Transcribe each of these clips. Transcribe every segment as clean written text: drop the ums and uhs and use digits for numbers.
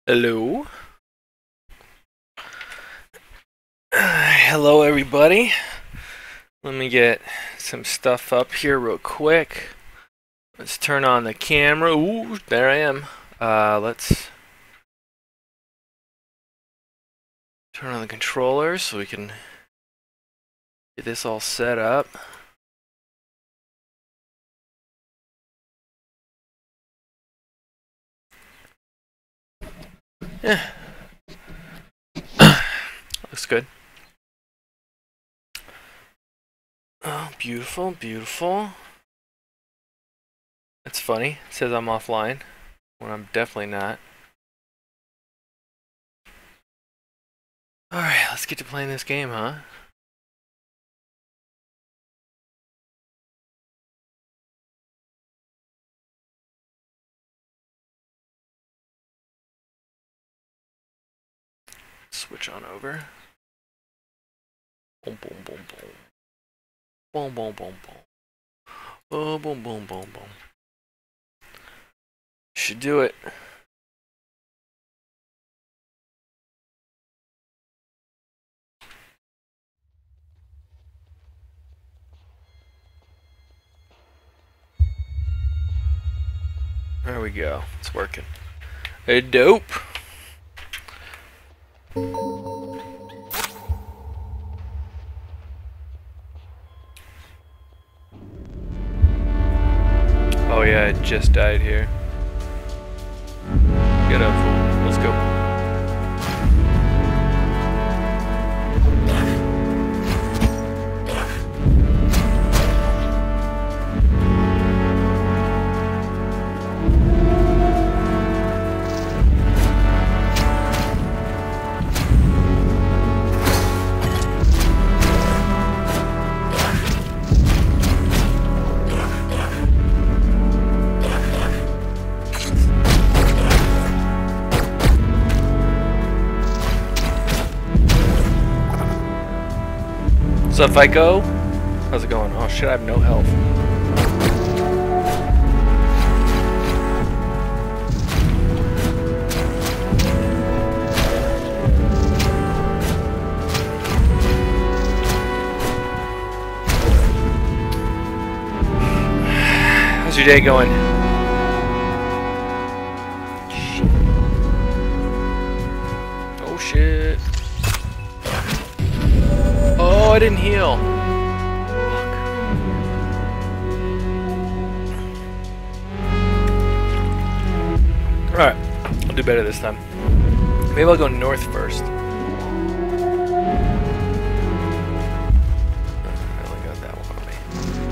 Hello. Hello, everybody. Let me get some stuff up here real quick. Let's turn on the camera. Ooh, there I am. Let's turn on the controllers so we can get this all set up. Yeah. Looks good. Oh, beautiful, beautiful. That's funny. It says I'm offline when I'm definitely not. Alright, let's get to playing this game, huh? Switch on over. Boom, boom, boom, boom. Boom, boom, boom, boom. Boom, boom, boom, boom, boom. Should do it. There we go. It's working. Hey, dope. Oh yeah, I just died here. Get up, fool. Let's go. So if I go, how's it going? Oh shit, I have no health. How's your day going? Oh shit. Oh, I didn't heal. Fuck. Alright, I'll do better this time. Maybe I'll go north first. I only got that one on me.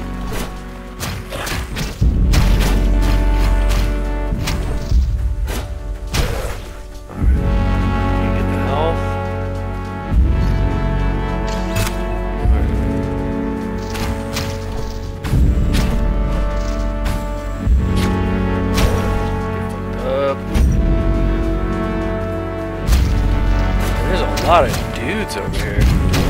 Alright. Get the health. A lot of dudes over here.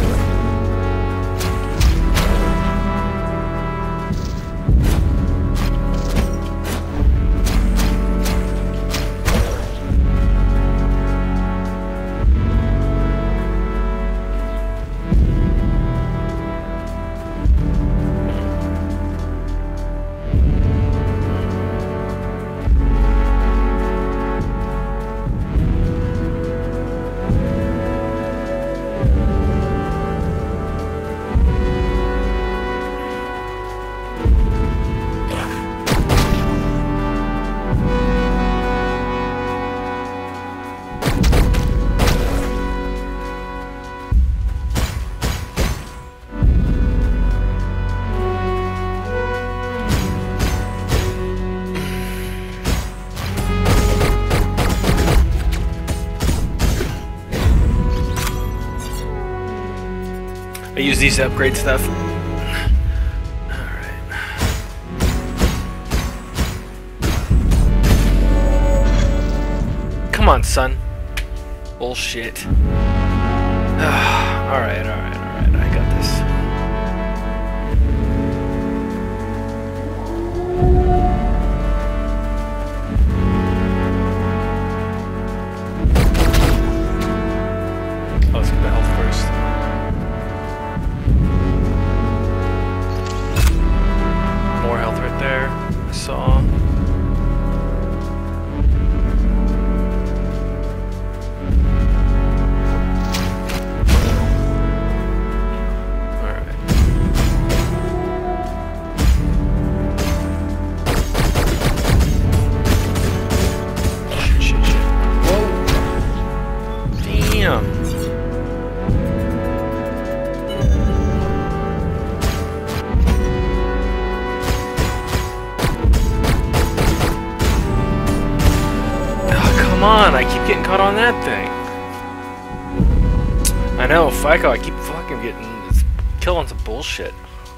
I use these to upgrade stuff. Alright. Come on, son. Bullshit. Alright, I got this. come on, I keep getting caught on that thing. I know, FICO, I keep fucking killing some bullshit.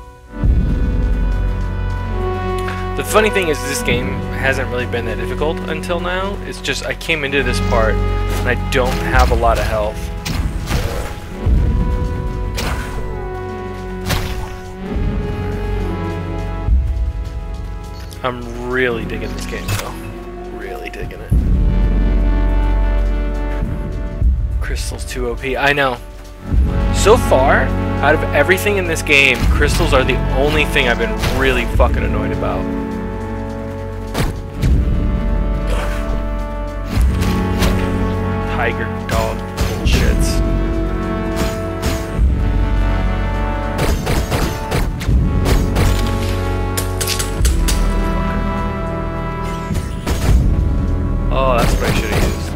The funny thing is, this game hasn't really been that difficult until now. It's just, I came into this part, and I don't have a lot of health. I'm really digging this game, though. Really digging it. Crystals too OP. I know. So far, out of everything in this game, crystals are the only thing I've been really fucking annoyed about. Tiger dog bullshits. Oh, that's what I should have used.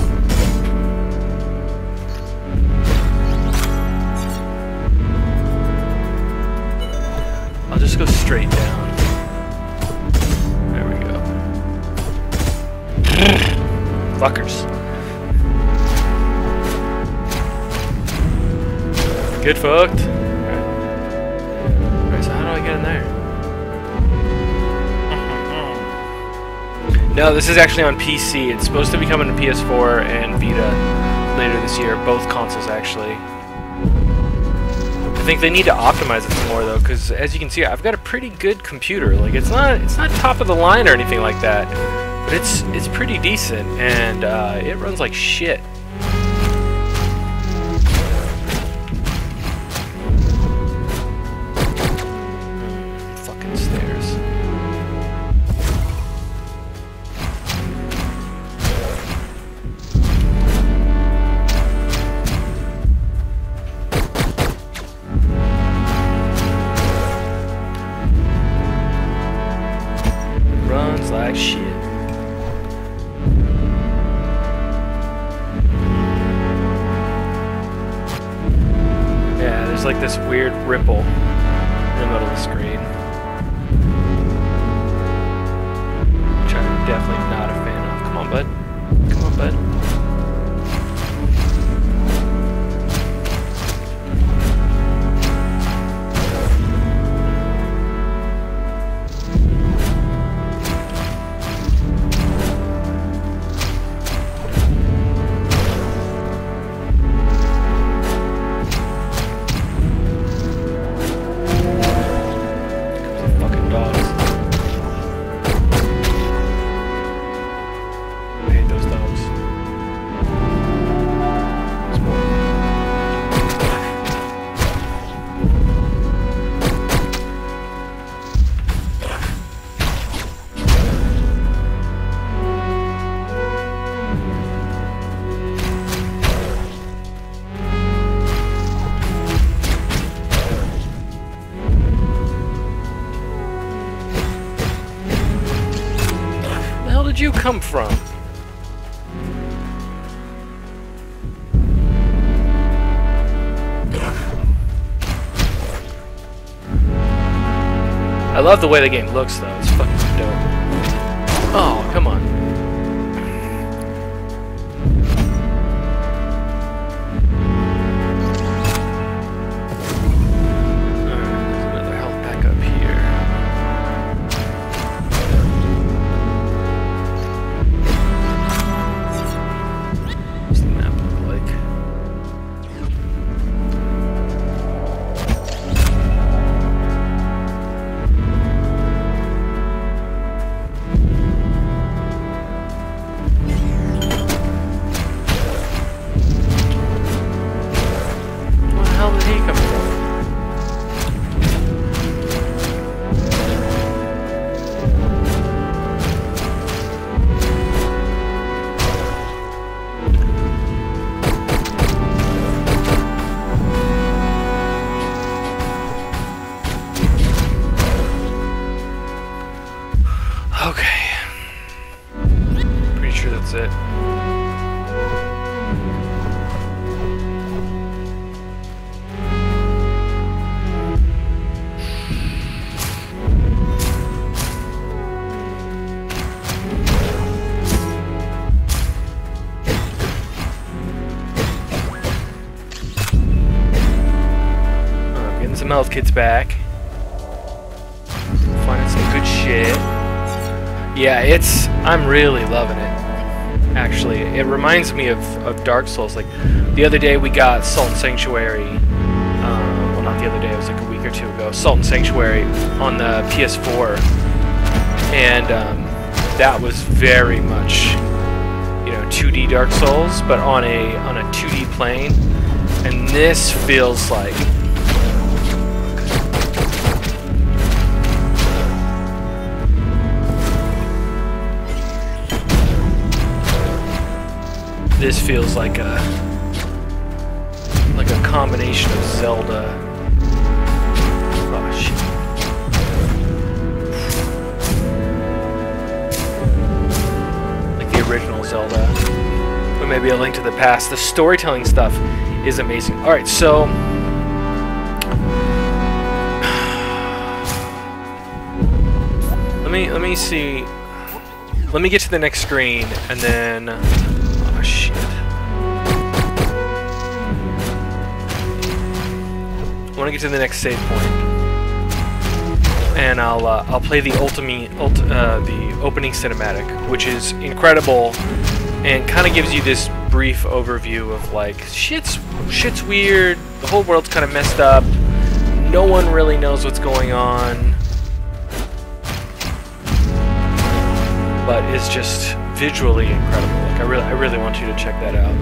I'll just go straight down. There we go. Fuckers. Get fucked. Alright, so how do I get in there? No, this is actually on PC. It's supposed to be coming to PS4 and Vita later this year. Both consoles, actually. I think they need to optimize it some more, though, because as you can see, I've got a pretty good computer. Like, it's not top of the line or anything like that, but it's pretty decent, and it runs like shit. Fucking stairs. Runs like shit. Yeah, there's like this weird ripple in the middle of the screen, which I'm definitely not a fan of. Come on, bud. Come on, bud. Where did you come from? I love the way the game looks, though. It's fucking dope. Oh, come on. Alright, there's another health pack up here. What's the map look like? Okay. Pretty sure that's it. health kit's back. Finding some good shit. Yeah, I'm really loving it. Actually, it reminds me of Dark Souls. Like, the other day we got Salt and Sanctuary. Well, not the other day, it was like a week or two ago. Salt and Sanctuary on the PS4. And that was very much, you know, 2D Dark Souls, but on a 2D plane. And this feels like a combination of Zelda. Oh shit. Like the original Zelda. Or maybe A Link to the Past. The storytelling stuff is amazing. Alright, so let me see. Let me get to the next screen and then oh shit. I want to get to the next save point, and I'll play the the opening cinematic, which is incredible, and kind of gives you this brief overview of like shit's weird, the whole world's kind of messed up, no one really knows what's going on, but it's just visually incredible. Like I really want you to check that out.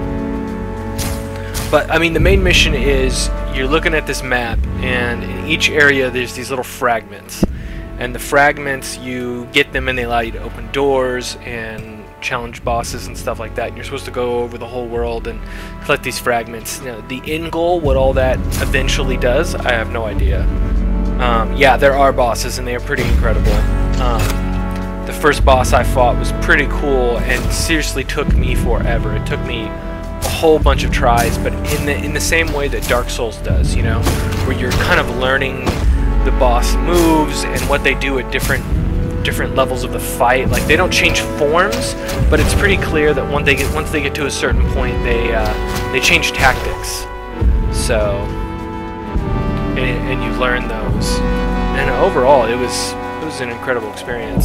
But I mean, the main mission is you're looking at this map, and in each area there's these little fragments, and the fragments, you get them and they allow you to open doors and challenge bosses and stuff like that. And you're supposed to go over the whole world and collect these fragments. You know, the end goal, what all that eventually does, I have no idea. Yeah, there are bosses and they are pretty incredible. The first boss I fought was pretty cool and seriously took me forever. It took me a whole bunch of tries, but in the same way that Dark Souls does, you know, where you're kind of learning the boss moves and what they do at different levels of the fight. Like, they don't change forms, but it's pretty clear that once they get to a certain point, they change tactics. So, and you learn those, and overall, it was an incredible experience.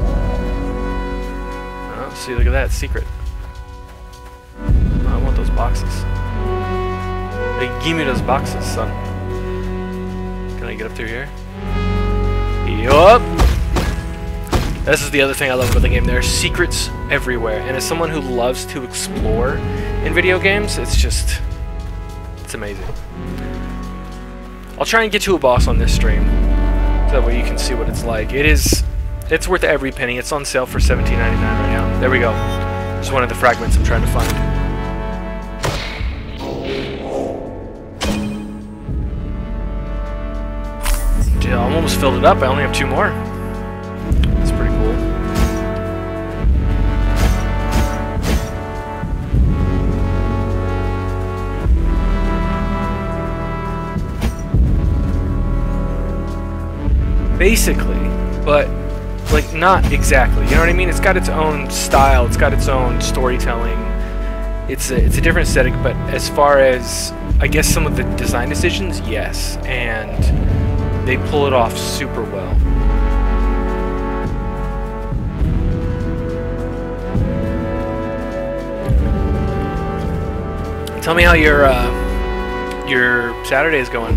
Oh, see, look at that secret. I want those boxes. Hey, give me those boxes, son. Can I get up through here? Yup! This is the other thing I love about the game. There are secrets everywhere, and as someone who loves to explore in video games, it's amazing. I'll try and get to a boss on this stream, so that way you can see what it's like. It's worth every penny. It's on sale for $17.99 right now. There we go. It's one of the fragments I'm trying to find. Dude, I almost filled it up. I only have 2 more. That's pretty cool. Basically, but like not exactly. You know what I mean? It's got its own style. It's got its own storytelling. It's a different aesthetic. But as far as I guess some of the design decisions, yes, and they pull it off super well. Tell me how your Saturday is going.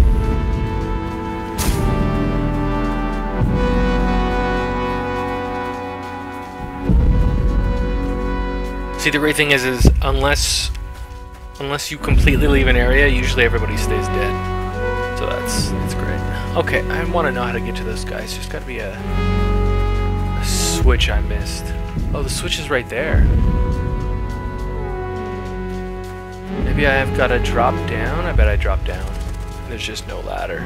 See, the great thing is unless you completely leave an area, usually everybody stays dead. So that's great. Okay, I want to know how to get to those guys. There's got to be a switch I missed. Oh, the switch is right there. Maybe I have got to drop down. I bet I dropped down. There's just no ladder.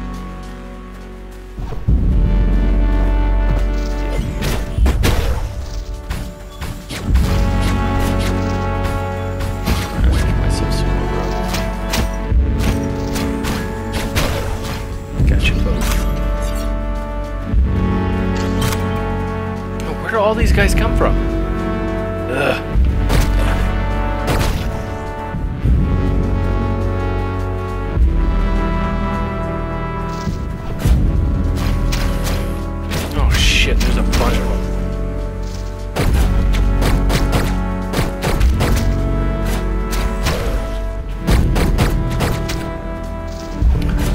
Where do all these guys come from? Ugh.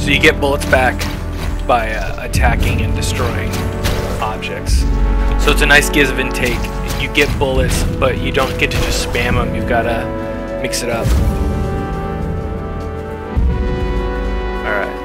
So you get bullets back by attacking and destroying objects. So it's a nice give and take. You get bullets, but you don't get to just spam them. You've got to mix it up. Alright.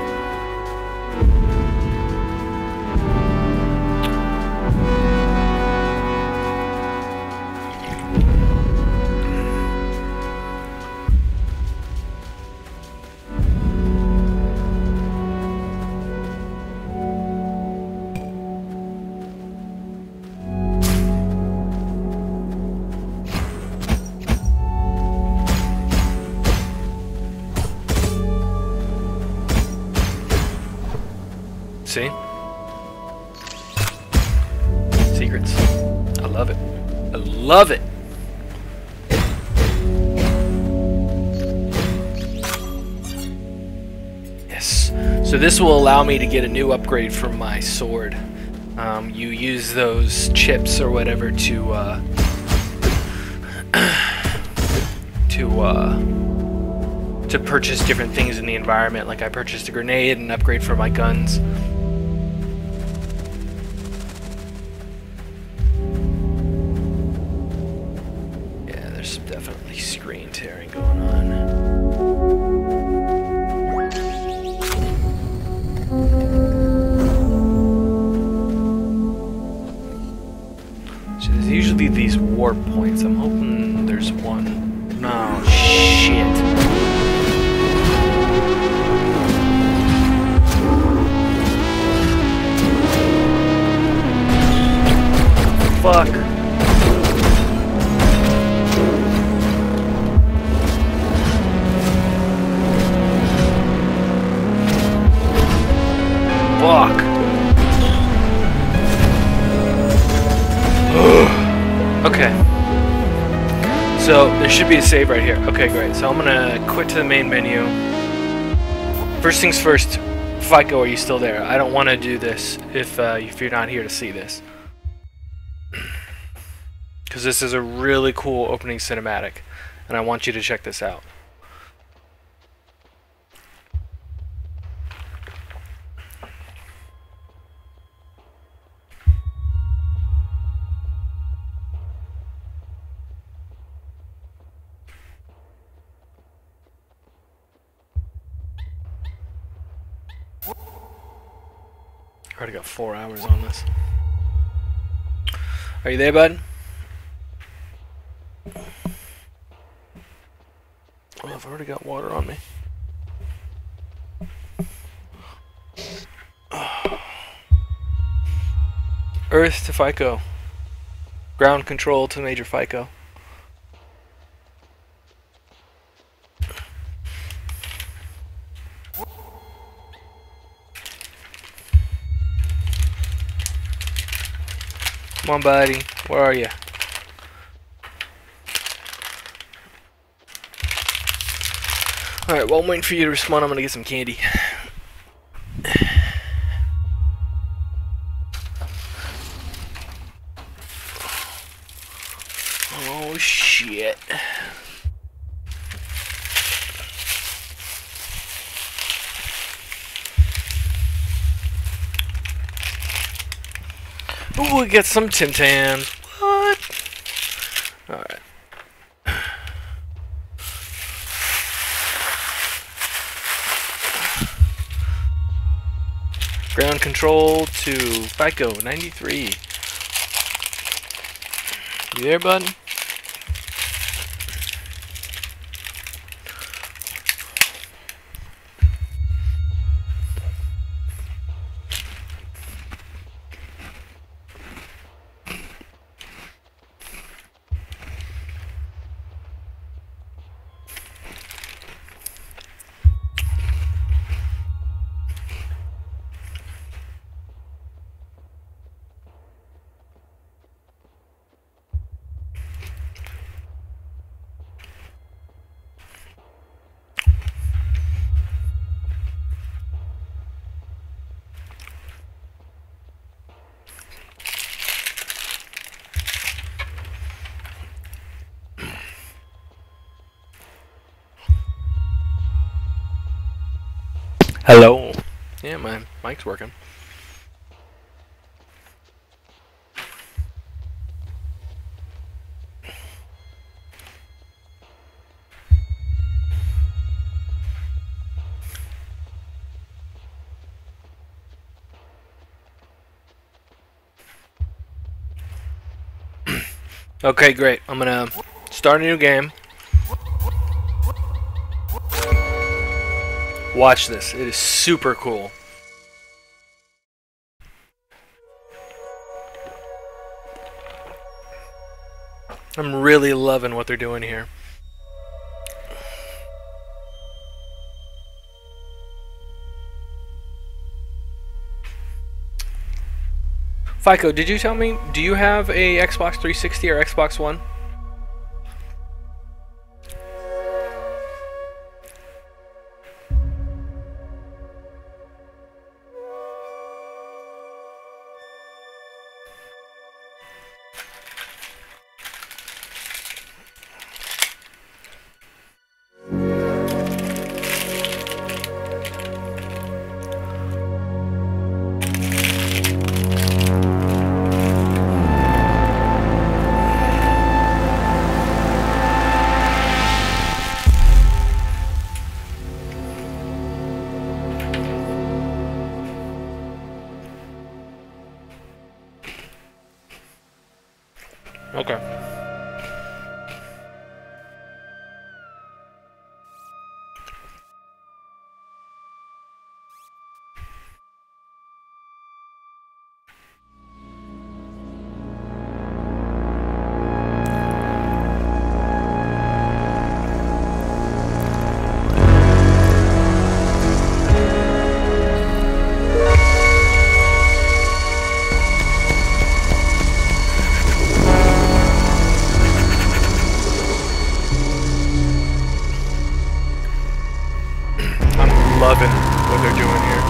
See? Secrets. I love it. I love it! Yes. So this will allow me to get a new upgrade for my sword. You use those chips or whatever to purchase different things in the environment. Like I purchased a grenade and an upgrade for my guns. Definitely screen tearing going on. So there's usually these warp points. I'm hoping there's one. No, shit. Fuck. Fuck. Okay. So there should be a save right here. Okay, great. So I'm gonna quit to the main menu. First things first, FICO, are you still there? I don't want to do this if you're not here to see this, because this is a really cool opening cinematic, and I want you to check this out. Already got 4 hours on this. Are you there, bud? Oh, I've already got water on me. Earth to FICO. Ground control to Major FICO. Come on, buddy. Where are you? Alright, while I'm waiting for you to respond, I'm gonna get some candy. Oh, shit. Ooh, we get some Tim Tams. What? Alright. Ground control to FICO 93. You there, bud? Hello. my mic's working. Okay, great. I'm gonna start a new game. Watch this. It is super cool. I'm really loving what they're doing here. FICO, did you tell me, do you have a Xbox 360 or Xbox One? Okay. Loving what they're doing here.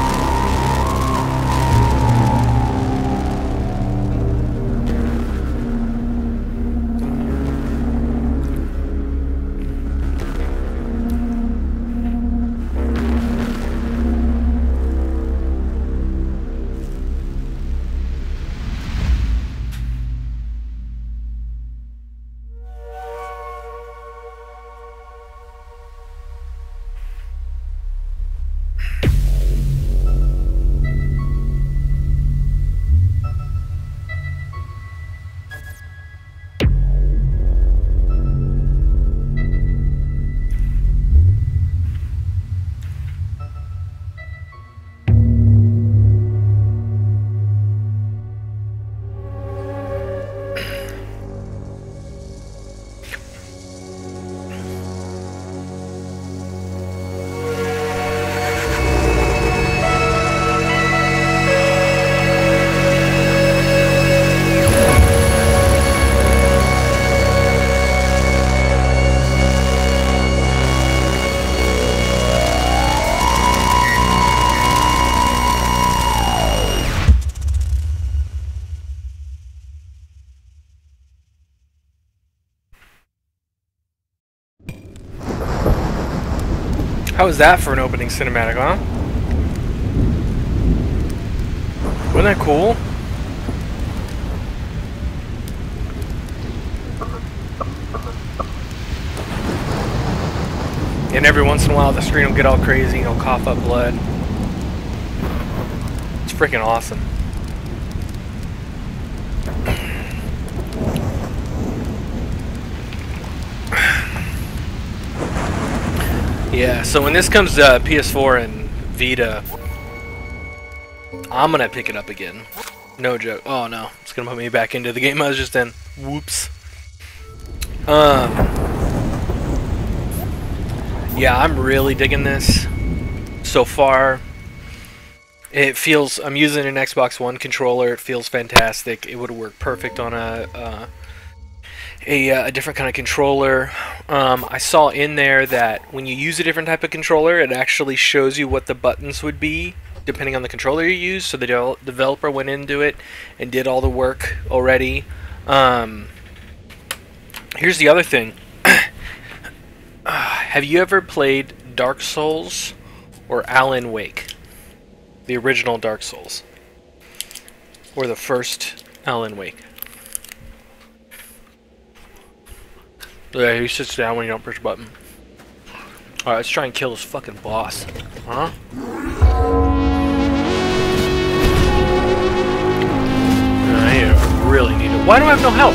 How was that for an opening cinematic, huh? Wasn't that cool? And every once in a while the screen will get all crazy and it'll cough up blood. It's freaking awesome. Yeah, so when this comes to PS4 and Vita, I'm gonna pick it up again. No joke. Oh no, it's gonna put me back into the game I was just in. Whoops. Yeah, I'm really digging this so far. It feels, I'm using an Xbox One controller. It feels fantastic. It would work perfect on a different kind of controller. I saw in there that when you use a different type of controller, it actually shows you what the buttons would be depending on the controller you use. So the developer went into it and did all the work already. Here's the other thing. Have you ever played Dark Souls or Alan Wake? The original Dark Souls. Or the first Alan Wake. Yeah, he sits down when you don't push a button. Alright, let's try and kill this fucking boss. Huh? I really need it. Why do I have no health?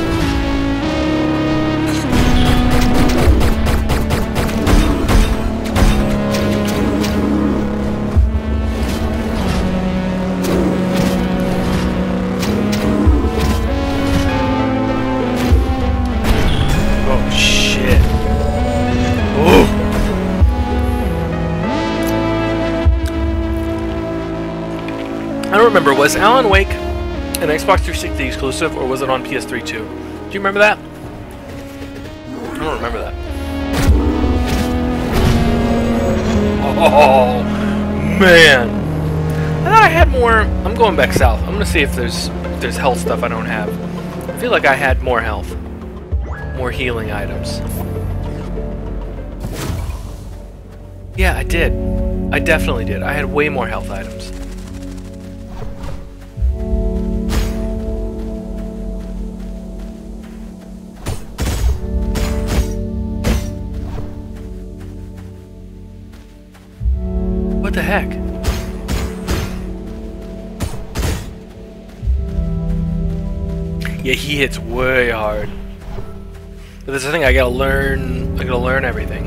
Oh shit. Oh. I don't remember, was Alan Wake an Xbox 360 exclusive, or was it on PS3 too? Do you remember that? I don't remember that. Oh, man. I thought I had more. I'm going back south. I'm gonna see if there's health stuff I don't have. I feel like I had more health. More healing items. Yeah, I did. I definitely did. I had way more health items. What the heck? Yeah, he hits way hard. But that's the thing, I gotta learn everything.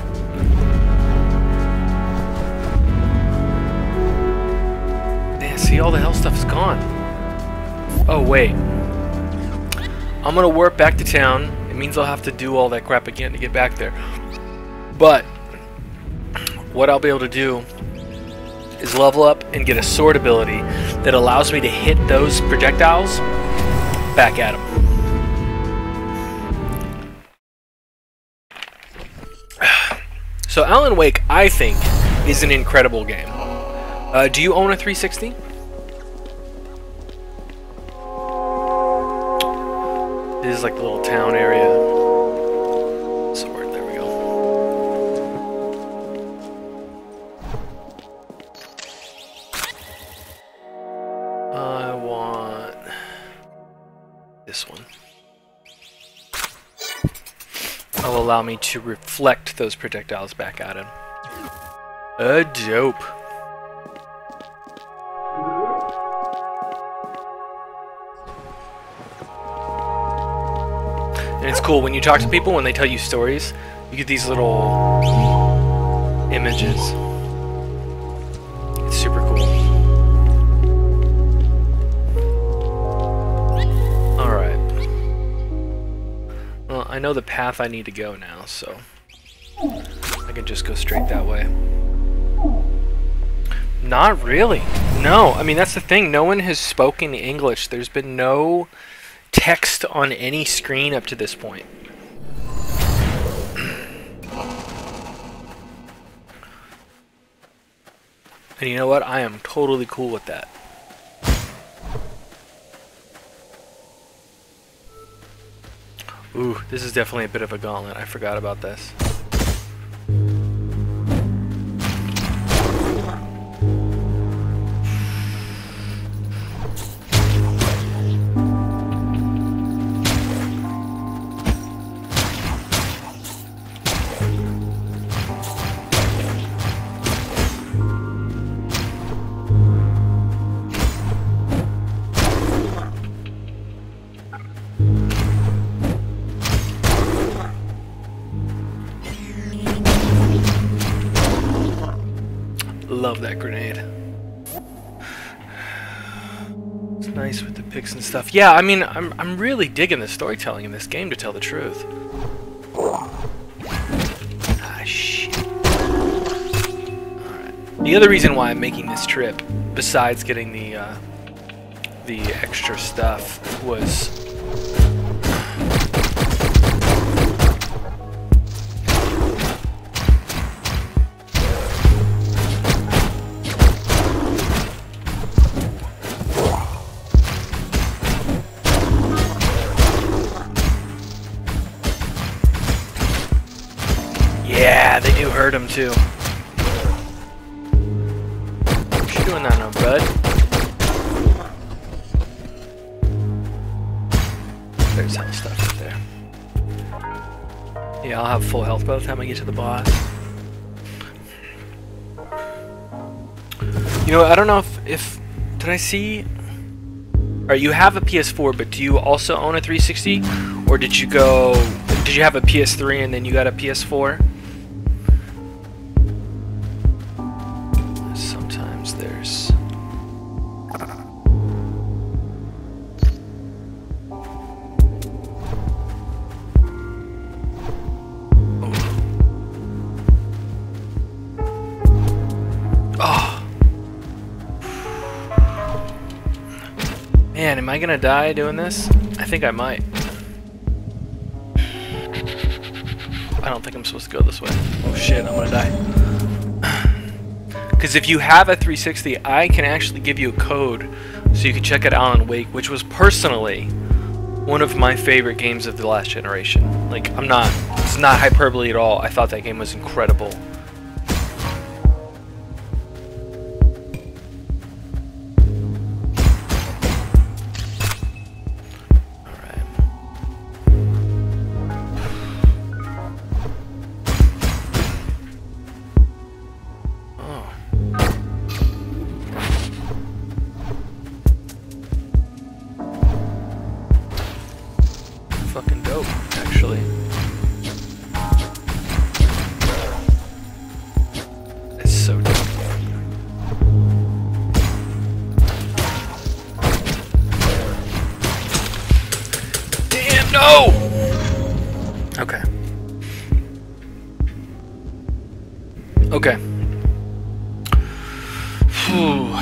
Yeah, see, all the health stuff's gone. Oh, wait. I'm gonna warp back to town. It means I'll have to do all that crap again to get back there. But what I'll be able to do is level up and get a sword ability that allows me to hit those projectiles back at him. So Alan Wake, I think, is an incredible game. Do you own a 360? This is like the little town area. Sword, there we go. I want this one. That'll allow me to reflect those projectiles back at him. Dope. And it's cool when you talk to people, when they tell you stories, you get these little images. It's super cool. Alright. Well, I know the path I need to go now, so I can just go straight that way. Not really. No, I mean, that's the thing. No one has spoken English. There's been no text on any screen up to this point. And you know what? I am totally cool with that. Ooh, this is definitely a bit of a gauntlet. I forgot about this. Love that grenade. It's nice with the picks and stuff. Yeah, I mean, I'm really digging the storytelling in this game, to tell the truth. Ah, shit. Alright. The other reason why I'm making this trip, besides getting the extra stuff, was yeah, they do hurt him too. What's she doing that number? there. Yeah, I'll have full health by the time I get to the boss. You know, I don't know if did I see? Alright, you have a PS4, but do you also own a 360, or did you have a PS3 and then you got a PS4? Sometimes there's Man, am I gonna die doing this? I think I might. I don't think I'm supposed to go this way. Oh shit, I'm gonna die. Because if you have a 360, I can actually give you a code so you can check out Alan Wake, which was personally one of my favorite games of the last generation. Like, it's not hyperbole at all. I thought that game was incredible. Fucking dope, actually. It's so dope. Damn, no! Okay. Okay. Phew.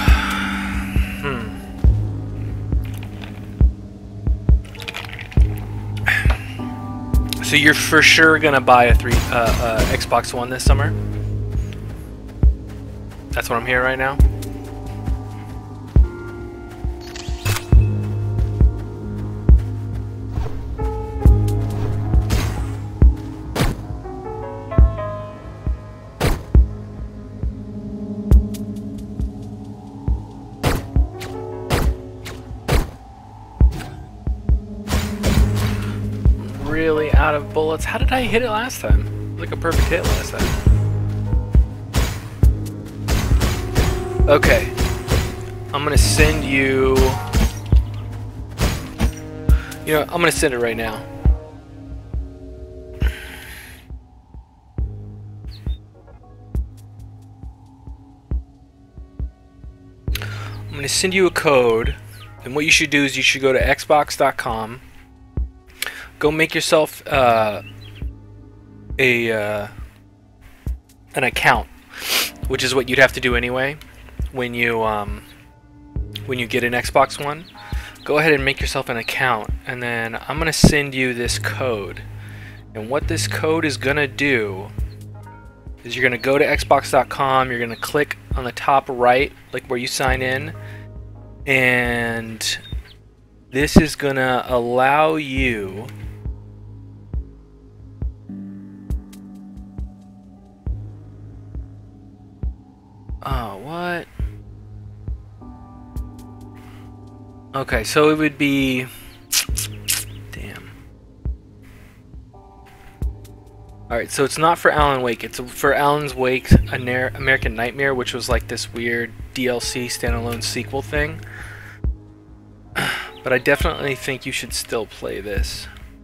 So you're for sure gonna buy a Xbox One this summer? That's what I'm hearing right now. Really out of bullets. How did I hit it last time? It was like a perfect hit last time. Okay. I'm gonna send you... You know, I'm gonna send it right now. I'm gonna send you a code, and what you should do is you should go to xbox.com. Go make yourself an account, which is what you'd have to do anyway when you get an Xbox One. Go ahead and make yourself an account, and then I'm gonna send you this code. And what this code is gonna do is you're gonna go to xbox.com. You're gonna click on the top right, like where you sign in, and this is gonna allow you what? Okay, so it would be... Damn. Alright, so it's not for Alan Wake. It's for Alan Wake's American Nightmare, which was like this weird DLC standalone sequel thing. But I definitely think you should still play this.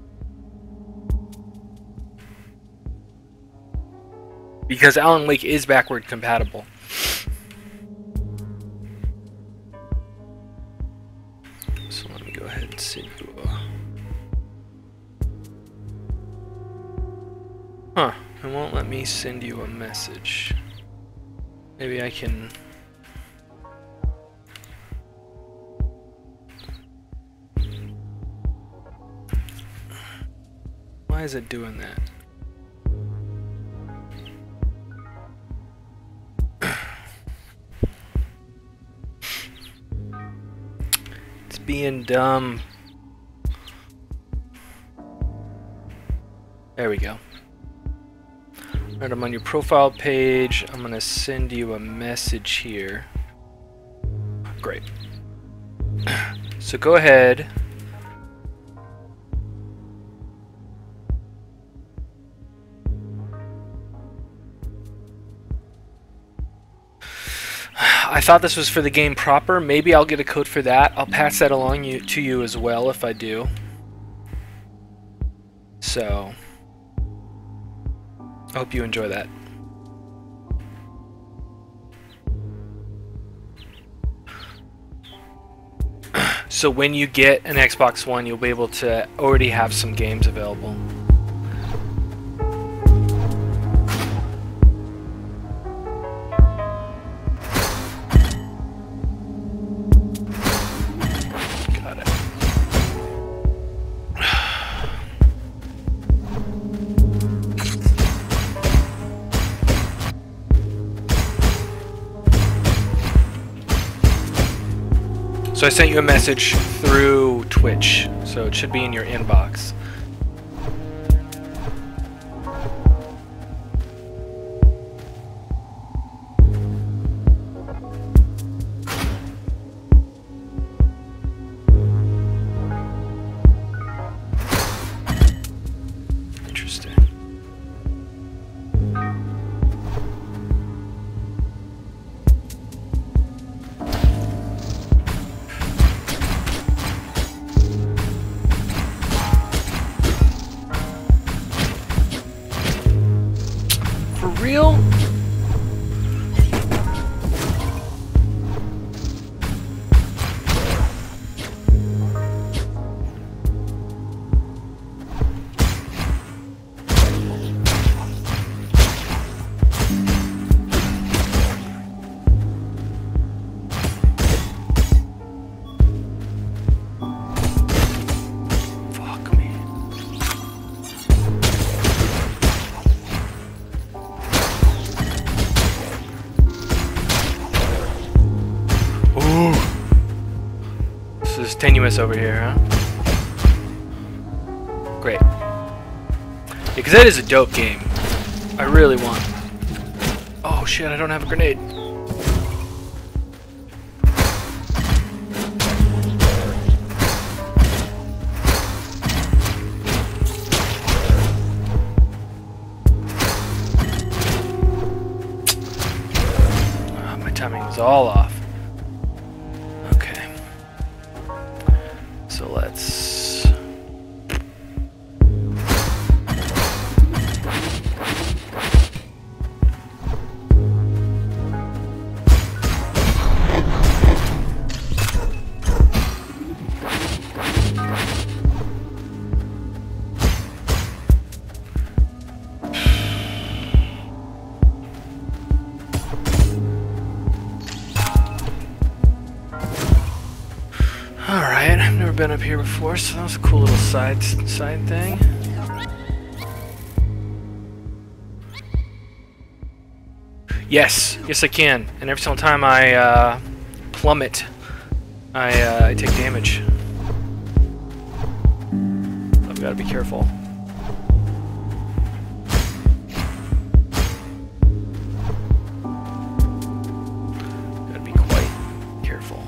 Because Alan Wake is backward compatible. So let me go ahead and send you a... Huh, it won't let me send you a message. Maybe I can... Why is it doing that? It's being dumb. There we go. Alright, I'm on your profile page. I'm gonna send you a message here. Great. So go ahead. I thought this was for the game proper. Maybe I'll get a code for that. I'll pass that along to you as well if I do. So, I hope you enjoy that. So when you get an Xbox One, you'll be able to already have some games available. Got it. So I sent you a message through Twitch, so it should be in your inbox. Interesting. Real? This is tenuous over here, huh? Great. Because that is a dope game. I really want. Oh shit, I don't have a grenade. Oh, my timing was all off. So let's... Alright, I've never been up here before, so that was a cool little side thing. Yes, yes I can. And every single time I plummet, I take damage. I've got to be careful. Got to be quite careful.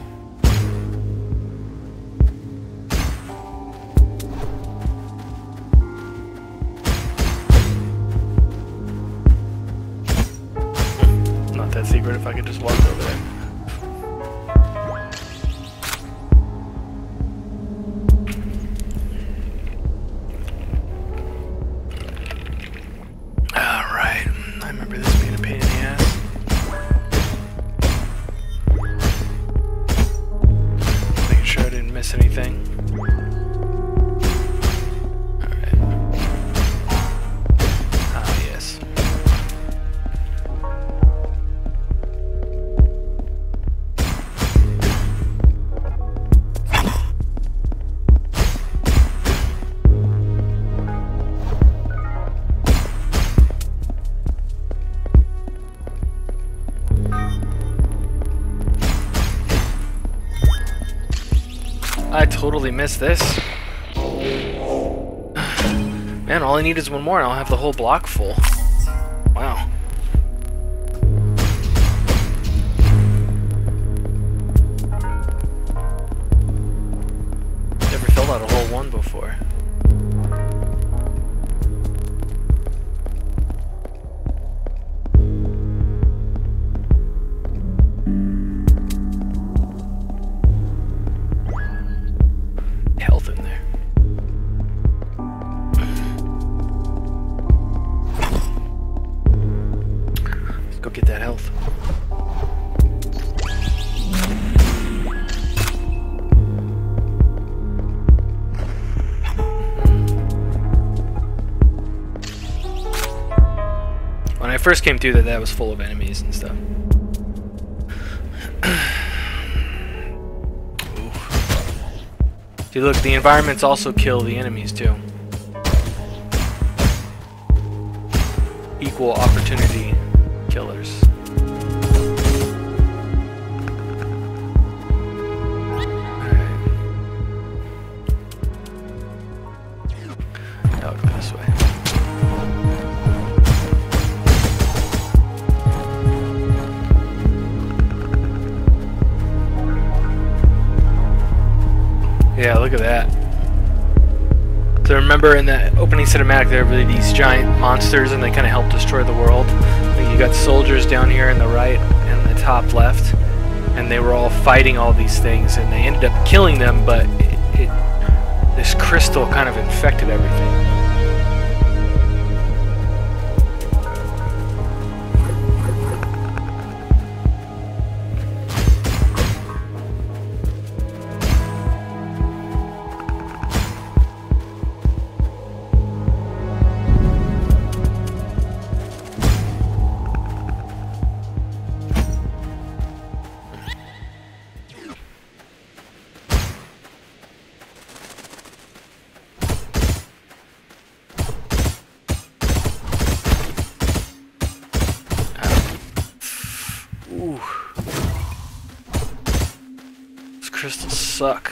That secret if I could just walk over there. Alright, I remember this being a pain in the ass. Making sure I didn't miss anything. I totally missed this. Man, all I need is one more and I'll have the whole block full. Wow. Never filled out a whole one before. I first came through that was full of enemies and stuff. See, look, the environments also kill the enemies too. Equal opportunity killers. I'll go this way. Yeah, look at that. So remember in the opening cinematic there were these giant monsters and they kind of help destroy the world. Like you got soldiers down here in the right and the top left, and they were all fighting all these things, and they ended up killing them, but this crystal kind of infected everything. Ooh. These crystals suck.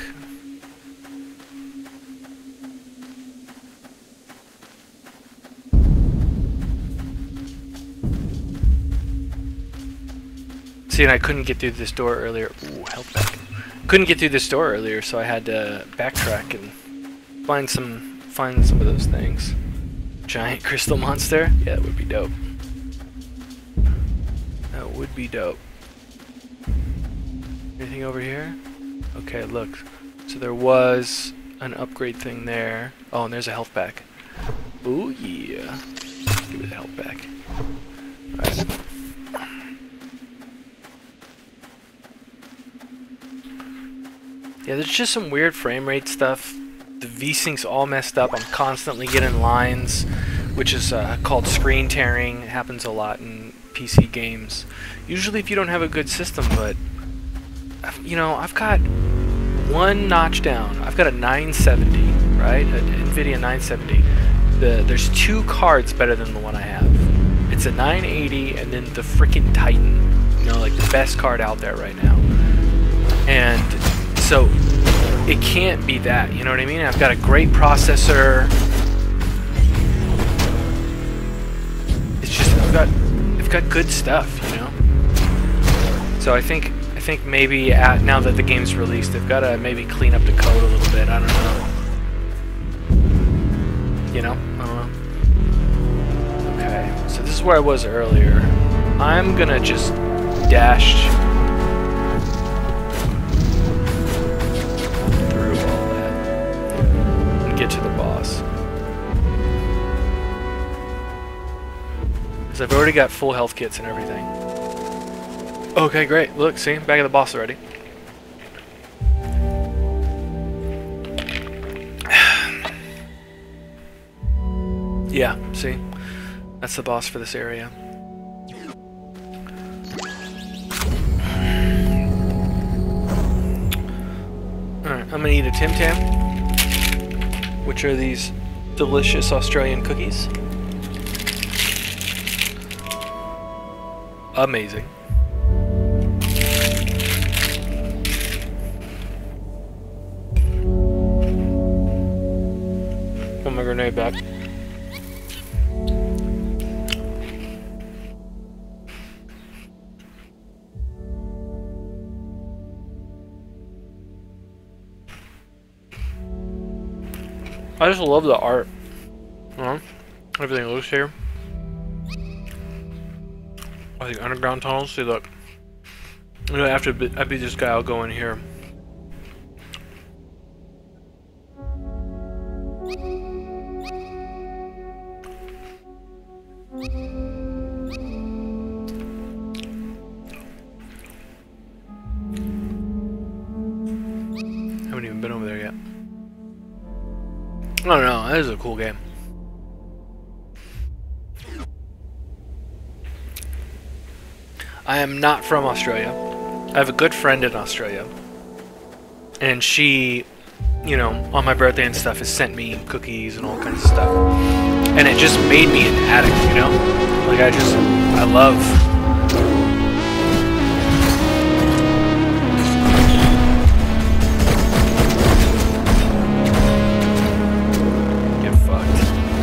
See, and I couldn't get through this door earlier. Ooh, health back. Couldn't get through this door earlier, so I had to backtrack and find some of those things. Giant crystal monster? Yeah, that would be dope. That would be dope. Anything over here? Okay, look. So there was an upgrade thing there. Oh, and there's a health pack. Ooh, yeah. Give me the health pack. Alright. Yeah, there's just some weird frame rate stuff. The V-Sync's all messed up. I'm constantly getting lines, which is called screen tearing. It happens a lot in PC games. Usually if you don't have a good system, but you know, I've got one notch down. I've got a 970, right? An NVIDIA 970. There's two cards better than the one I have. It's a 980 and then the freaking Titan. You know, like the best card out there right now. And so it can't be that, you know what I mean? I've got a great processor. It's just I've got good stuff, you know. So I think maybe now that the game's released, they've got to maybe clean up the code a little bit. I don't know. You know, I don't know. Okay, so this is where I was earlier. I'm gonna just dash through all that and get to the boss. Because I've already got full health kits and everything. Okay, great. Look, see? Back at the boss already. Yeah, see? That's the boss for this area. Alright, I'm gonna eat a Tim Tam, which are these delicious Australian cookies. Amazing. Put my grenade back. I just love the art. Everything looks here. I think underground tunnels. See, look. You know, after I beat this guy, I'll go in here. Haven't even been over there yet. I don't know. That is a cool game. I am not from Australia. I have a good friend in Australia. And she, you know, on my birthday and stuff, has sent me cookies and all kinds of stuff. And it just made me an addict, you know? Like, I love... Get fucked.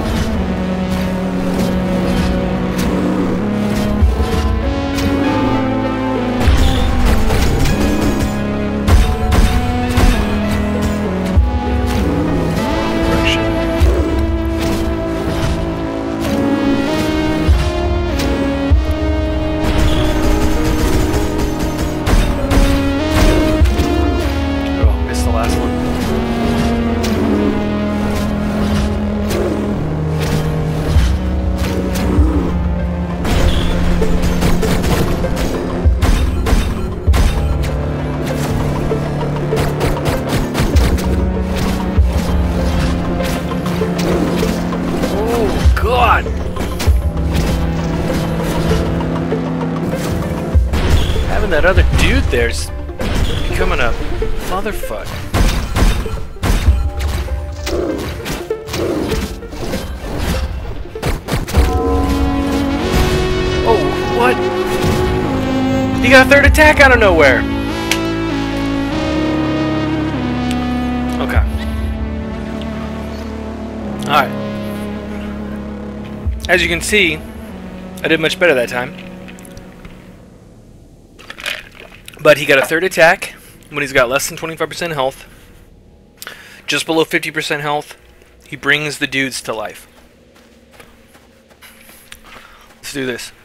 That other dude there's becoming a motherfucker. Oh, what? He got a third attack out of nowhere. Okay. Alright. As you can see, I did much better that time. But he got a third attack when he's got less than 25% health. Just below 50% health, he brings the dudes to life. Let's do this.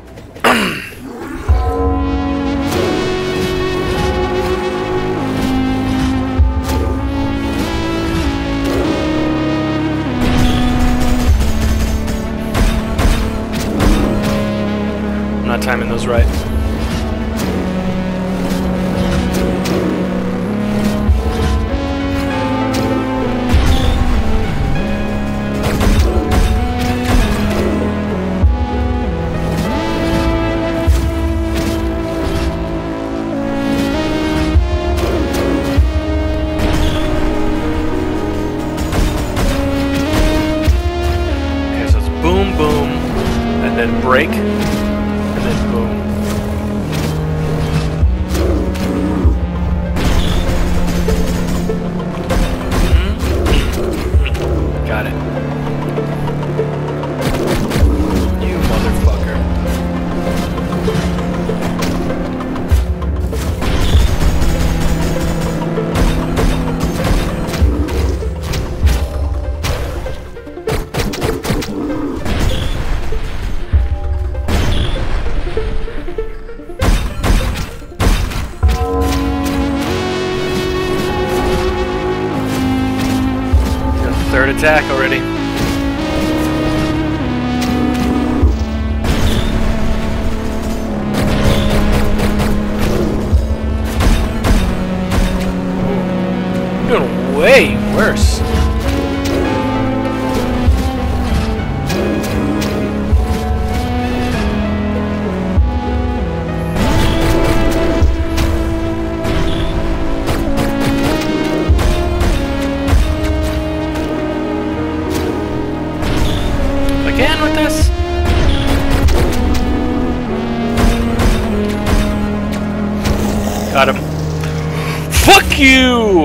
I'm not timing those right. Break, and then boom. Got it. You motherfucker. Third attack already. You're doing way worse. Again with this? Got him. Fuck you!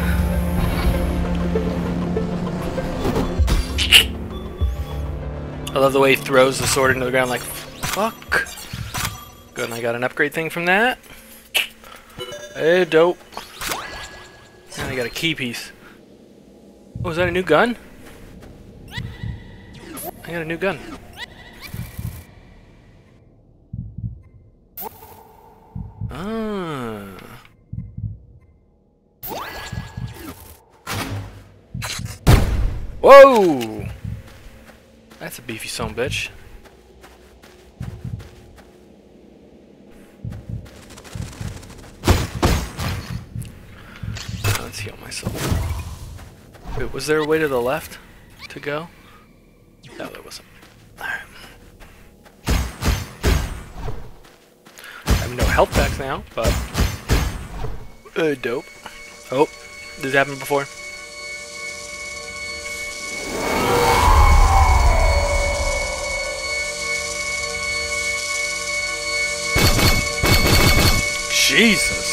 I love the way he throws the sword into the ground like, fuck. Good, and I got an upgrade thing from that. Hey, dope. And I got a key piece. Oh, is that a new gun? I got a new gun. Ah. Whoa! That's a beefy son of a bitch. Let's heal myself. Wait, was there a way to the left to go? No, there wasn't. Alright. health packs now, but dope. Oh, this happened before. Jesus.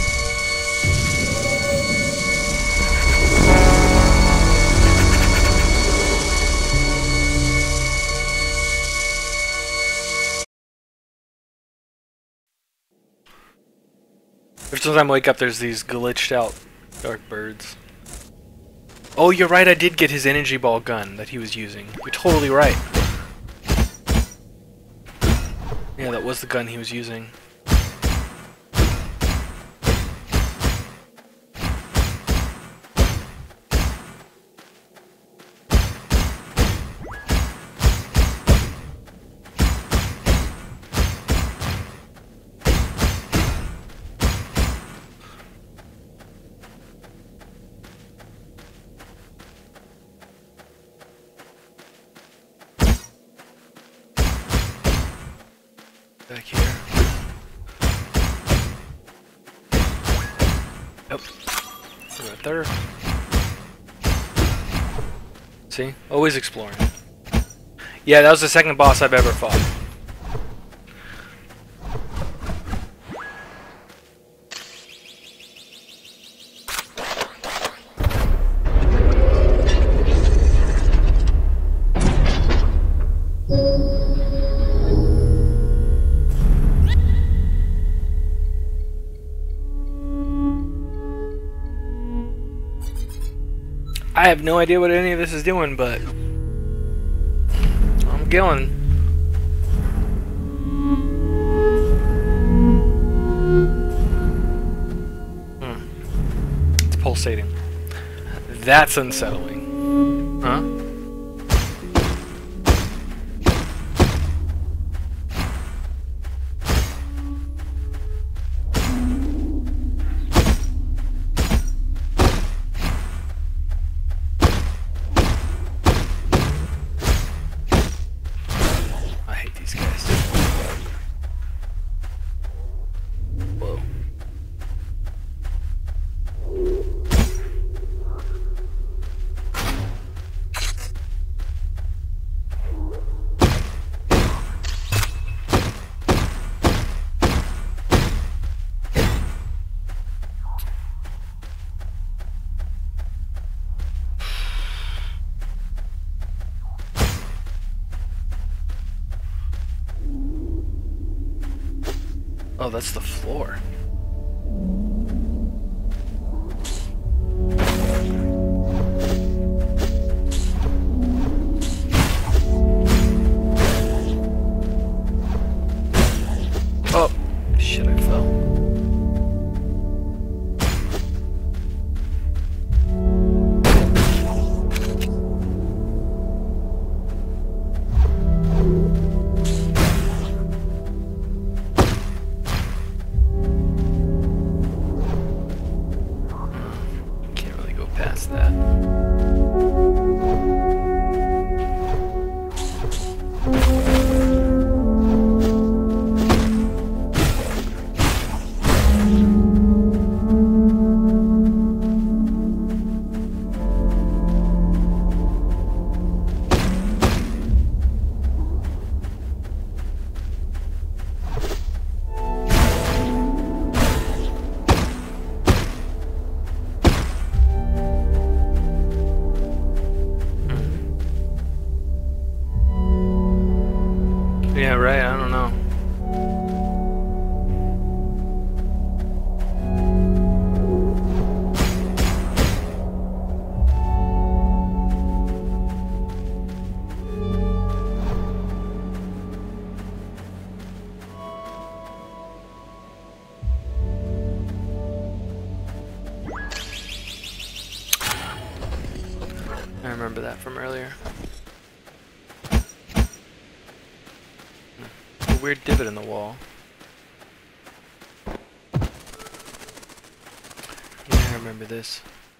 Every time I wake up, there's these glitched out dark birds. Oh, you're right, I did get his energy ball gun that he was using. You're totally right. Yeah, that was the gun he was using. Back here. Yep. Right there. See? Always exploring. Yeah, that was the second boss I've ever fought. I have no idea what any of this is doing, but I'm going. It's pulsating. That's unsettling. Huh? Oh, that's the floor. Oh, shit, I fell. Past that. Yeah, right, I don't know. I remember that from earlier. A weird divot in the wall. Yeah, I remember this.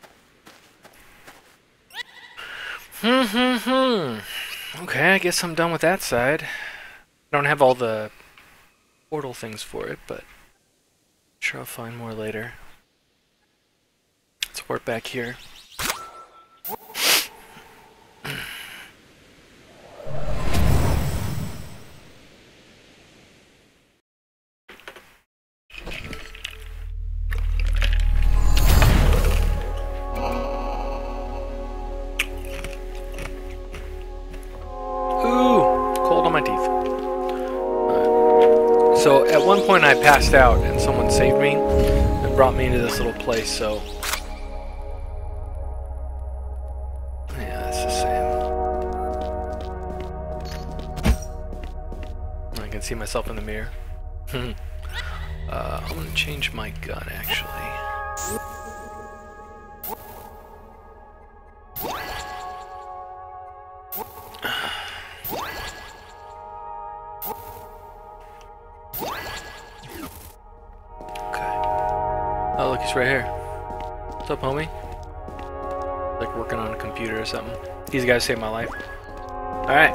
Okay, I guess I'm done with that side. I don't have all the portal things for it, but Sure, I'll find more later. Let's work back here. So at one point I passed out and someone saved me and brought me into this little place, so yeah, that's the same. I can see myself in the mirror. I'm gonna change my gun actually. Oh, look, he's right here. What's up, homie? Like working on a computer or something. These guys saved my life. Alright.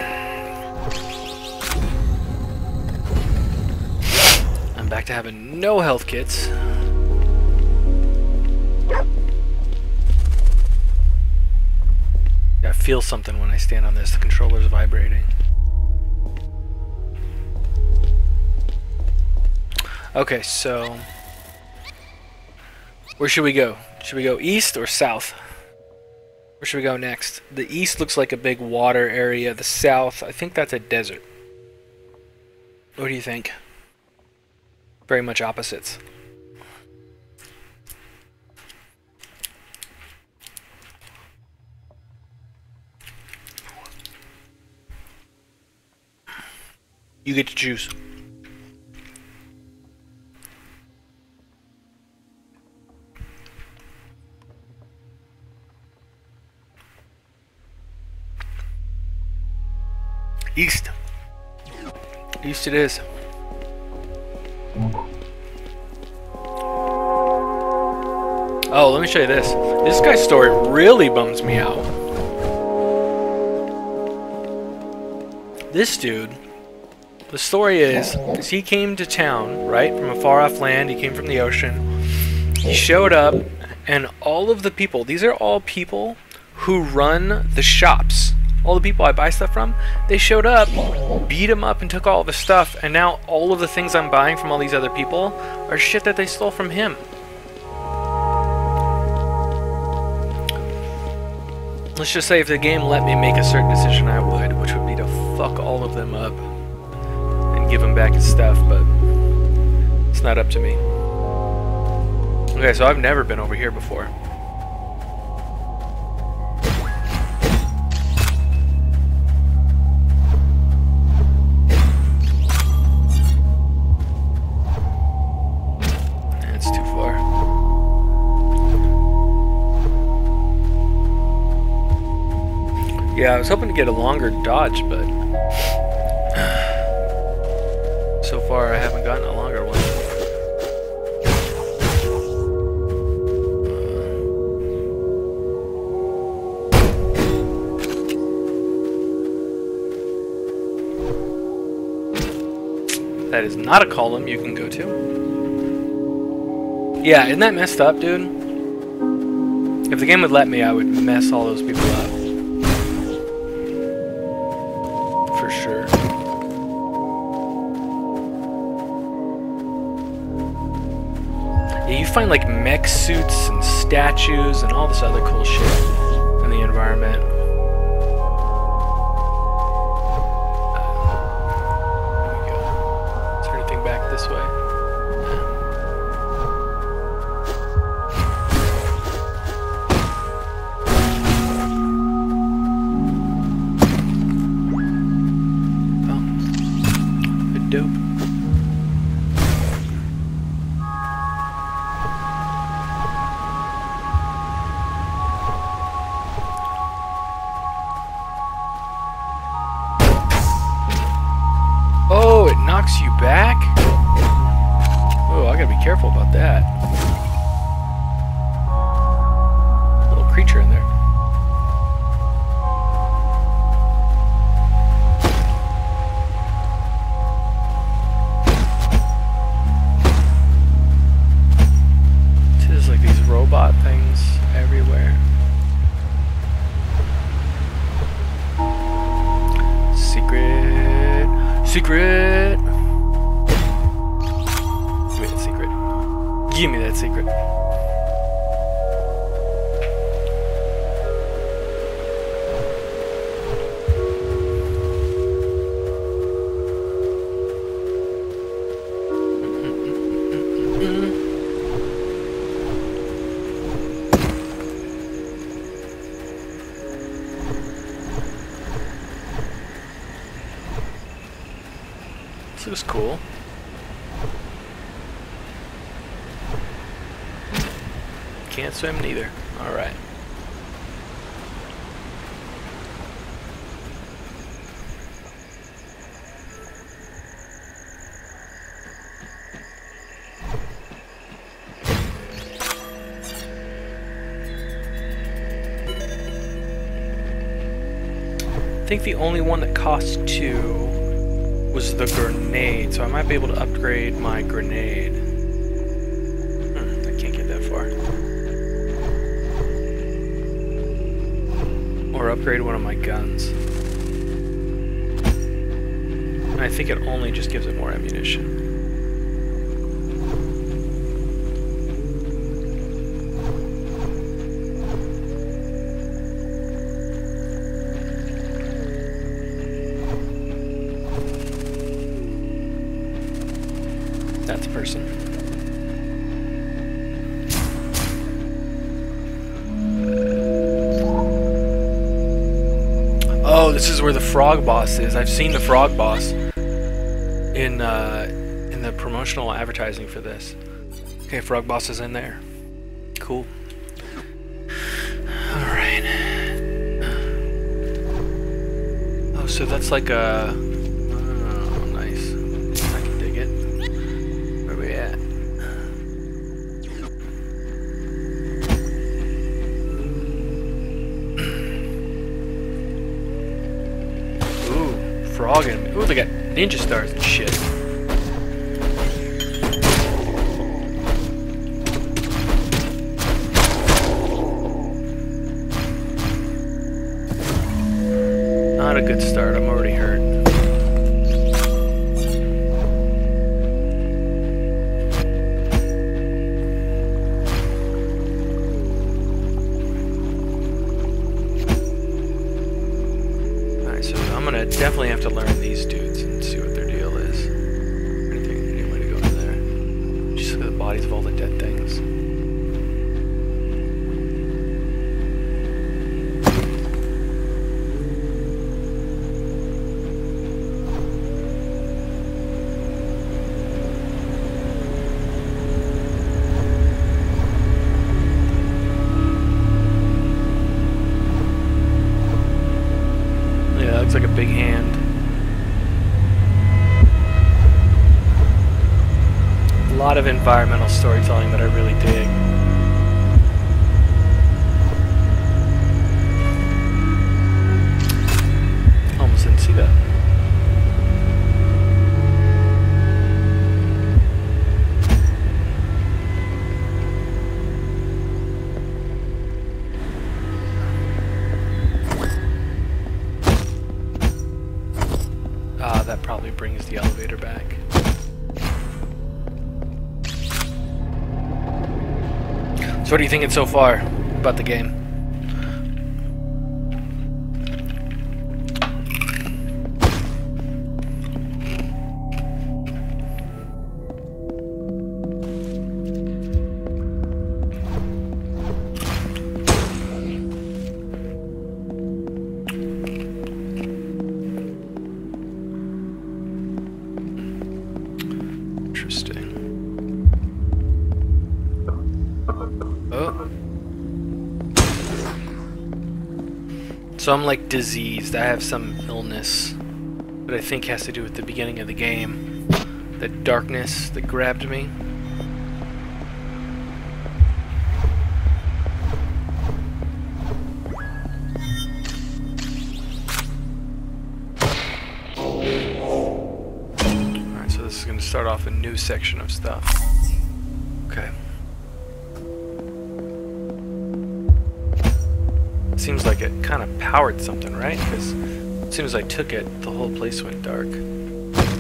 I'm back to having no health kits. I feel something when I stand on this. The controller's vibrating. Okay, so where should we go? Should we go east or south? Where should we go next? The east looks like a big water area. The south, I think that's a desert. What do you think? Very much opposites. You get to choose. East. East it is. Oh, let me show you this. This guy's story really bums me out. This dude, the story is he came to town, right, from a far off land. He came from the ocean. He showed up, and all of the people, these are all people who run the shops. All the people I buy stuff from, they showed up, beat him up, and took all of his stuff, and now all of the things I'm buying from all these other people are shit that they stole from him. Let's just say if the game let me make a certain decision, I would, which would be to fuck all of them up and give him back his stuff, but it's not up to me. Okay, so I've never been over here before. Yeah, I was hoping to get a longer dodge, but so far I haven't gotten a longer one. That is not a column you can go to. Yeah, isn't that messed up, dude? If the game would let me, I would mess all those people up. For sure. Yeah, you find like mech suits and statues and all this other cool shit in the environment. There we go. Is there anything back this way? Dope. Oh, it knocks you back? Oh, I gotta be careful about that. Little creature in there. Secret! Give me that secret. Give me that secret. This looks cool. Can't swim neither. Alright. I think the only one that costs 2 was the grenade, so I might be able to upgrade my grenade. I can't get that far. Or upgrade one of my guns. I think it only just gives it more ammunition. That's a person. Oh, this is where the frog boss is. I've seen the frog boss in the promotional advertising for this. Okay, frog boss is in there. Cool. All right. Oh, so that's like a. Oh, nice. I can dig it. Where we at? Ooh, frog enemy. Ooh, they got ninja stars and shit. Not a good start. I'm already hurt. Alright, so I'm gonna definitely have to learn these dudes and see what their deal is. Any way to go in there? Just look at the bodies of all the dead things. Looks like a big hand. A lot of environmental storytelling that I really dig. Almost didn't see that. That probably brings the elevator back. So what are you thinking so far about the game? So I'm like diseased. I have some illness that I think has to do with the beginning of the game. That darkness that grabbed me. Alright, so this is going to start off a new section of stuff. Okay. Seems like it kind of powered something, right? Because as soon as I took it, the whole place went dark.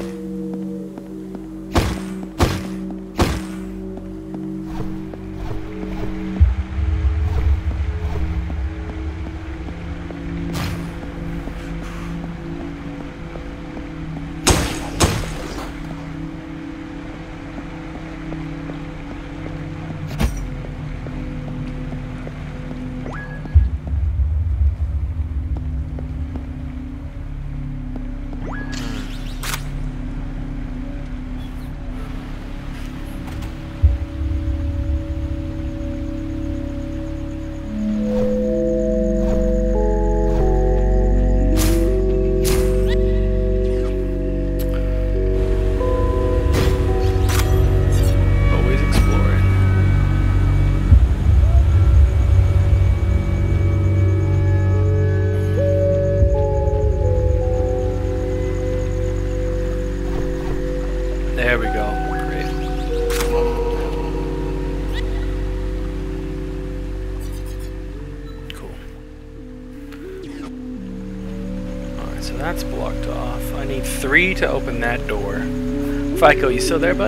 So that's blocked off. I need 3 to open that door. FICO, you still there, bud?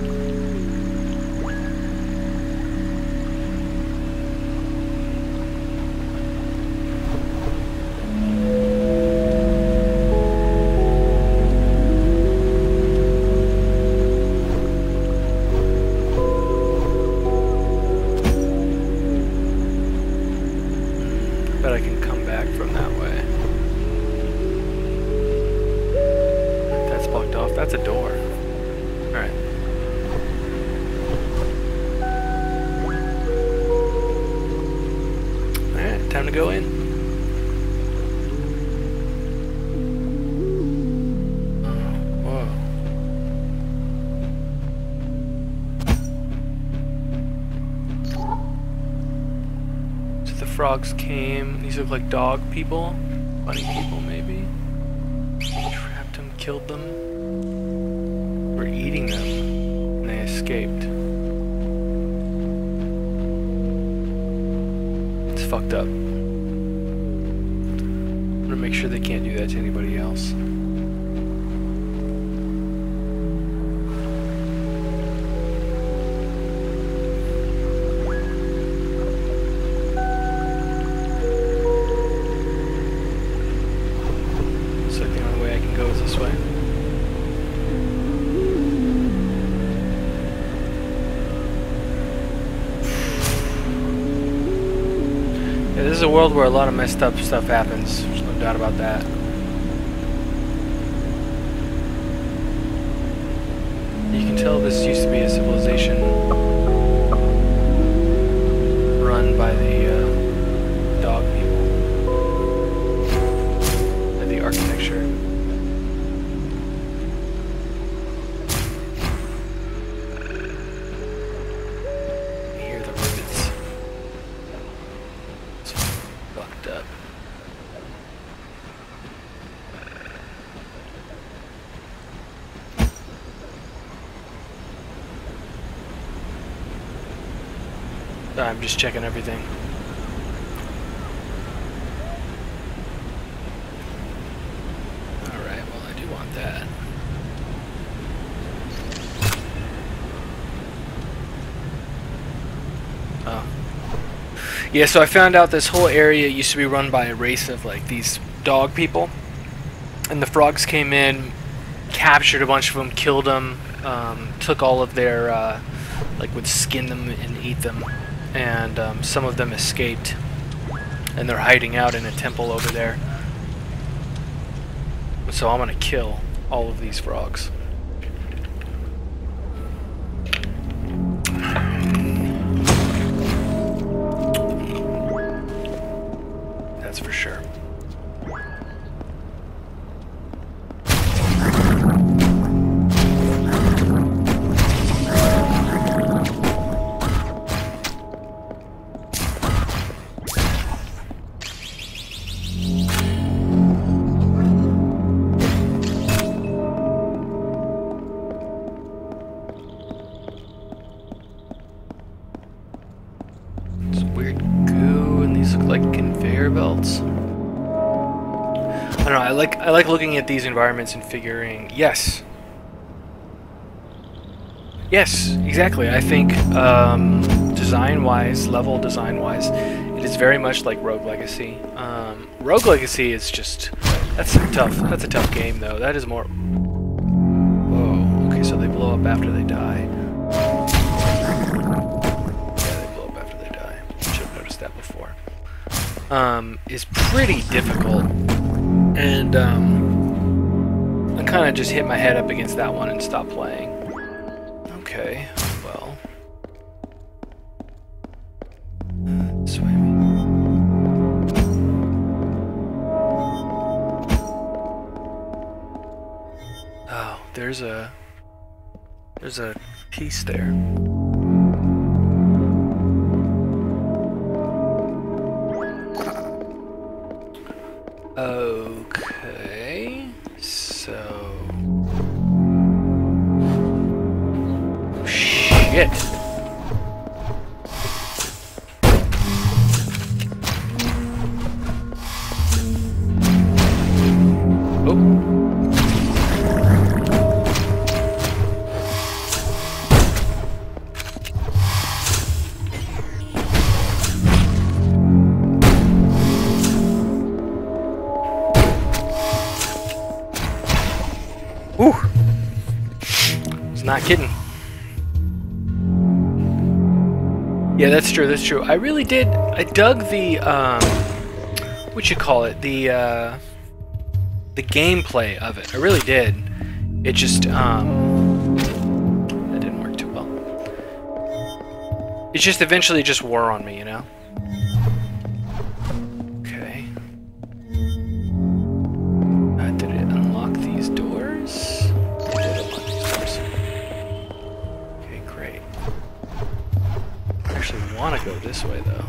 Bet I can come back from that way. That's blocked off. That's a door. Alright. Alright, time to go in. Whoa. So the frogs came. These look like dog people. Bunny people, maybe. Trapped them, killed them. We're eating them. And they escaped. It's fucked up. I'm gonna make sure they can't do that to anybody else. So the only way I can go is this way. Yeah, this is a world where a lot of messed up stuff happens. There's no doubt about that. You can tell this used to be a civilization run by the dog people. And the architecture. You hear the rivets. It's fucked up. I'm just checking everything. Alright, well I do want that. Oh. Yeah, so I found out this whole area used to be run by a race of like these dog people. And the frogs came in, captured a bunch of them, killed them, took all of their, like would skin them and eat them. And some of them escaped, and they're hiding out in a temple over there. So I'm gonna kill all of these frogs. That's for sure. Belts. I don't know. I like looking at these environments and figuring. Yes, exactly. I think design-wise, level design-wise, it is very much like Rogue Legacy. Rogue Legacy is just that's tough. That's a tough game though. That is more. Whoa. Okay, so they blow up after they die. Yeah, they blow up after they die. Should have noticed that before. Is pretty difficult, and I kind of just hit my head up against that one and stopped playing. Okay, well, oh, there's a piece there. Okay, so... Shit! Ooh! It's not kidding. Yeah, that's true, that's true. I really did, I dug the, what you call it, the gameplay of it. I really did. It just, that didn't work too well. It just eventually just wore on me, you know? Okay. Did it unlock these doors? It did unlock these doors. Okay, great. I actually want to go this way, though.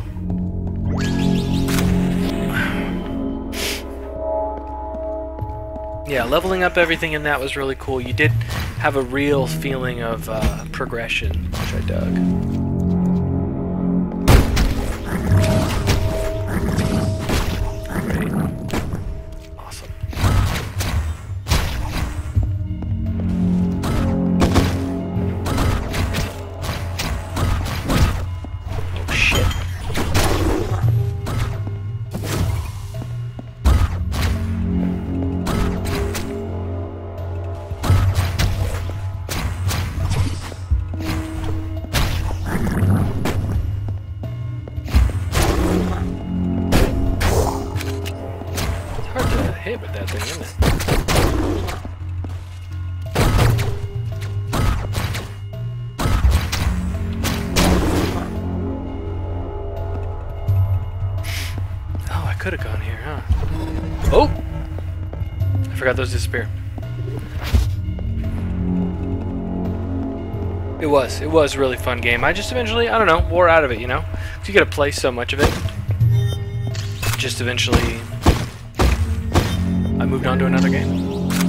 Yeah, leveling up everything in that was really cool. You did have a real feeling of progression, which I dug. Great. Awesome. Oh shit. Hit with that thing, isn't it? Oh, I could have gone here, huh? Oh! I forgot those disappear. It was a really fun game. I just eventually, I don't know, wore out of it, you know? 'Cause you gotta play so much of it. Just eventually I moved on to another game.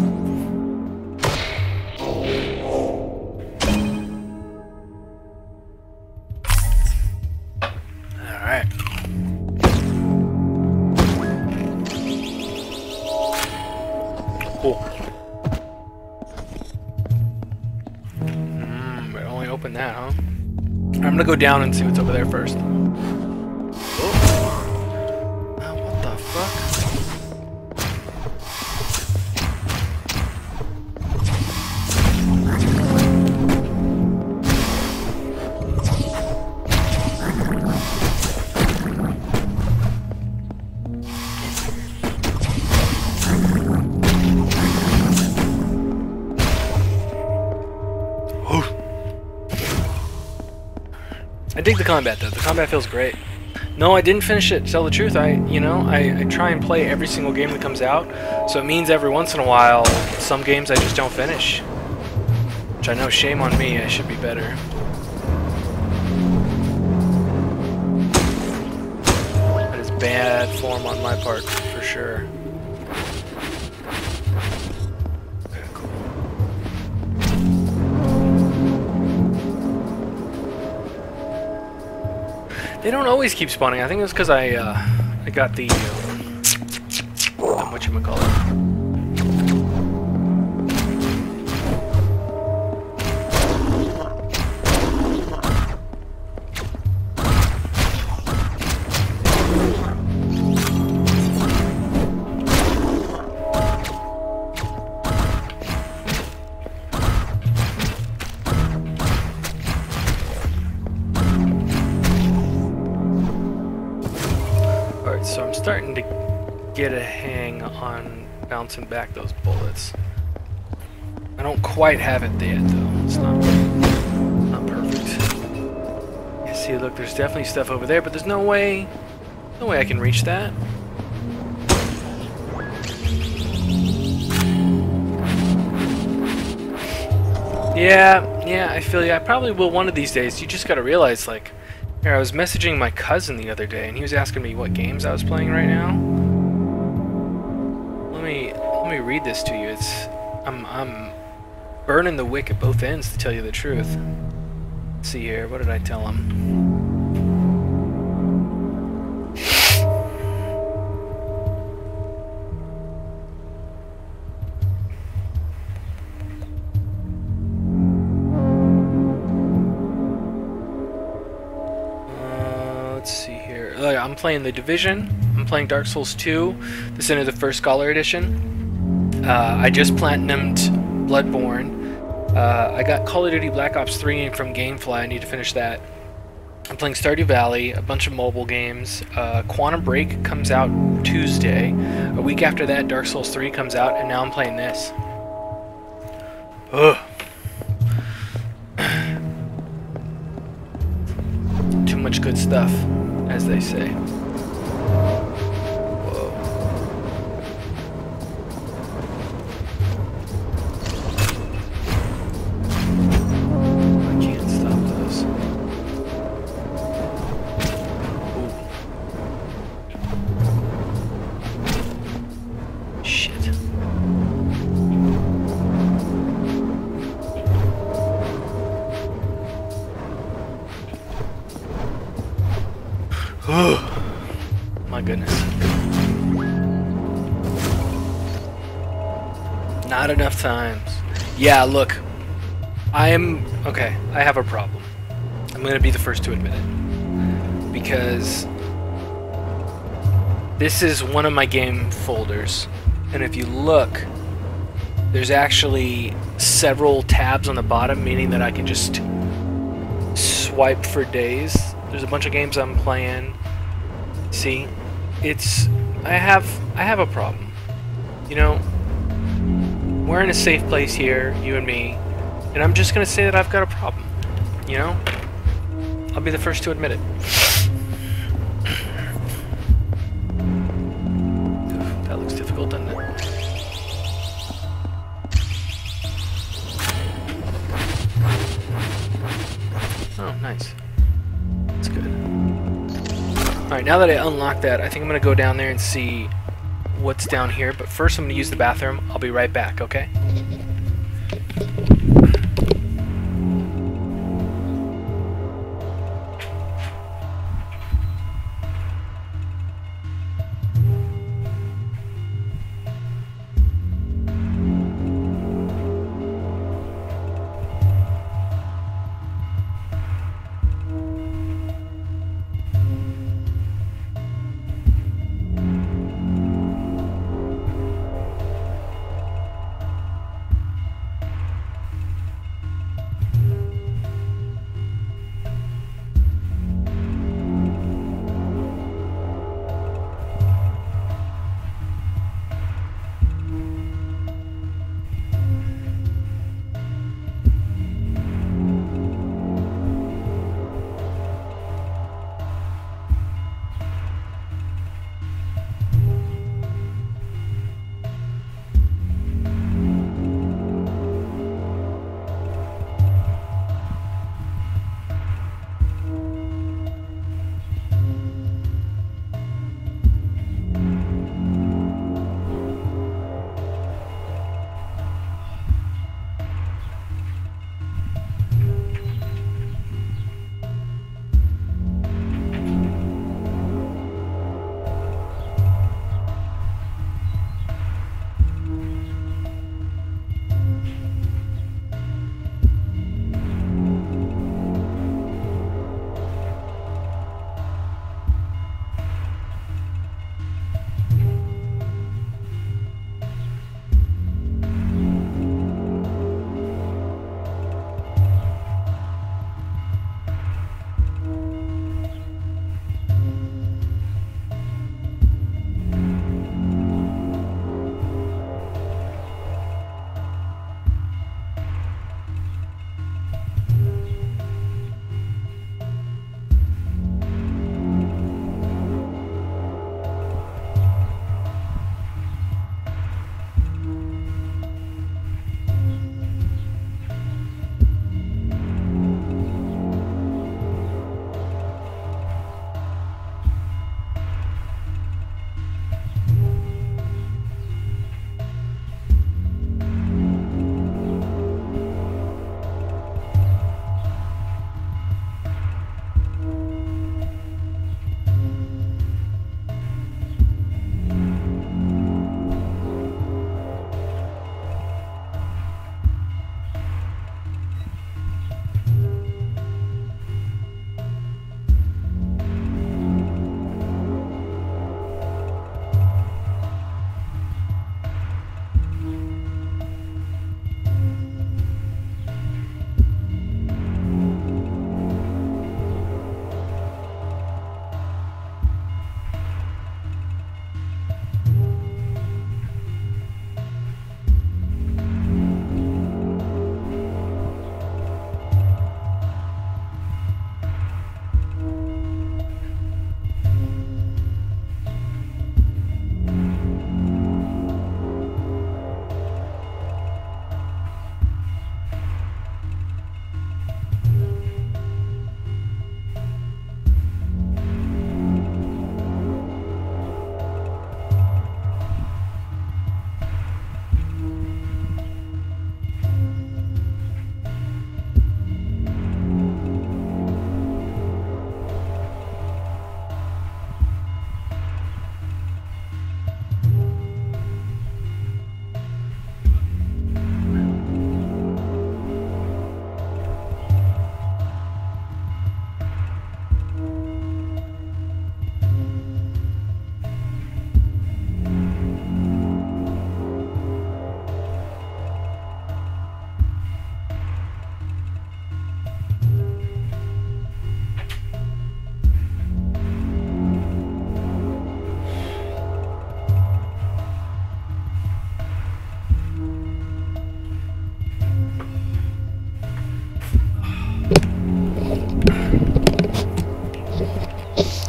Alright. Cool. It only opened that, huh? I'm gonna go down and see what's over there first. What the fuck? I dig the combat though. The combat feels great. No, I didn't finish it. To tell the truth, I try and play every single game that comes out, so it means every once in a while, some games I just don't finish. Which I know, shame on me. I should be better. That is bad form on my part, for sure. They don't always keep spawning. I think it's because I got the whatchamacallit. So I'm starting to get a hang on bouncing back those bullets. I don't quite have it yet though. It's not perfect. You see, look, there's definitely stuff over there, but there's no way I can reach that. Yeah, I feel you. I probably will one of these days. You just gotta realize, like, here, I was messaging my cousin the other day, and he was asking me what games I was playing right now. Let me read this to you. I'm burning the wick at both ends, to tell you the truth. Let's see here, what did I tell him? playing The Division. I'm playing Dark Souls 2, the Sin of the First Scholar Edition. I just platinumed Bloodborne. I got Call of Duty Black Ops 3 from Gamefly. I need to finish that. I'm playing Stardew Valley, a bunch of mobile games. Quantum Break comes out Tuesday. A week after that, Dark Souls 3 comes out, and now I'm playing this. Ugh. Too much good stuff, as they say. Whoa. I can't stop those. Ooh. Shit. My goodness. Not enough times. Yeah, look. Okay, I have a problem. I'm gonna be the first to admit it. Because this is one of my game folders. And if you look, there's actually several tabs on the bottom, meaning that I can just swipe for days. There's a bunch of games I'm playing. See, I have a problem. You know, we're in a safe place here, you and me, and I'm just gonna say that I've got a problem. You know, I'll be the first to admit it. That looks difficult, doesn't it? Oh, nice. That's good. Alright, now that I unlocked that, I think I'm going to go down there and see what's down here. But first I'm going to use the bathroom. I'll be right back, okay?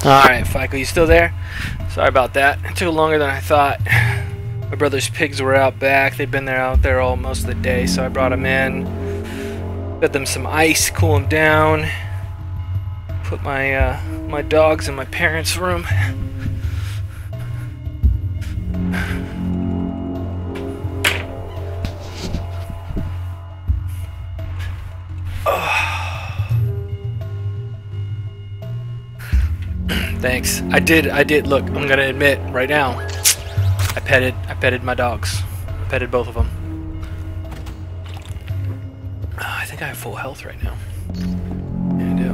Alright, FICO, you still there? Sorry about that. It took longer than I thought. My brother's pigs were out back. They'd been out there all most of the day, so I brought them in. Fed them some ice, cool them down. Put my my dogs in my parents' room. Thanks. I did. Look, I'm gonna admit right now, I petted my dogs. I petted both of them. I think I have full health right now. Yeah, I do.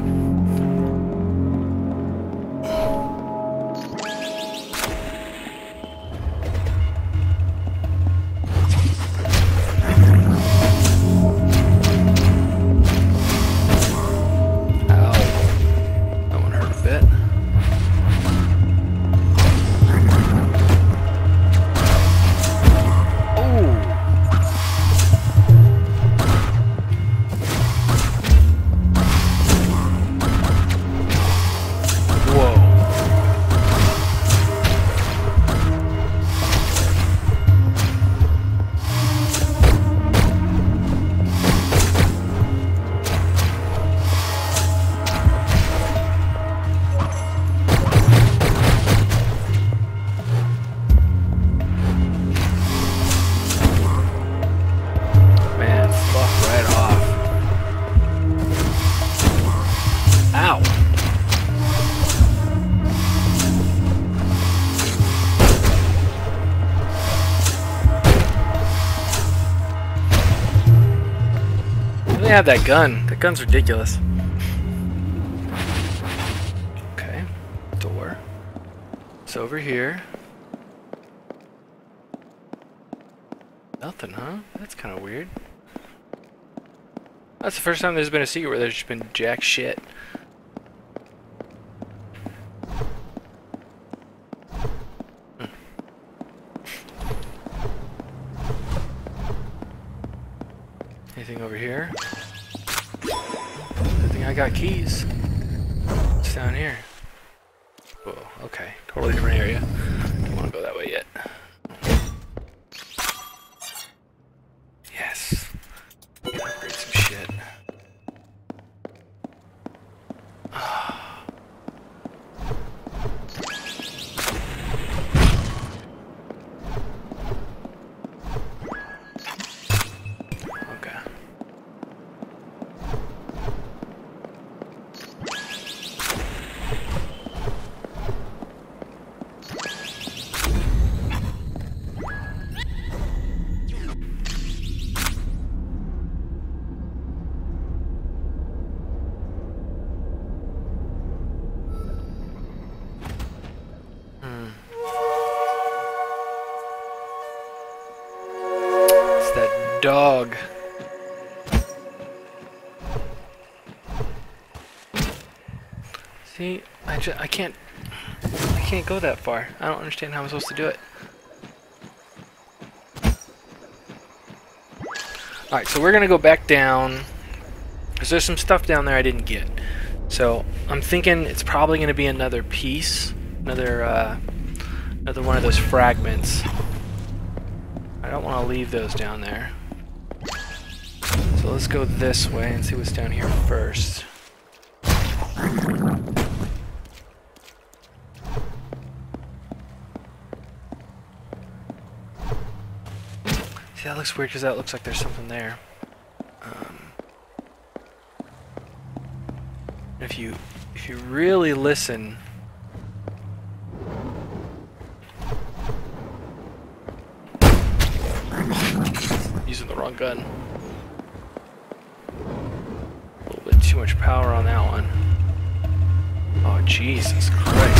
They have that gun. That gun's ridiculous. Okay, door. It's over here. Nothing, huh? That's kind of weird. That's the first time there's been a secret where there's just been jack shit. Anything over here? I think I got keys. What's down here? Whoa, okay. Totally different area. Don't want to go that way yet. Yes. Upgrade some shit. Dog. See, I can't go that far. I don't understand how I'm supposed to do it. Alright, so we're gonna go back down because there's some stuff down there I didn't get. So I'm thinking it's probably gonna be another piece, another one of those fragments. I don't want to leave those down there. So let's go this way and see what's down here first. See, that looks weird because that looks like there's something there. If you really listen, using the wrong gun. A little bit too much power on that one. Oh, Jesus Christ.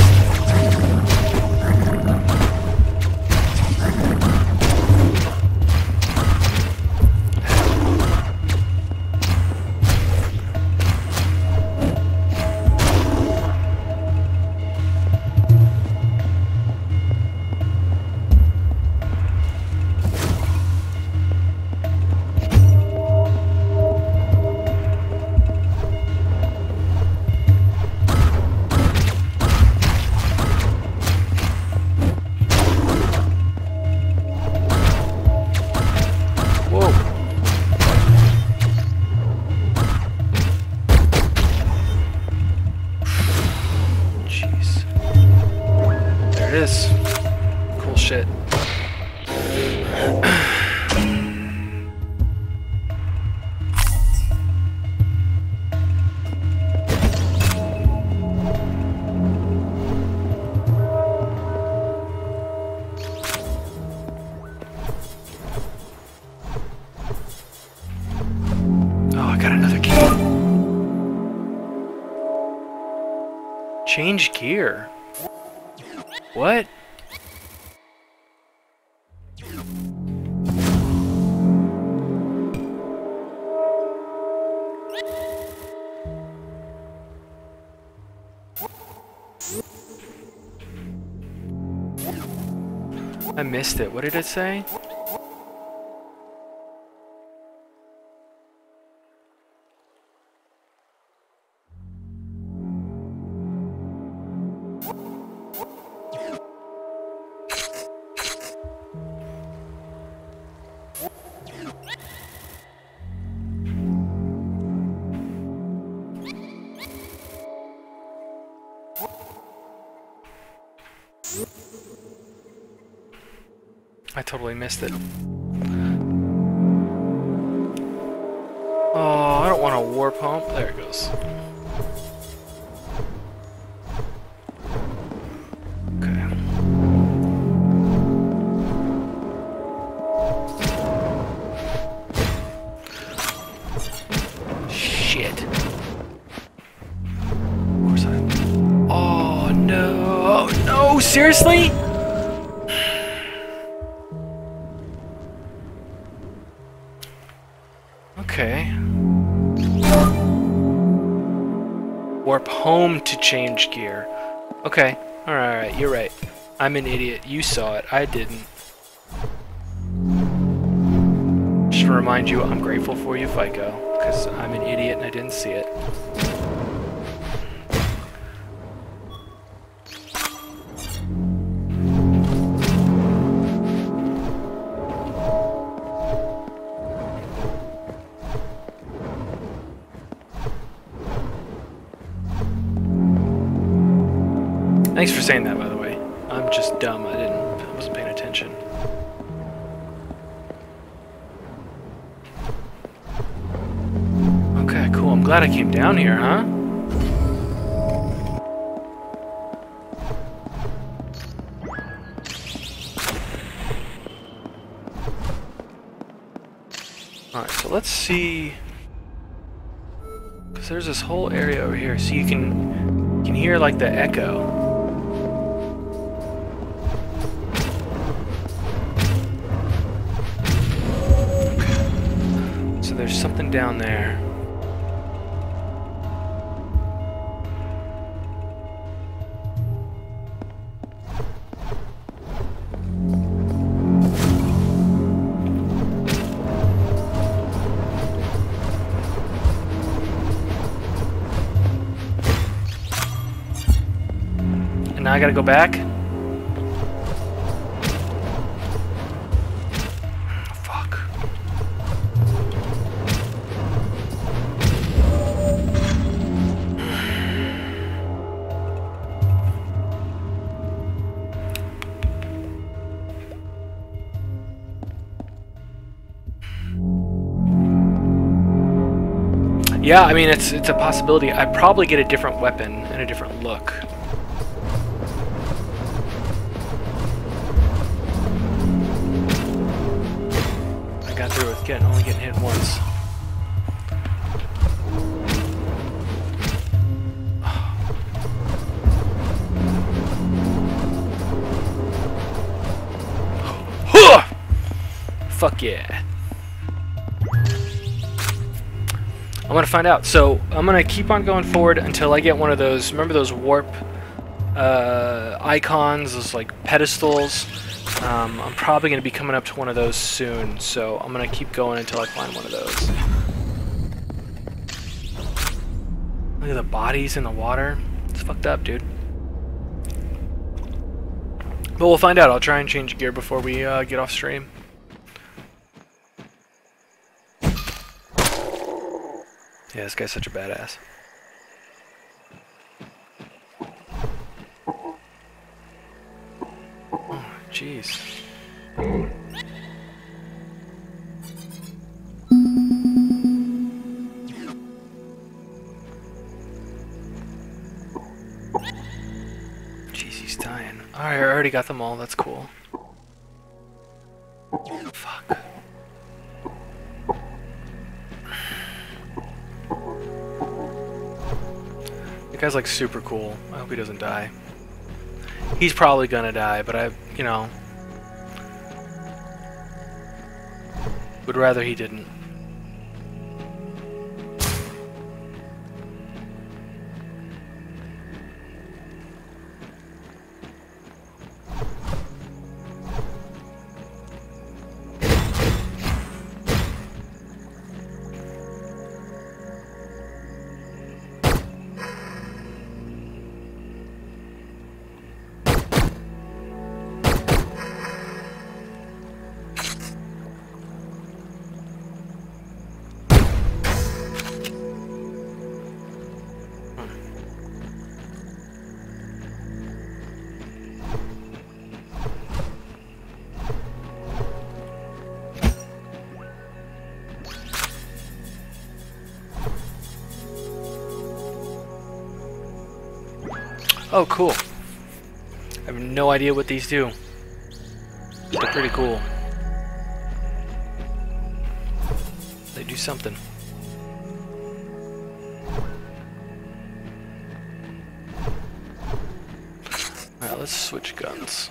Change gear. What? I missed it. What did it say? I totally missed it. Oh, I don't want a warp home. There it goes. Okay. Shit. Of course I... Oh, no. No, seriously? Okay. Warp home to change gear. Okay. Alright, you're right. I'm an idiot. You saw it. I didn't. Just to remind you, I'm grateful for you, Fico, because I'm an idiot and I didn't see it. Thanks for saying that, by the way. I'm just dumb. I wasn't paying attention. Okay, cool. I'm glad I came down here, huh? Alright, so let's see. Because there's this whole area over here, so you can hear like the echo. There's something down there. And now I gotta go back? Yeah, I mean, it's a possibility. I'd probably get a different weapon and a different look. I got through with only getting hit once. Fuck yeah. I'm gonna find out. So I'm gonna keep on going forward until I get one of those. Remember those warp icons, those like pedestals? I'm probably gonna be coming up to one of those soon. So I'm gonna keep going until I find one of those. Look at the bodies in the water. It's fucked up, dude. But we'll find out. I'll try and change gear before we get off stream. Yeah, this guy's such a badass. Oh, jeez. Jeez, he's dying. Alright, I already got them all. That's cool. Fuck. I think guy's like super cool. I hope he doesn't die. He's probably gonna die, but you know, would rather he didn't. Oh, cool. I have no idea what these do. They're pretty cool. They do something. Alright, let's switch guns.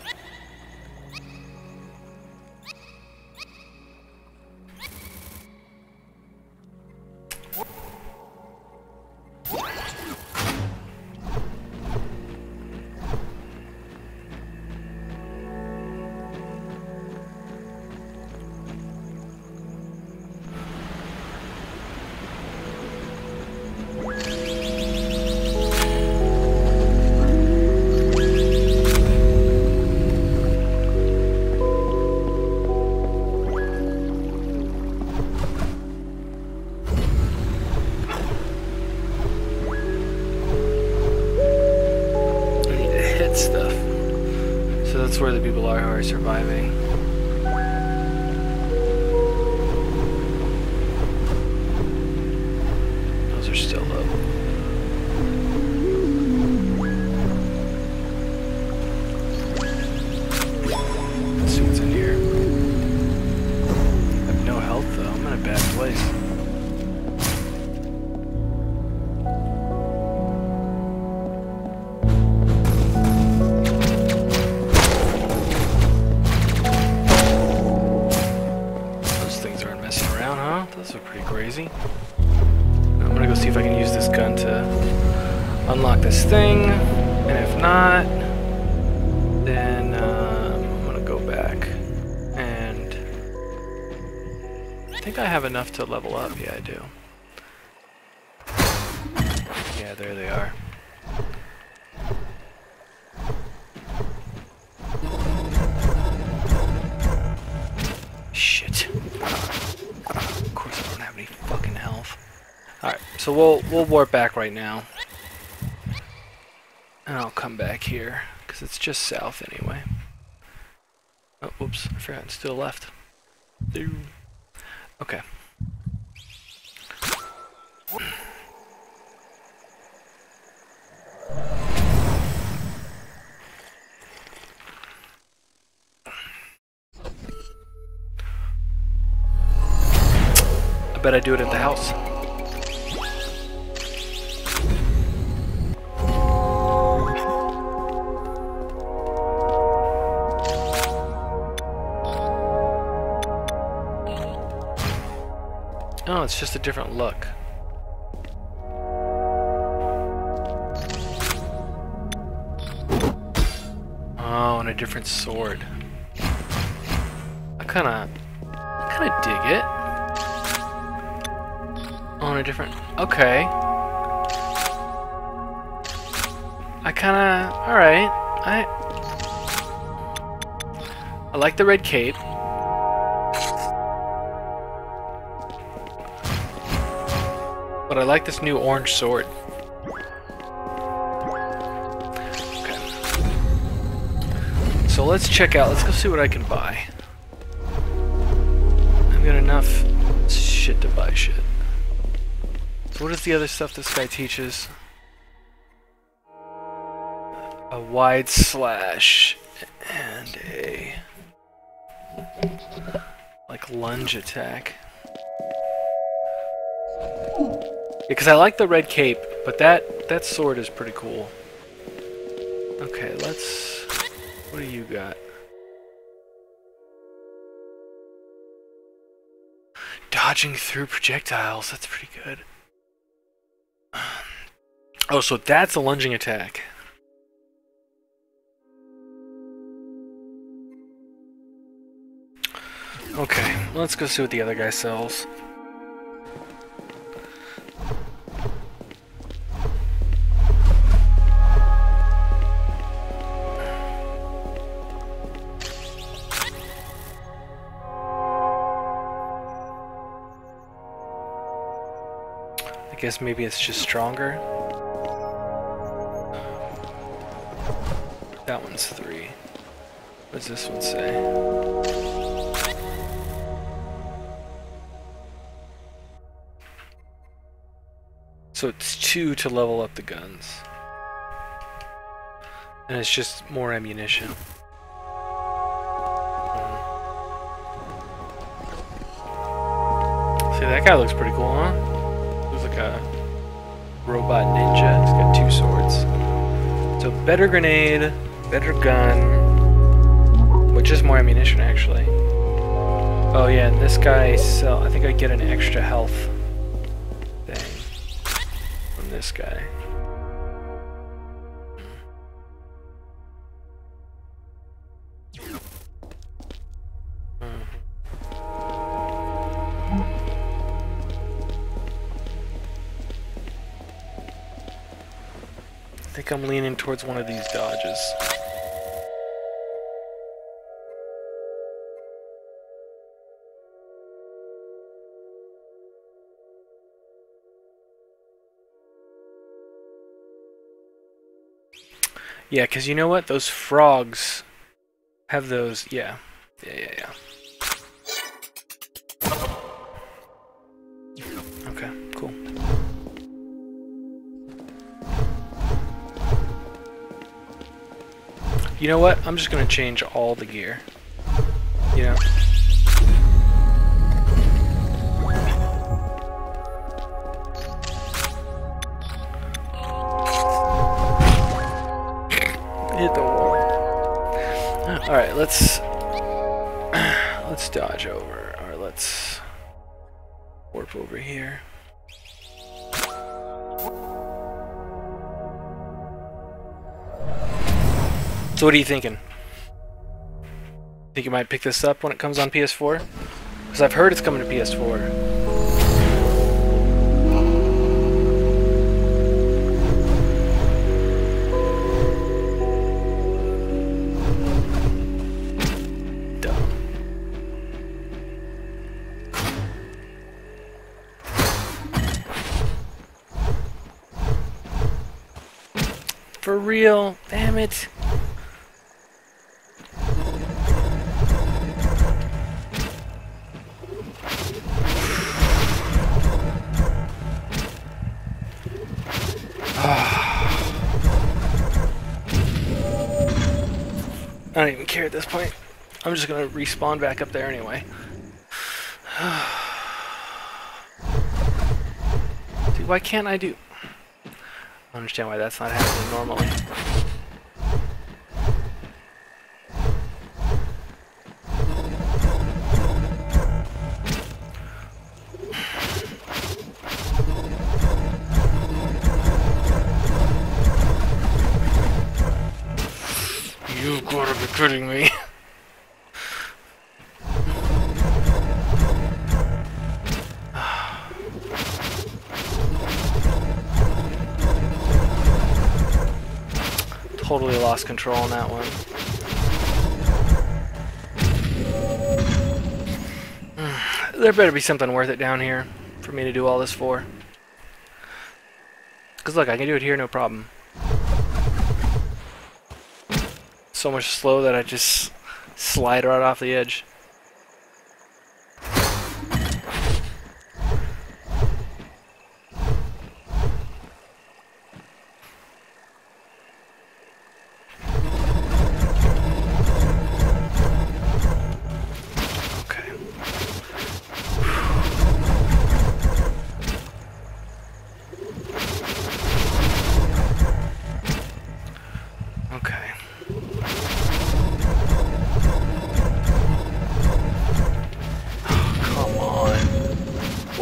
Stuff. So that's where the people are who are surviving. Those are still up. Let's see what's in here. I have no health though. I'm in a bad place. Those are pretty crazy. I'm gonna go see if I can use this gun to unlock this thing, and if not, then I'm gonna go back. And I think I have enough to level up. Yeah, I do. Yeah, there they are. Shit. Of course I don't have any fucking health. Alright, so we'll warp back right now. And I'll come back here, because it's just south anyway. Oh, whoops, I forgot, it's to the left. Okay. I bet I do it at the house. Oh, it's just a different look. Oh, and a different sword. I kinda dig it. On a different... Okay. I kinda... Alright. I like the red cape. But I like this new orange sword. Okay. So let's check out. Let's go see what I can buy. I've got enough shit to buy shit. So what is the other stuff this guy teaches? A wide slash and a like lunge attack. Because I like the red cape, but that that sword is pretty cool. Okay, let's... What do you got? Dodging through projectiles. That's pretty good. Oh, so that's a lunging attack. Okay, let's go see what the other guy sells. I guess maybe it's just stronger. That one's 3. What does this one say? So it's 2 to level up the guns. And it's just more ammunition. See, that guy looks pretty cool, huh? Looks like a robot ninja. He's got 2 swords. So better grenade, better gun, which is more ammunition actually. Oh yeah, and this guy I think I get an extra health thing from this guy. I think I'm leaning towards one of these dodges. Yeah, because you know what? Those frogs have those... Yeah. Yeah. Okay, cool. You know what? I'm just gonna change all the gear. You know? Hit the wall. Alright, let's dodge over, or let's warp over here. So what are you thinking? Think you might pick this up when it comes on PS4? Because I've heard it's coming to PS4. For real? Damn it. I don't even care at this point. I'm just gonna respawn back up there anyway. Dude, why can't I do... I don't understand why that's not happening normally. You gotta be kidding me. Totally lost control on that one. There better be something worth it down here for me to do all this for. Because look, I can do it here no problem. So much slow that I just slide right off the edge.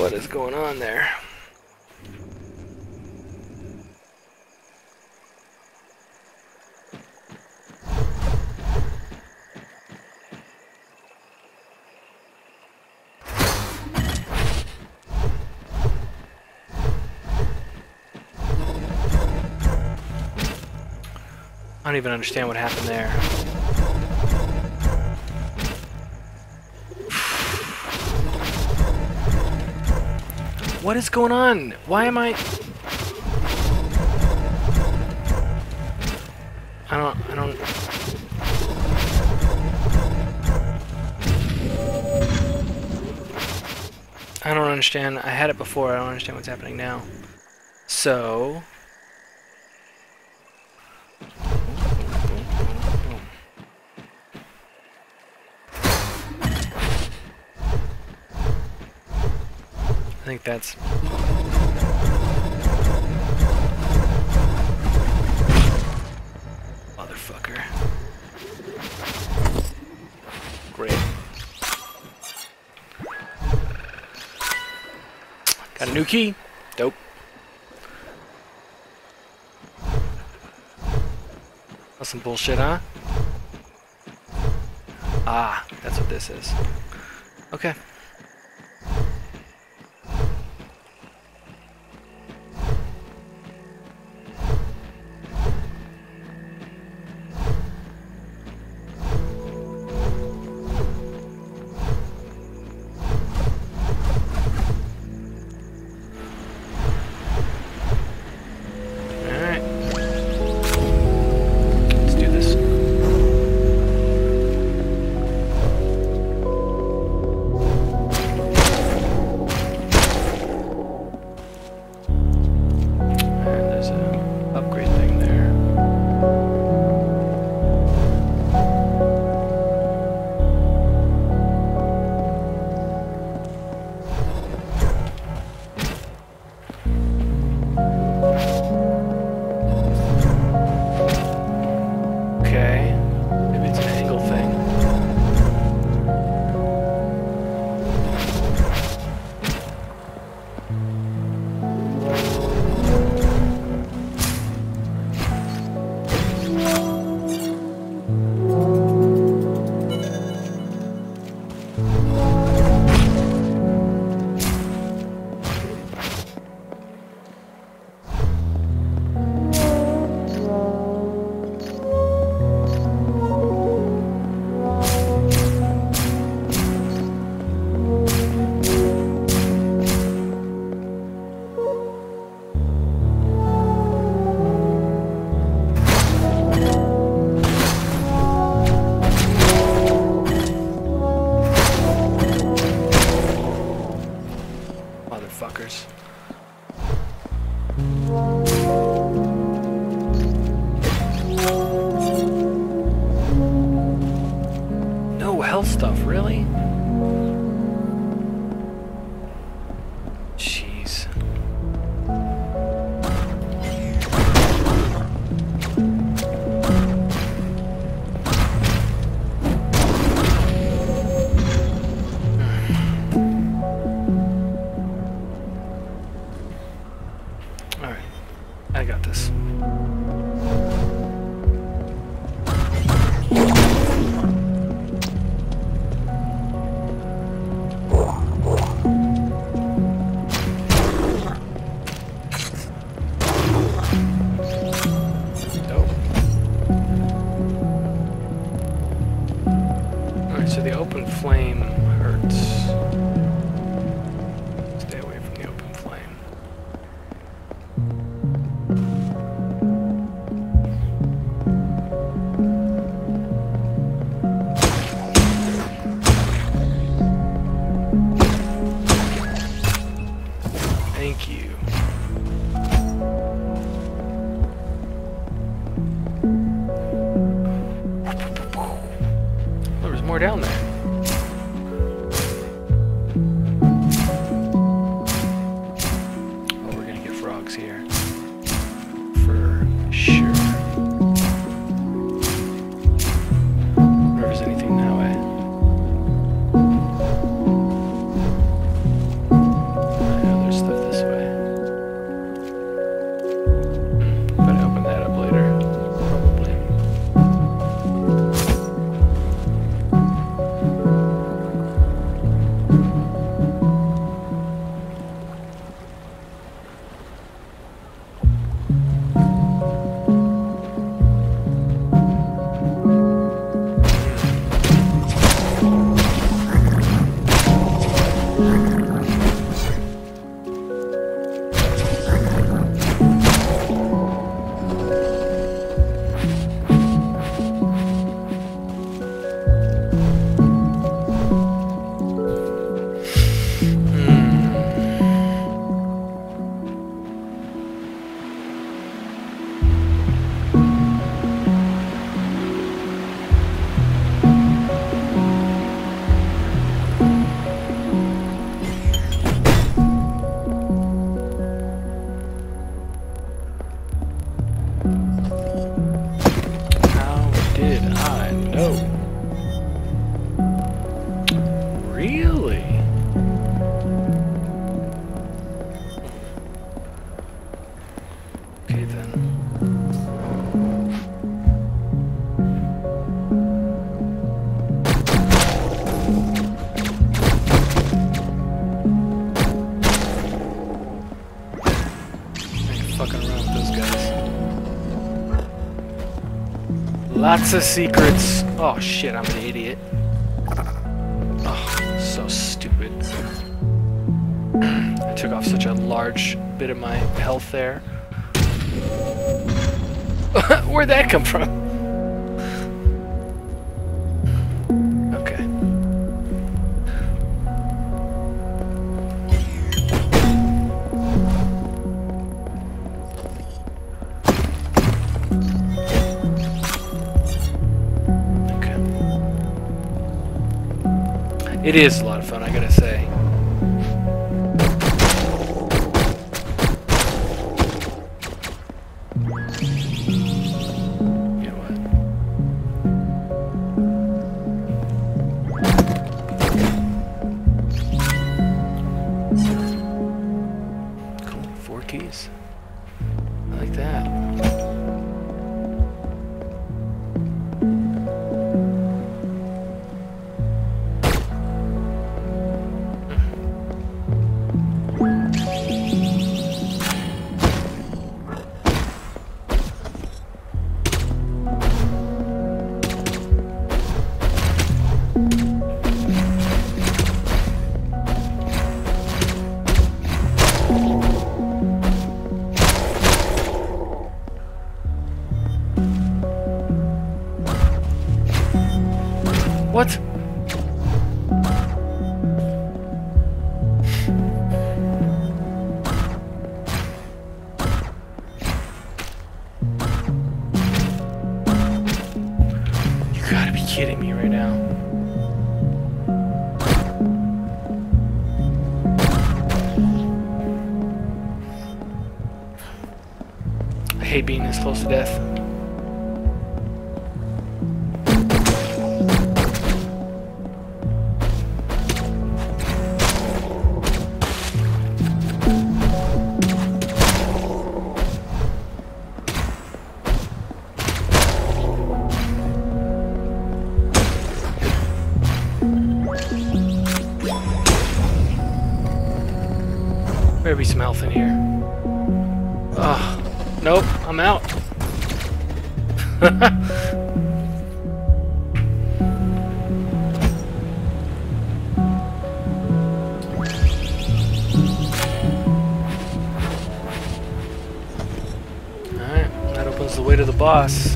What is going on there? I don't even understand what happened there. What is going on? Why am I... I don't... I don't understand. I had it before. I don't understand what's happening now. So... I think that's... Motherfucker. Great. Got a new key. Dope. That's some bullshit, huh? Ah, that's what this is. Okay. Motherfuckers. No health stuff, really? Jeez. Alright, I got this. So the open flame hurts. Stay away from the open flame. Thank you. There's more down there. Oh, we're gonna get frogs here. For sure. Wonder if there's anything that way. Lots of secrets. Oh shit, I'm an idiot. Oh, so stupid. I took off such a large bit of my health there. Where'd that come from? Okay. It is a lot of fun, I gotta say. You know what? Cool, 4 keys. I like that. What? You gotta be kidding me right now. I hate being this close to death. Better be some health in here. Ugh. Nope, I'm out. Alright, that opens the way to the boss.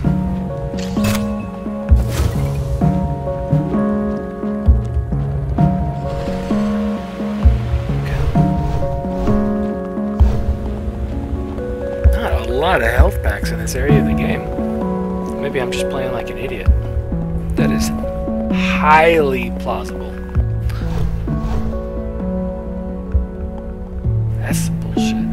A lot of health packs in this area of the game. Maybe I'm just playing like an idiot. That is highly plausible. That's some bullshit.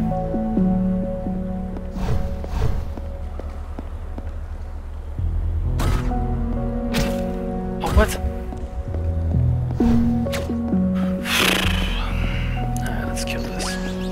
Oh, what? Alright, let's kill this.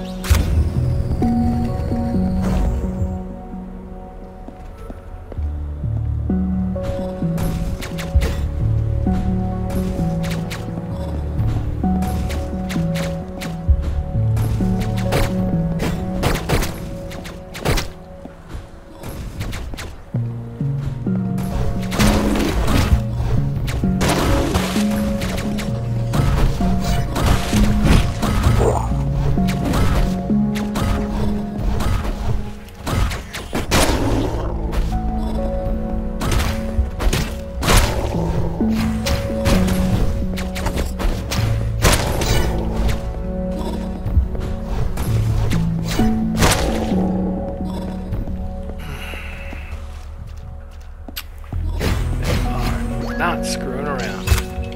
Not screwing around.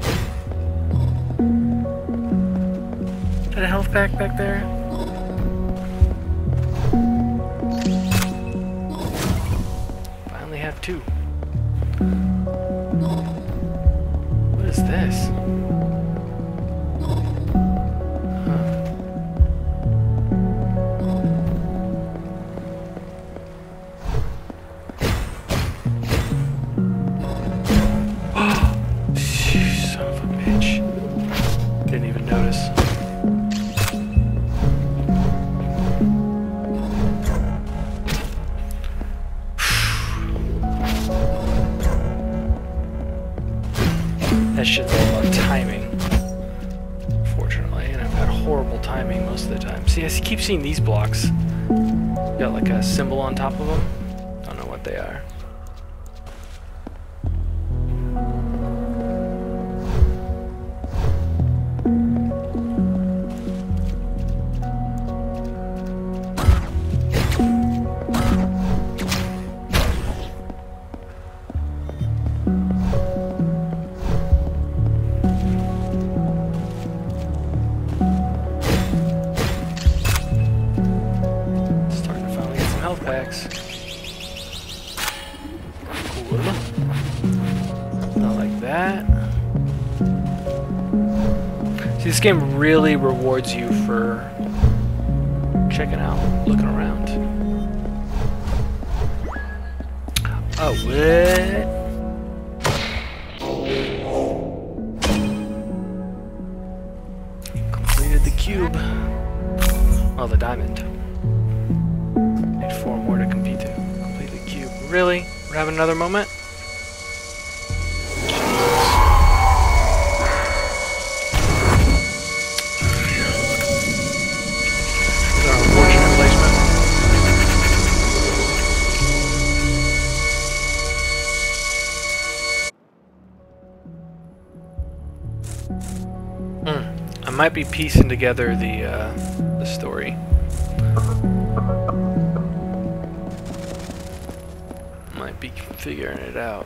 Is that a health pack back there? I only have 2. What is this? Didn't even notice. most of the time. See, I keep seeing these blocks. Got like a symbol on top of them. Don't know what they are. Cool. Not like that. See, this game really rewards you for checking out, looking around. Oh, what? Completed the cube. Oh, the diamond. Need 4 more to complete the cube. Really? We're having another moment? This is our unfortunate placement. I might be piecing together the story. Might be figuring it out.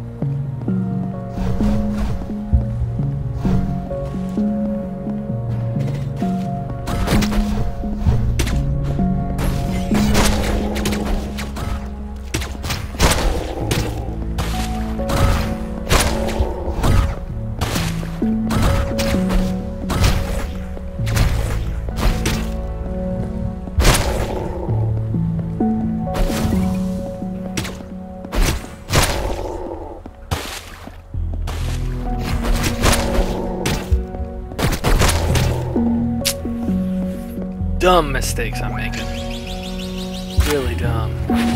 Dumb mistakes I'm making. Really dumb.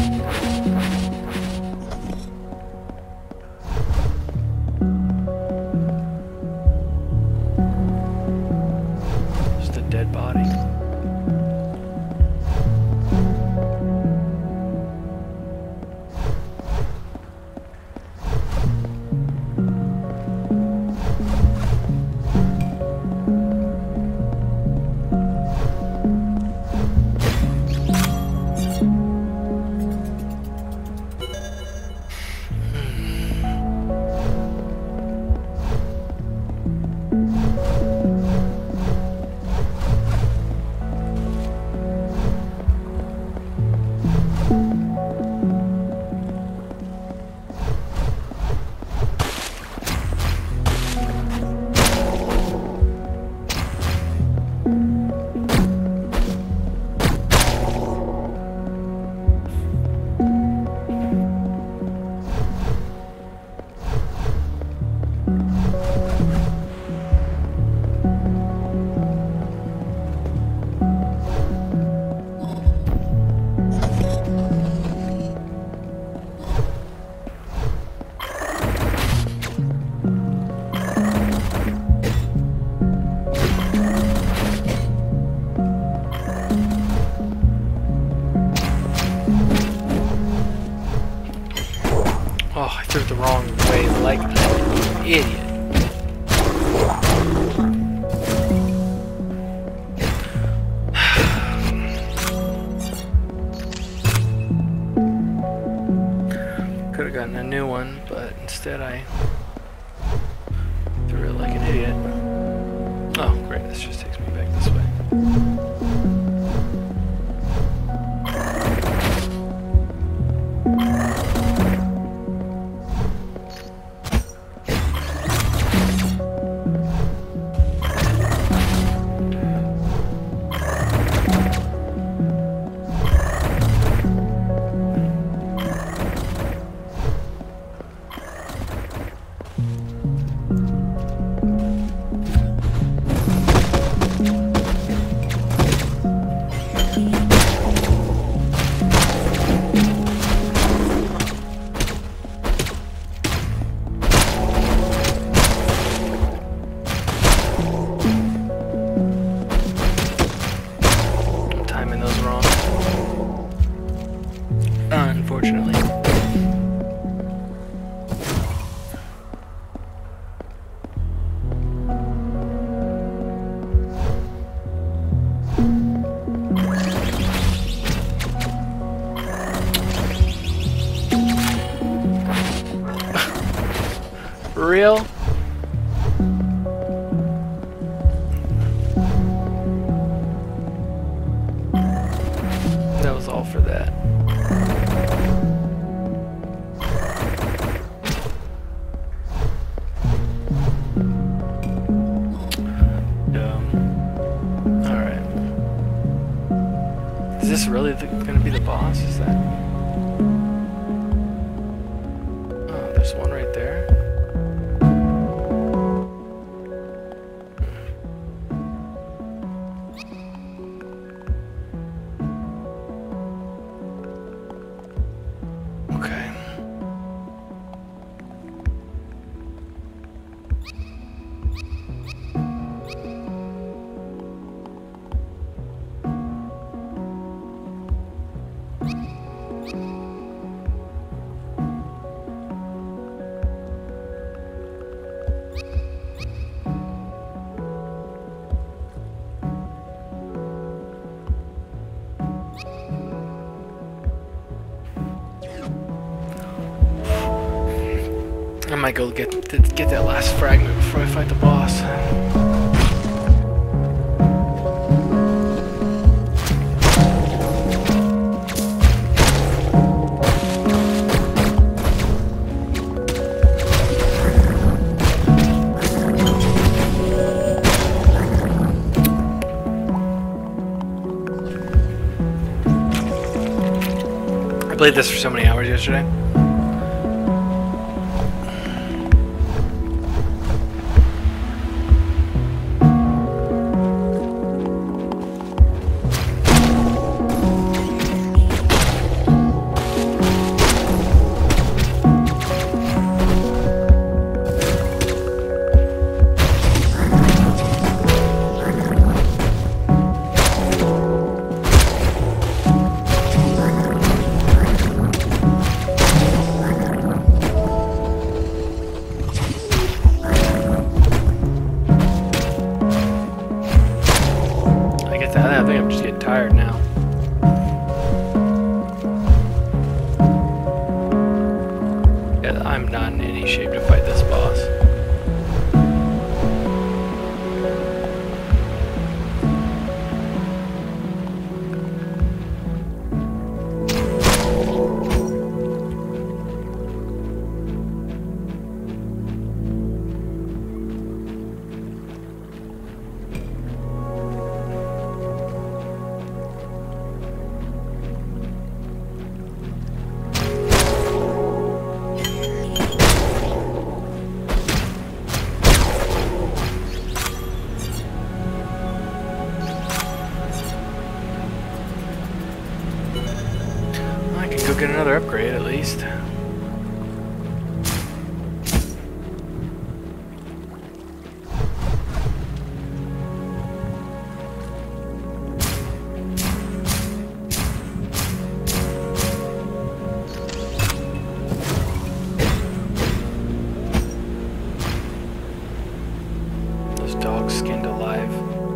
Just a dead body. Oh, I threw it the wrong way like an idiot. Could have gotten a new one, but instead I threw it like an idiot. Oh, great, this just takes me back this way. unfortunately. For real? That was all for that. Alright. Is this really gonna be the boss? Is that... Oh, there's one right there. Okay. I might go get that last fragment before I fight the boss. I played this for so many hours yesterday. I think I'm just getting tired now. Yeah, I'm not in any shape to fight this boss. Go get another upgrade at least. Those dogs skinned alive.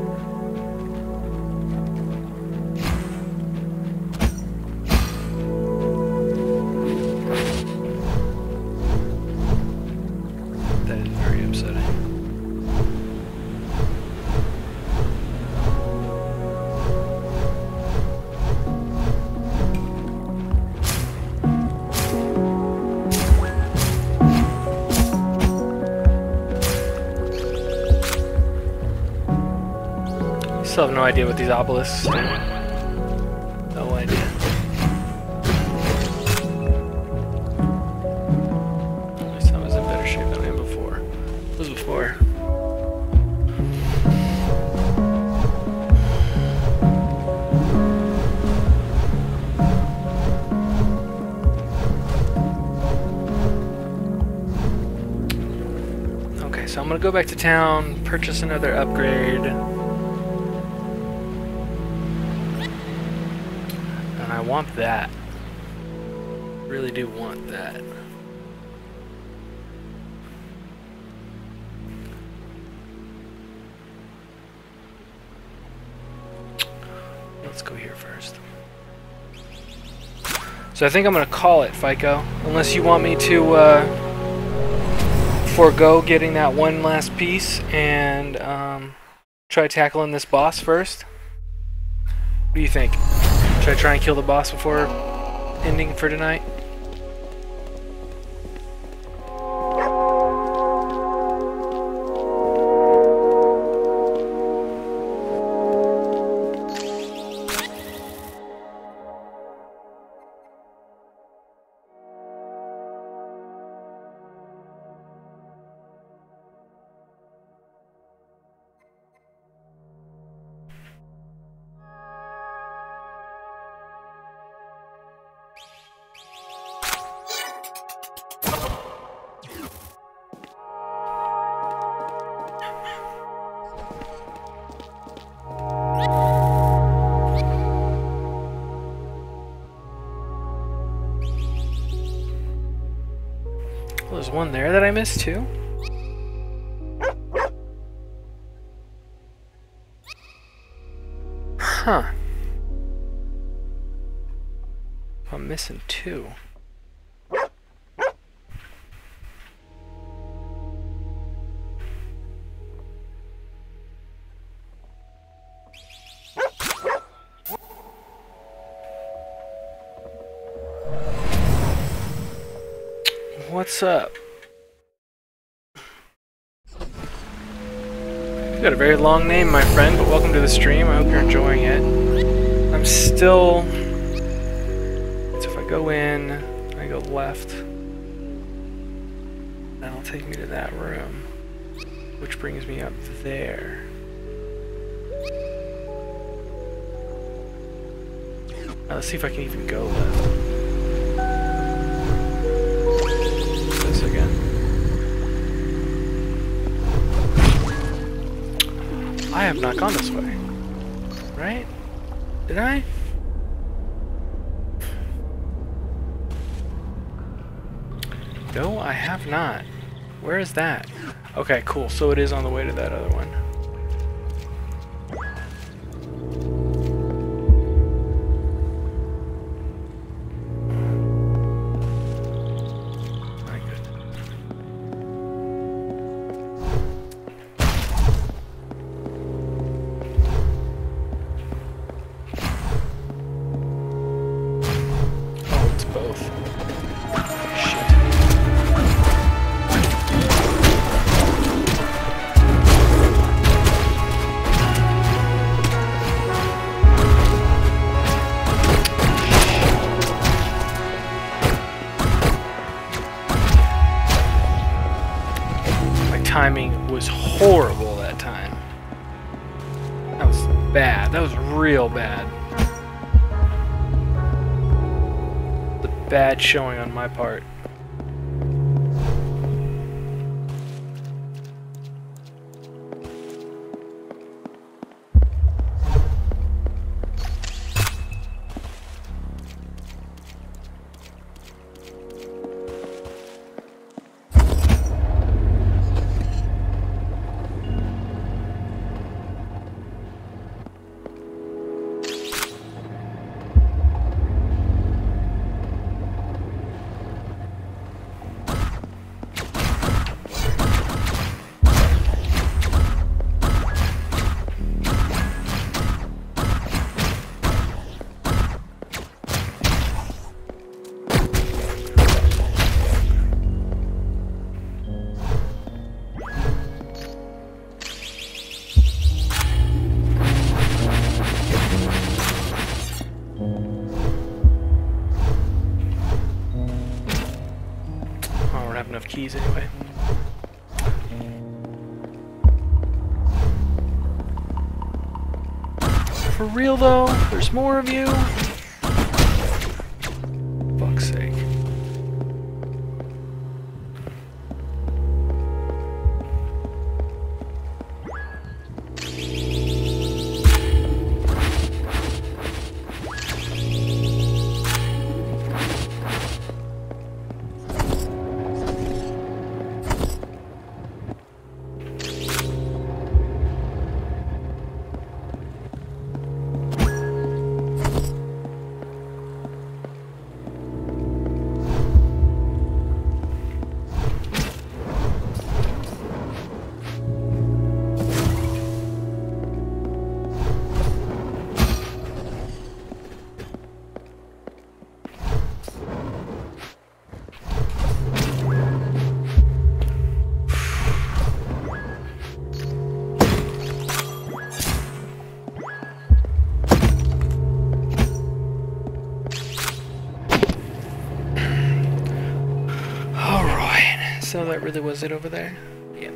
Still have no idea what these obelisks do. No idea. At least I was in better shape than I am before. What was before? Okay, so I'm gonna go back to town, purchase another upgrade. I want that. Really do want that. Let's go here first. So I think I'm gonna call it, FICO. Unless you want me to forego getting that one last piece and try tackling this boss first. What do you think? Should I try and kill the boss before ending for tonight? Well, there's one there that I missed too. Huh. I'm missing two. What's up? You got a very long name, my friend, but welcome to the stream. I hope you're enjoying it. I'm still... So if I go in, I go left, that'll take me to that room, which brings me up there. Now let's see if I can even go left. This again. I have not gone this way. Right? Did I? No, I have not. Where is that? Okay, cool. So it is on the way to that other one. Timing was horrible that time. That was bad. That was real bad. The bad showing on my part. Enough keys anyway. For real though? There's more of you? Fuck's sake. So that really was it over there? Yeah.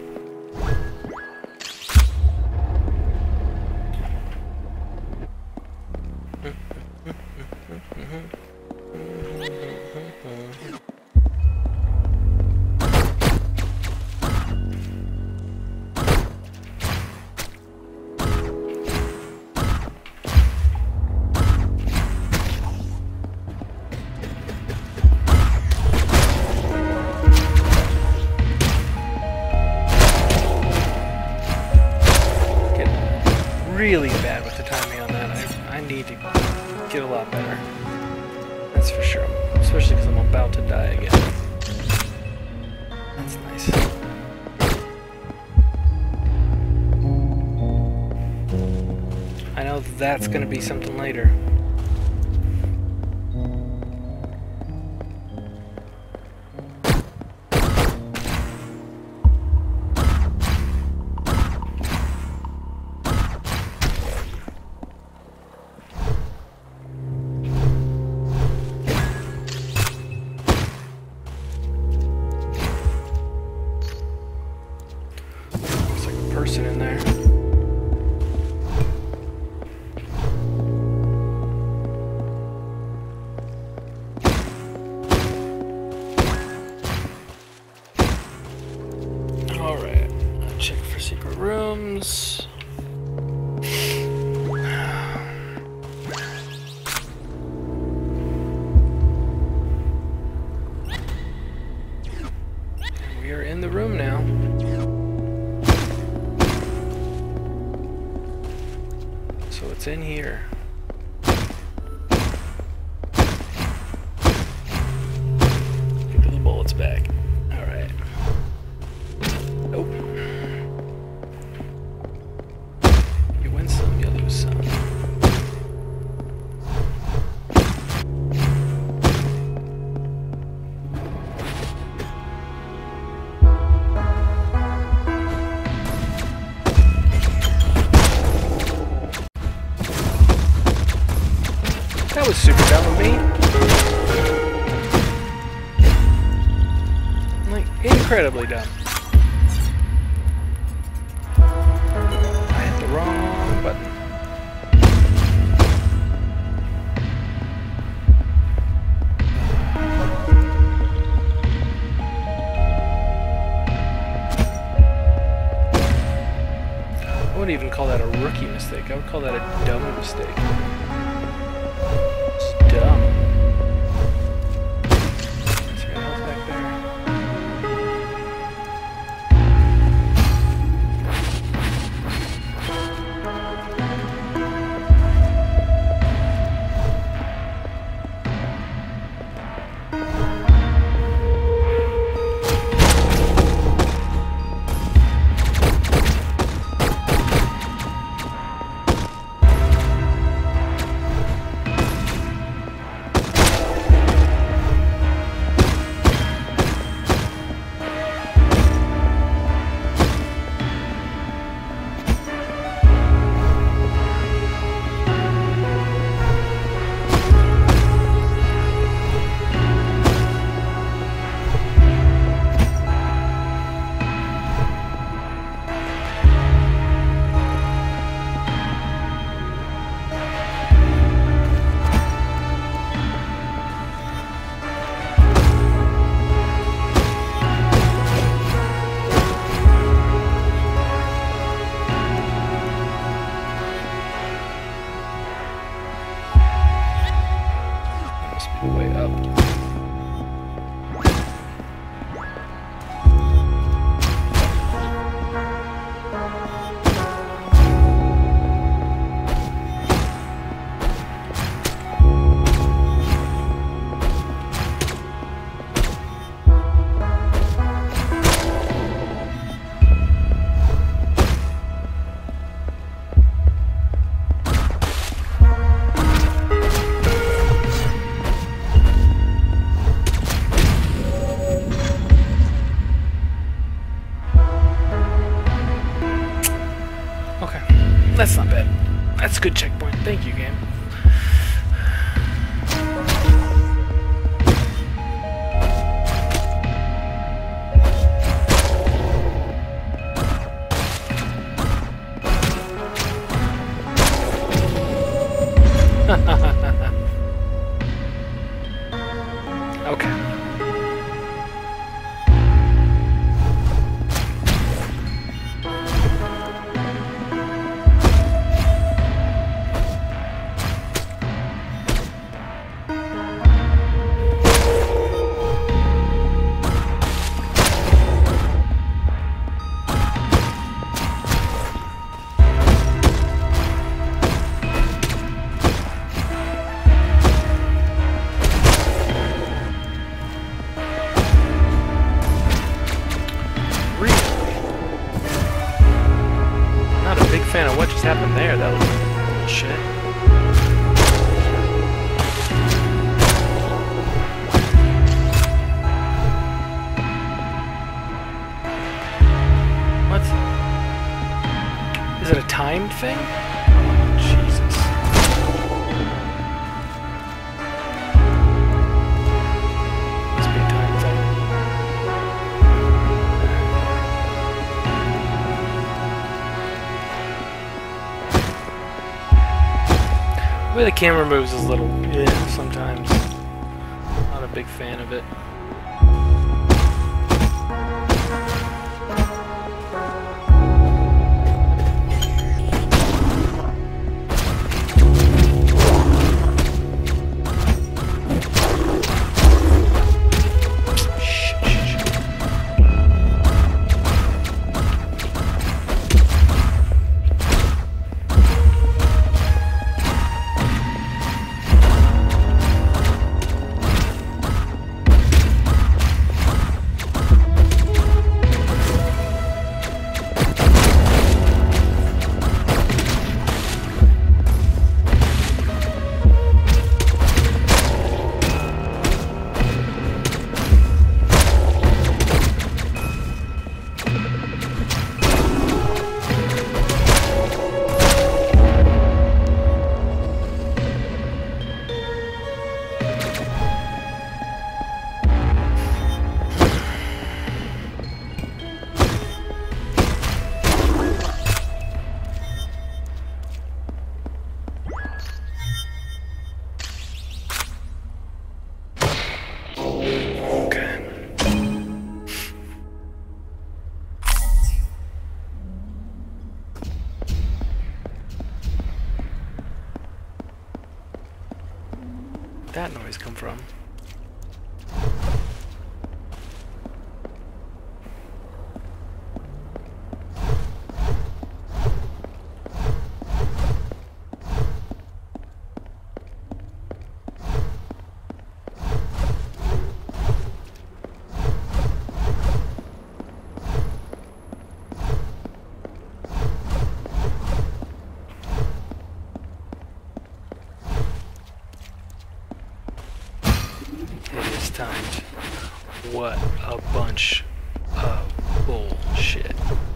Really bad with the timing on that. I need to get a lot better. That's for sure. Especially because I'm about to die again. That's nice. I know that's going to be something later. In there. Alright, I'll check for secret rooms. We are in the room now. So it's in here. Get those bullets back. Alright. Nope. You win some, you lose some. That was super dumb of me. Like, incredibly dumb. I hit the wrong button. I wouldn't even call that a rookie mistake. I would call that a dumb mistake. Dumb. Is there anything else back there? Way up. Okay. Fan of what just happened there. That was shit. What? Is it a timed thing? Oh, Jesus. Must be a timed thing. The way the camera moves is a little sometimes. Not a big fan of it. That noise come from? Timed. What a bunch of bullshit.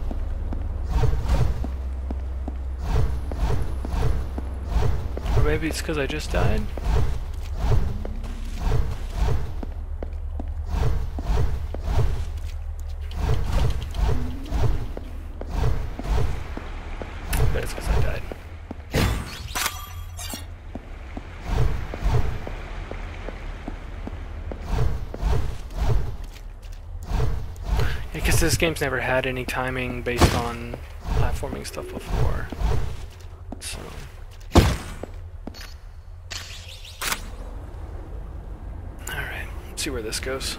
Or maybe it's because I just died? But it's because I died. Because this game's never had any timing based on platforming stuff before. So. Alright, let's see where this goes.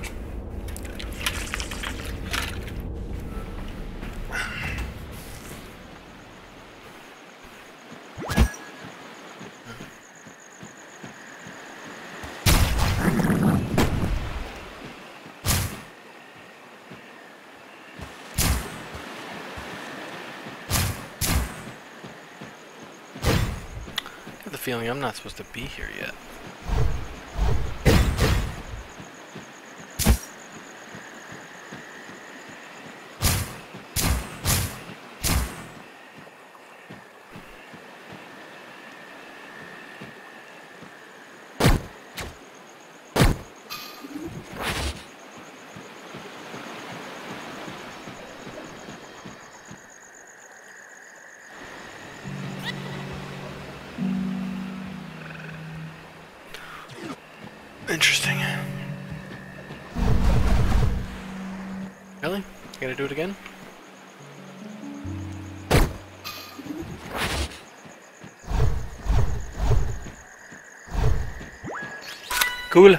I have the feeling I'm not supposed to be here yet. Interesting. Really? You gotta do it again? Cool.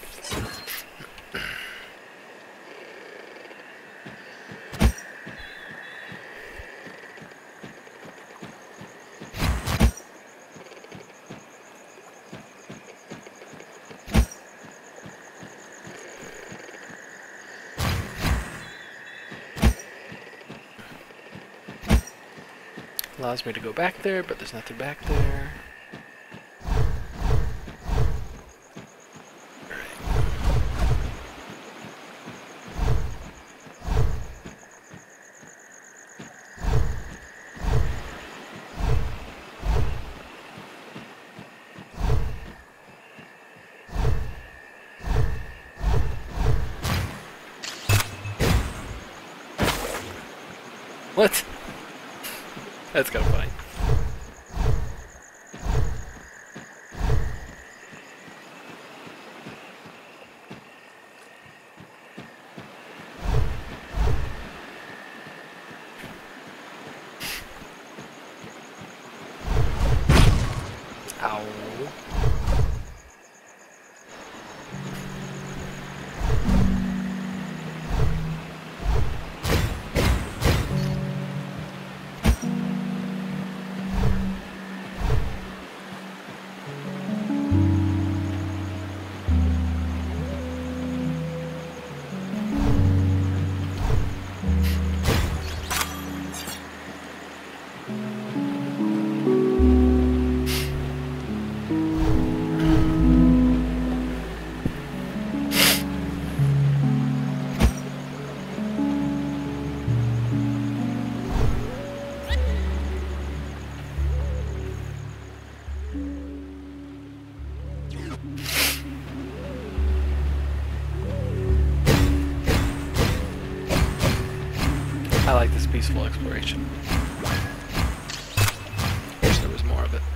Allows me to go back there, but there's nothing back there. What? That's kind of funny. Ow. I like this peaceful exploration. Wish there was more of it.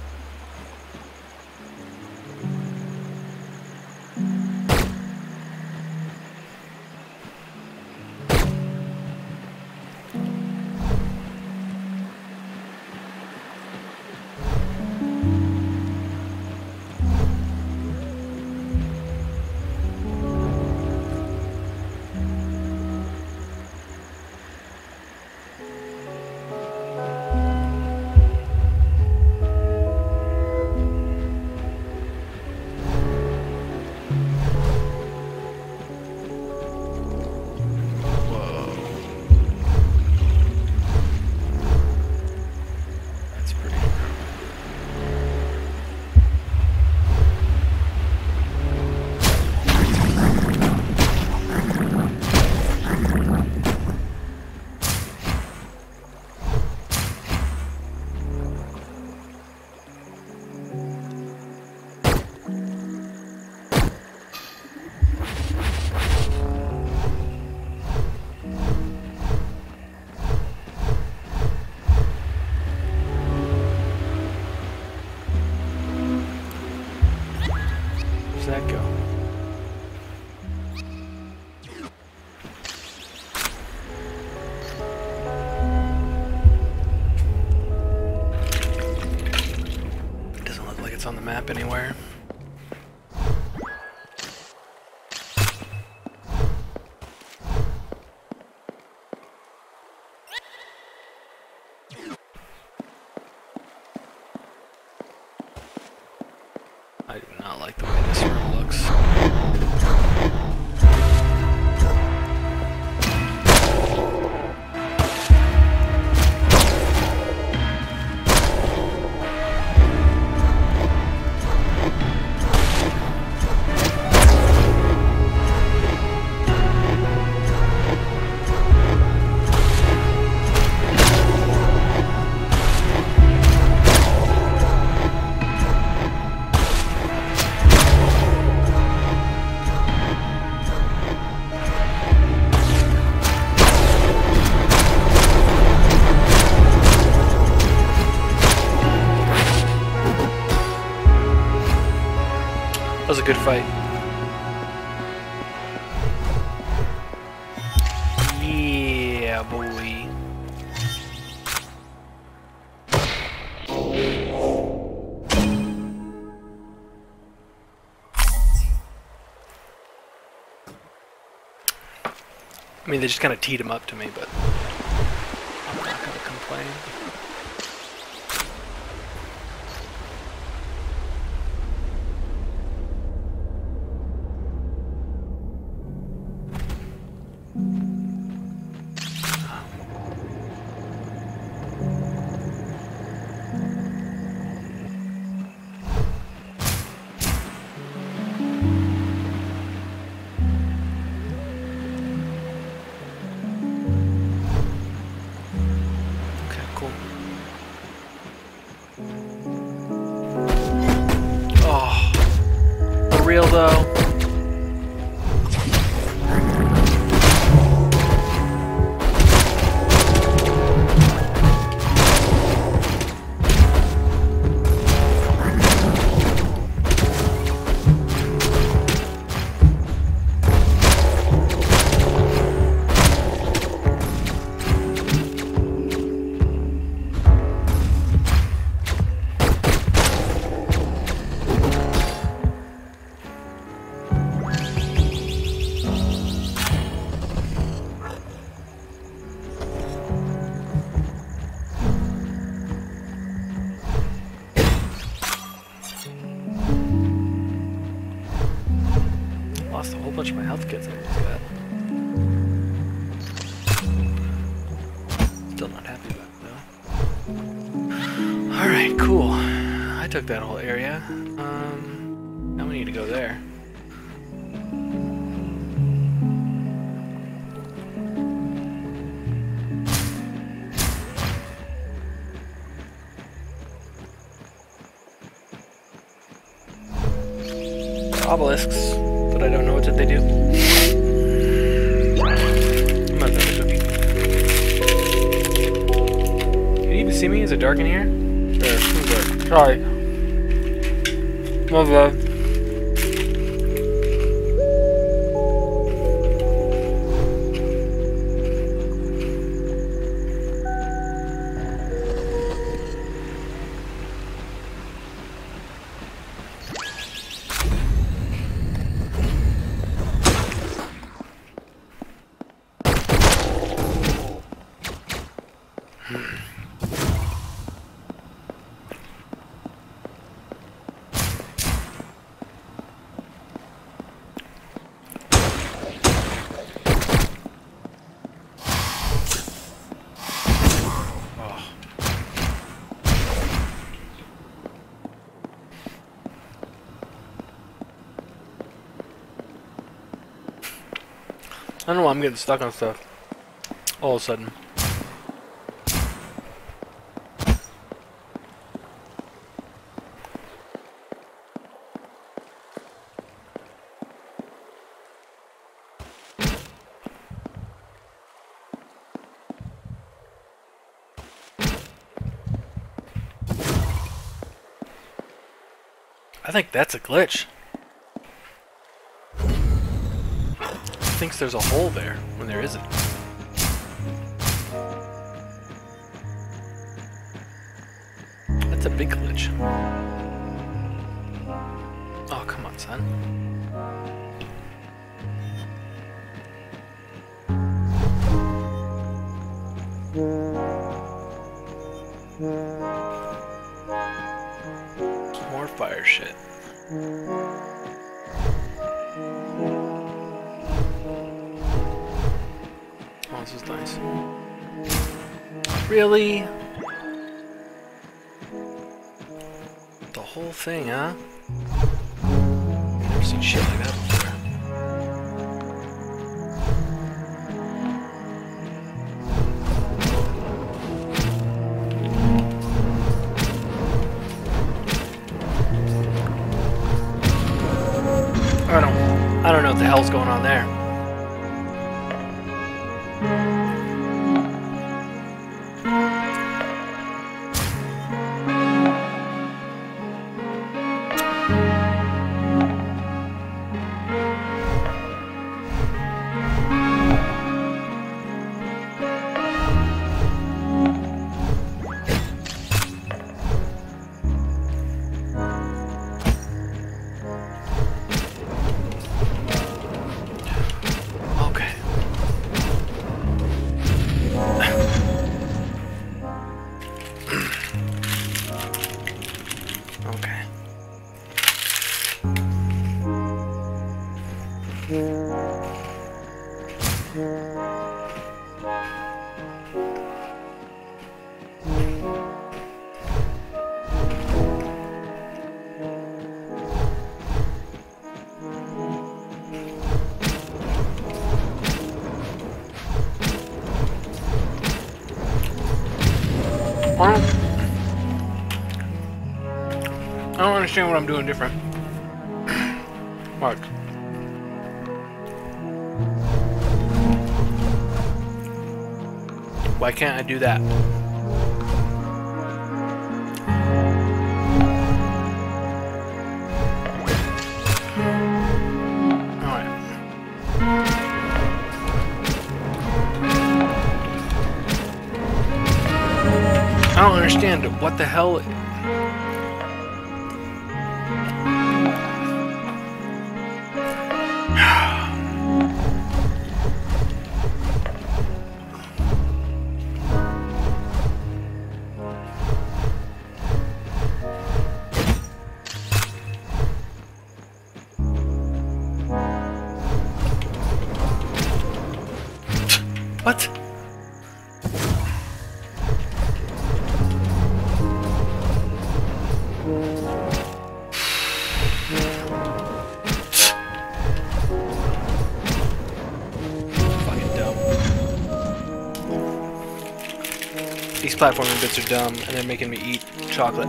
Where's that go? Doesn't look like it's on the map anywhere. I do not like the way this room looks. That was a good fight. Yeah, boy. I mean, they just kind of teed him up to me, but I'm not gonna complain. Real though. Lost a whole bunch of my health kits I just got. Still not happy about it though. Alright, cool. I took that whole area. Now we need to go there. Obelisks, but I don't know what they do. I'm not another cookie. Can you even see me? Is it dark in here? There, it's dark. Sorry. My bad. I don't know why I'm getting stuck on stuff all of a sudden. I think that's a glitch. Thinks there's a hole there when there isn't. That's a big glitch. Oh, come on, son. More fire shit. Oh, this is nice. Really? The whole thing, huh? Never seen shit like that before. I don't know what the hell's going on there. I don't understand what I'm doing different. Mark. Why can't I do that? Alright. I don't understand what the hell. What? Fucking dumb. These platforming bits are dumb, and they're making me eat chocolate.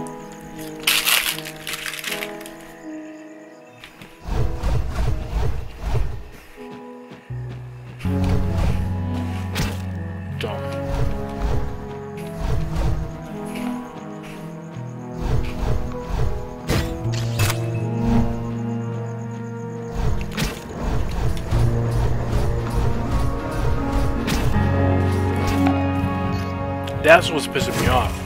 That's what's pissing me off.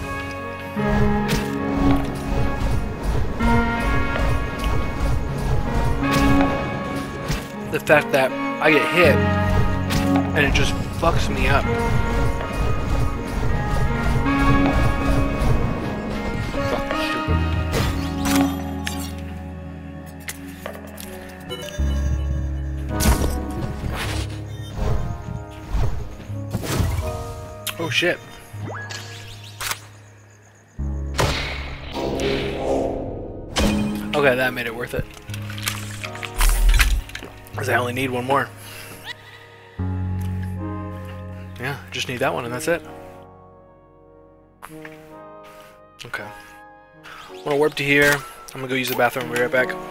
The fact that I get hit and it just fucks me up. Fucking stupid. Oh shit. Okay, that made it worth it. Because I only need one more. Yeah, just need that one and that's it. Okay. I'm gonna warp to here. I'm gonna go use the bathroom. I'll be right back.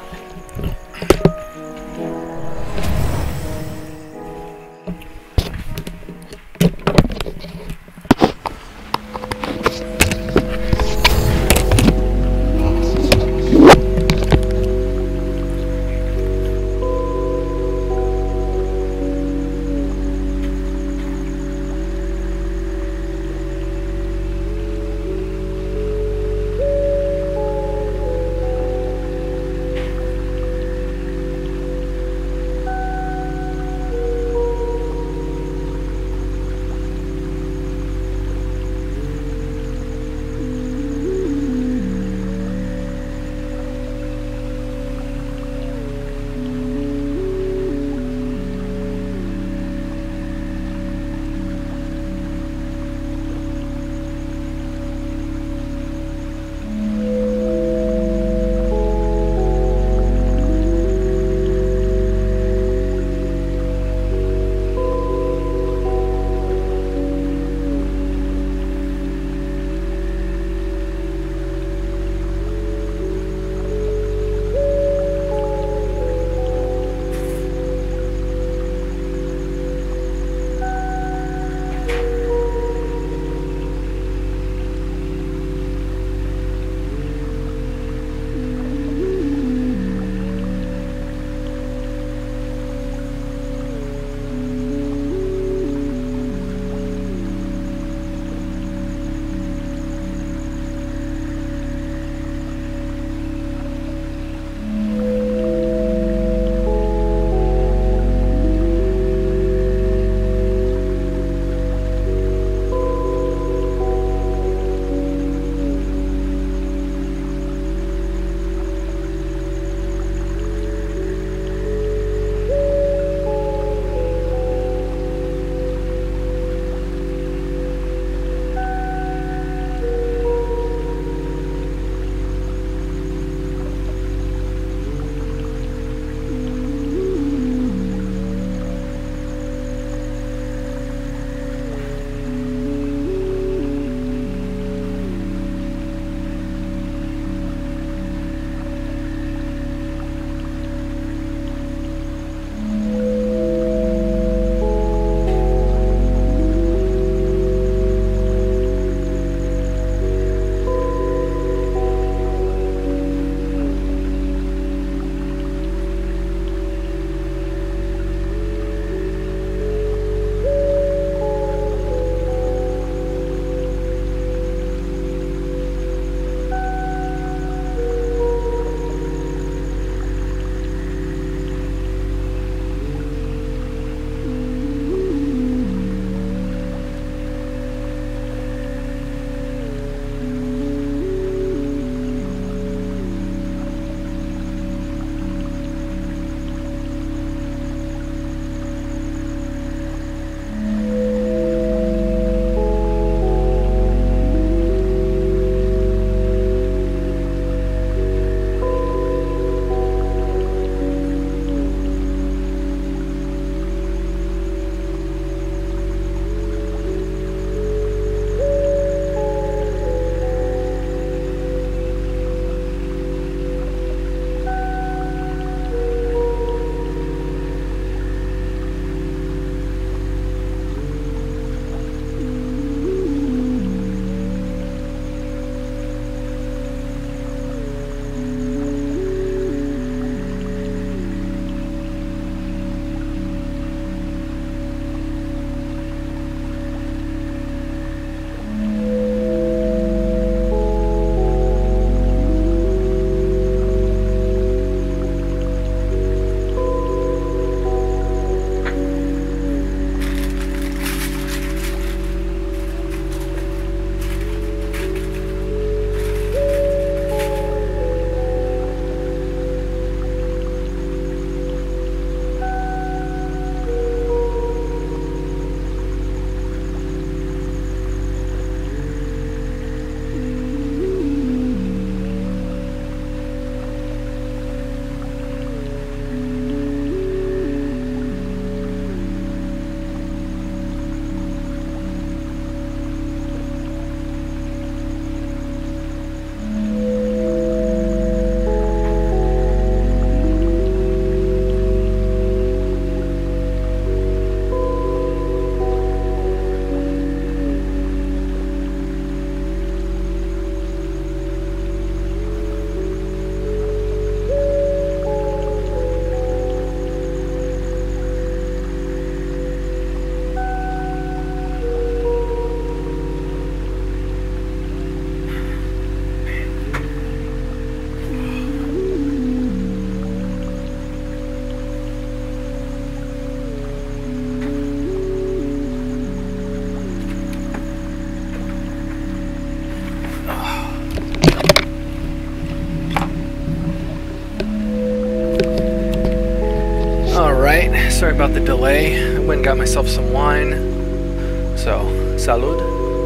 Sorry about the delay. I went and got myself some wine. So, salud.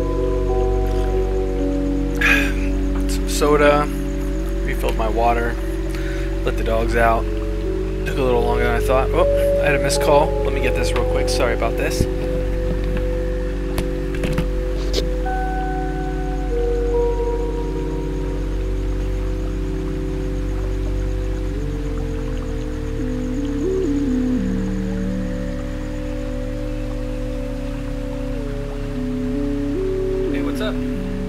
Some soda. Refilled my water. Let the dogs out. Took a little longer than I thought. Oh, I had a missed call. Let me get this real quick. Sorry about this. Hey, what's up?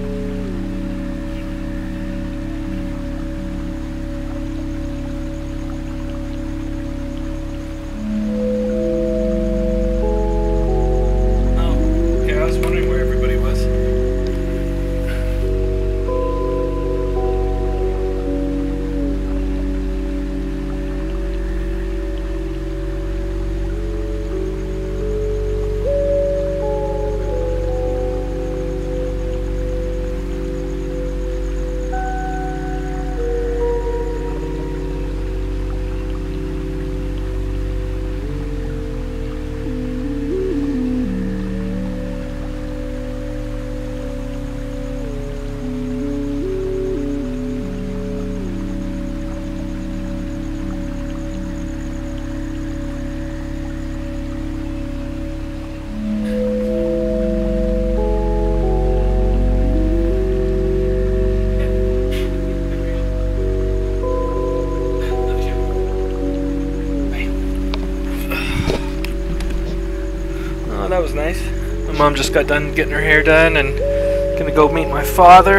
That was nice. My mom just got done getting her hair done and gonna go meet my father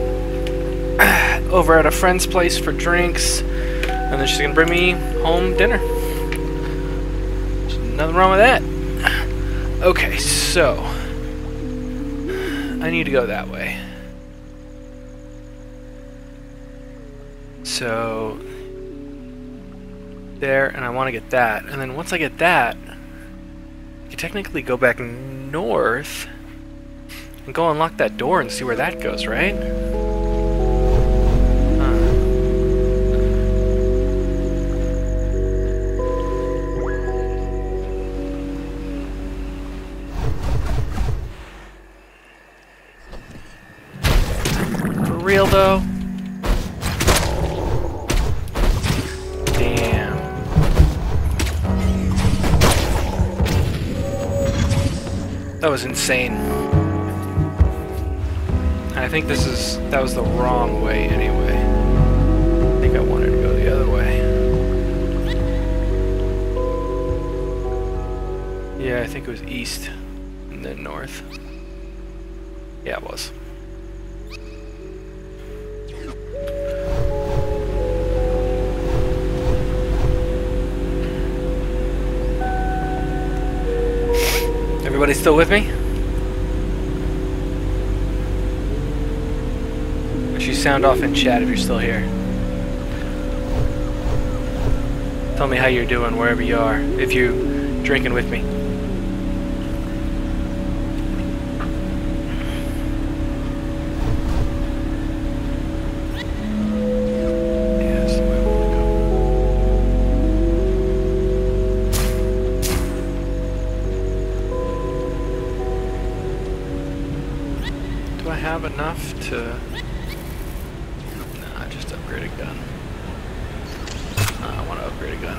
over at a friend's place for drinks, and then she's gonna bring me home dinner. There's nothing wrong with that. Okay, so I need to go that way. So there, and I want to get that, and then once I get that, I can technically go back north and go unlock that door and see where that goes, right? For real though? That was insane. I think that was the wrong way anyway. I think I wanted to go the other way. Yeah, I think it was east and then north. Yeah, it was. Everybody still with me? If you sound off in chat if you're still here. Tell me how you're doing wherever you are, if you're drinking with me. Do I have enough to... Nah, just upgrade a gun. I want to upgrade a gun.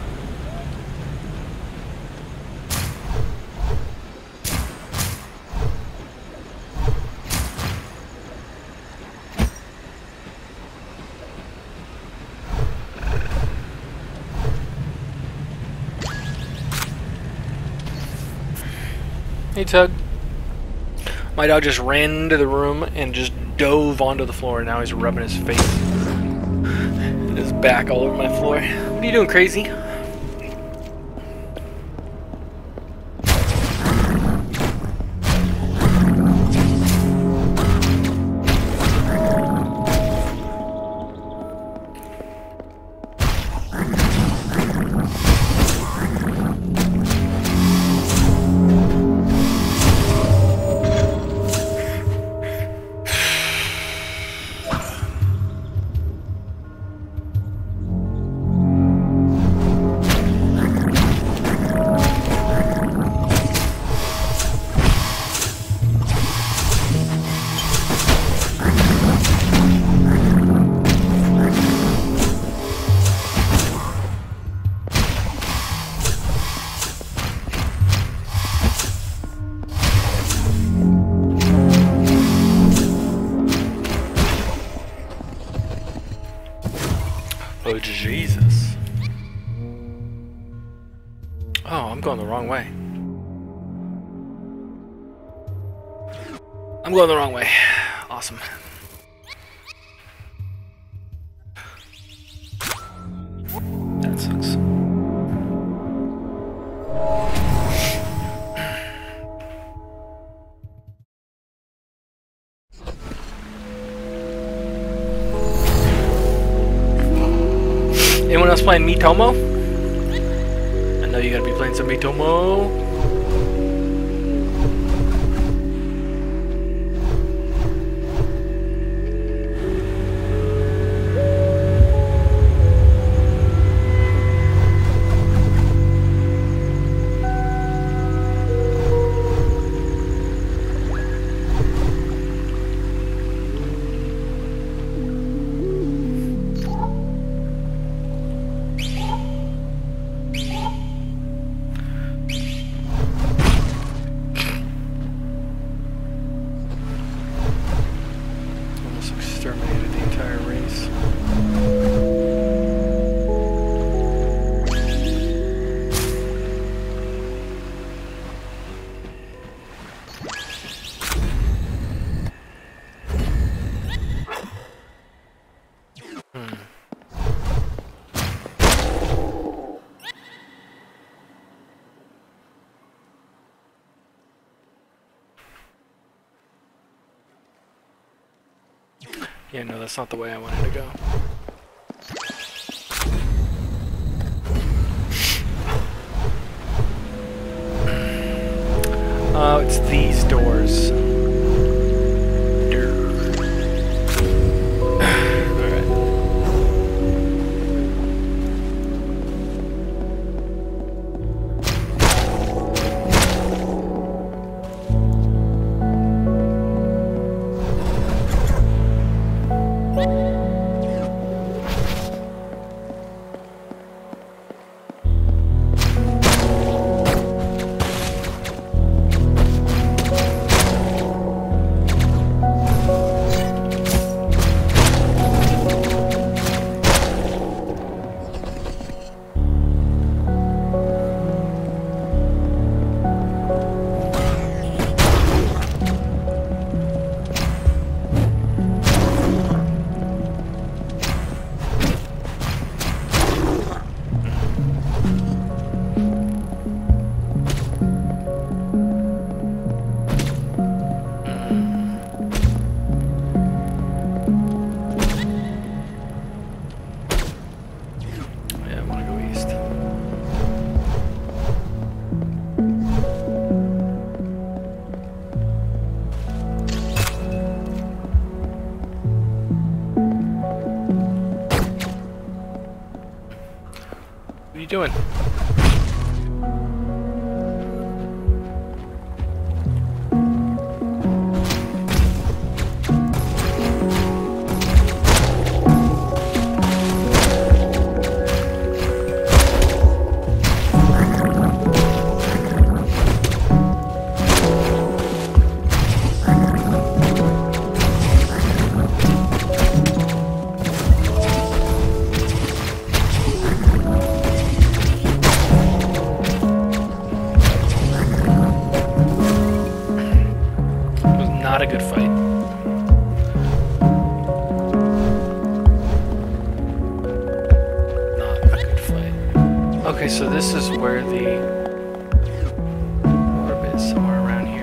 Hey, Tug. My dog just ran into the room and just dove onto the floor, and now he's rubbing his face and his back all over my floor. What are you doing, crazy? Jesus. Oh, I'm going the wrong way. I'm going the wrong way. Awesome. That sucks. Anyone else playing Miitomo? I know you gotta be playing some Miitomo. Exterminated the entire race. Yeah, no, that's not the way I wanted to go. Oh, it's these doors. What are you doing? Not a good fight. Not a good fight. Okay, so this is where the orb is, somewhere around here.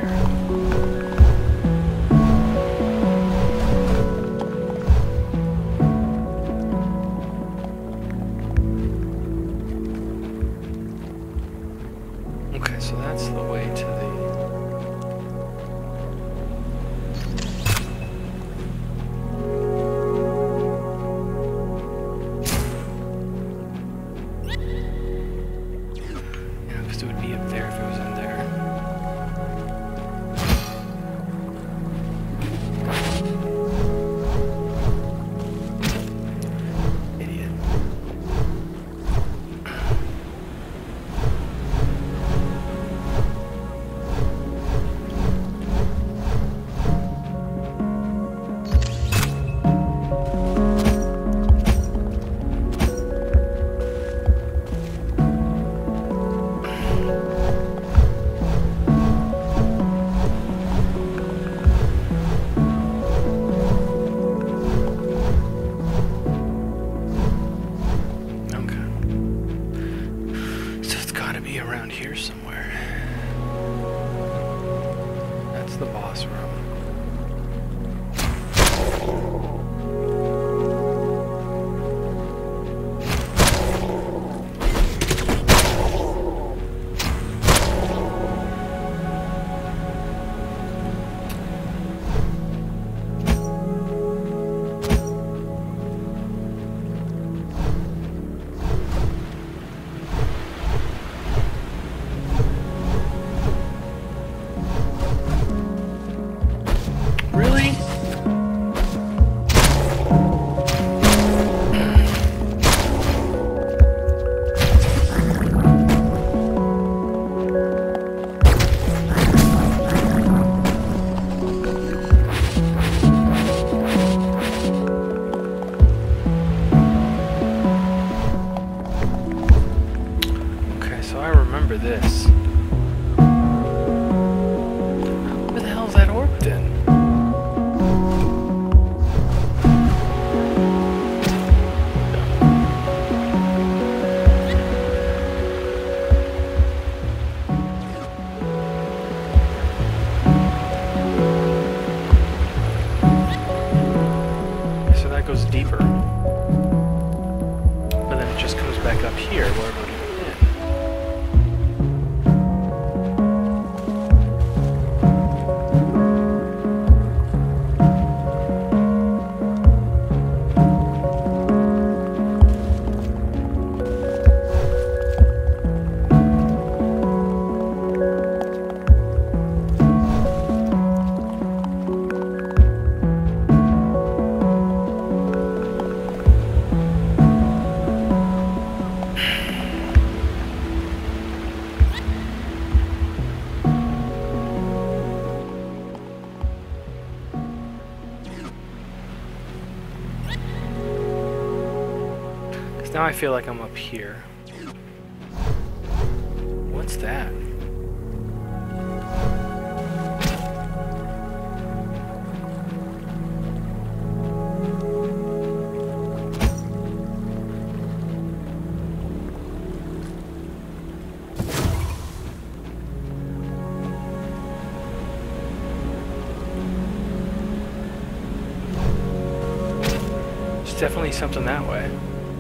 Okay, so that's the way to the... It would be up there if it was in there. Idiot. be around here somewhere. That's the boss room. This. Where the hell's that orb then? So that goes deeper. But then it just comes back up here where we're now I feel like I'm up here. What's that? There's definitely something that way.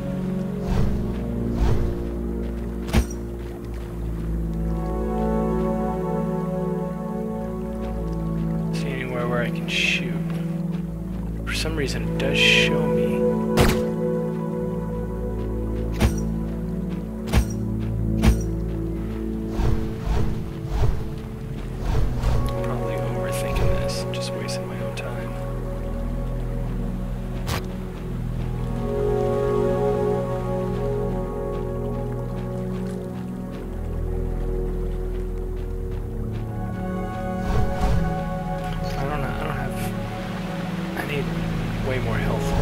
Where I can shoot. For some reason it does show me. I'm probably overthinking this, just wasting my own time. Way more health.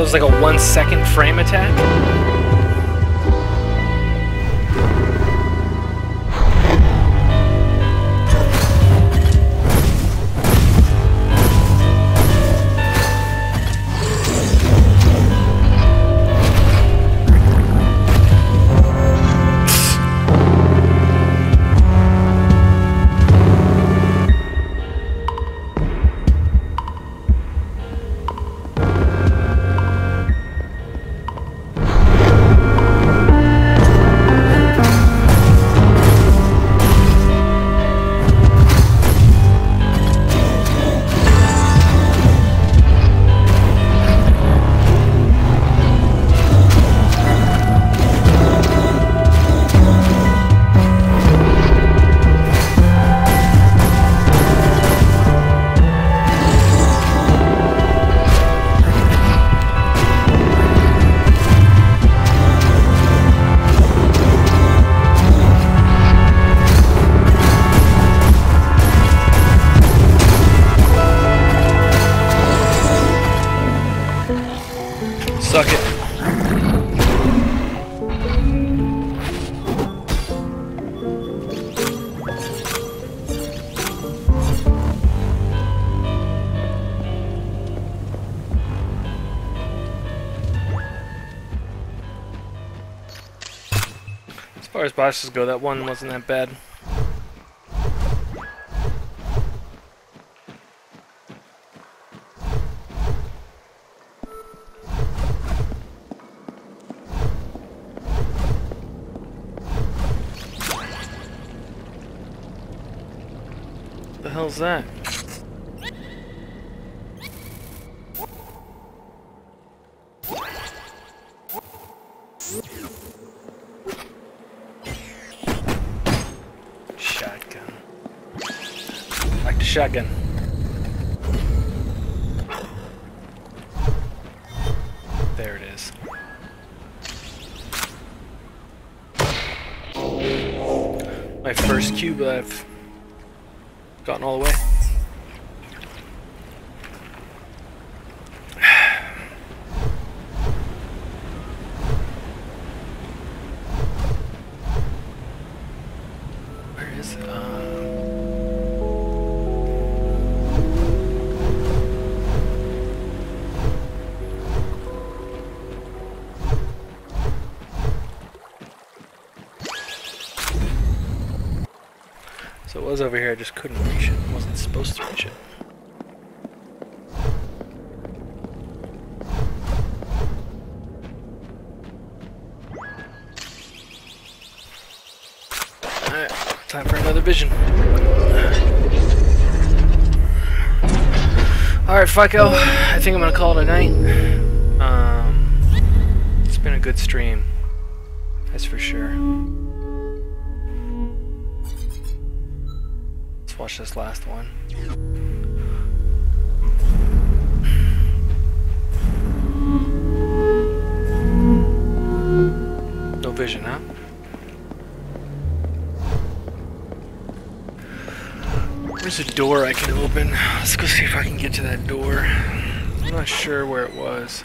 was like a 1 second frame attack. Suck it. As far as bosses go, that one wasn't that bad. What the hell's that? Shotgun. Like the shotgun. There it is. My first cube I've gotten all the way. Where is it? So it was over here, I just couldn't reach it. I wasn't supposed to reach it. Alright, time for another vision. Alright, Fico, I think I'm gonna call it a night. It's been a good stream. That's for sure. Let's watch this last one. No vision, huh? There's a door I can open. Let's go see if I can get to that door. I'm not sure where it was.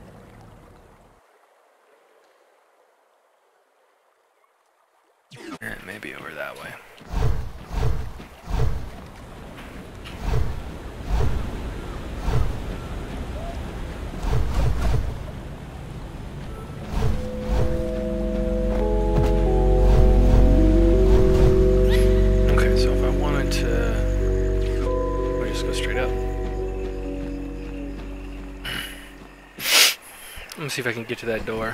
Maybe over that way. Let me see if I can get to that door.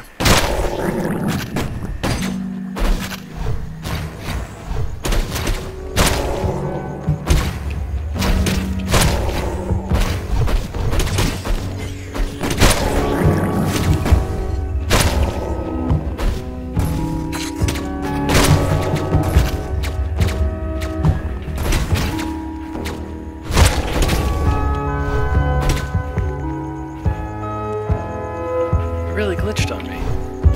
Really glitched on me.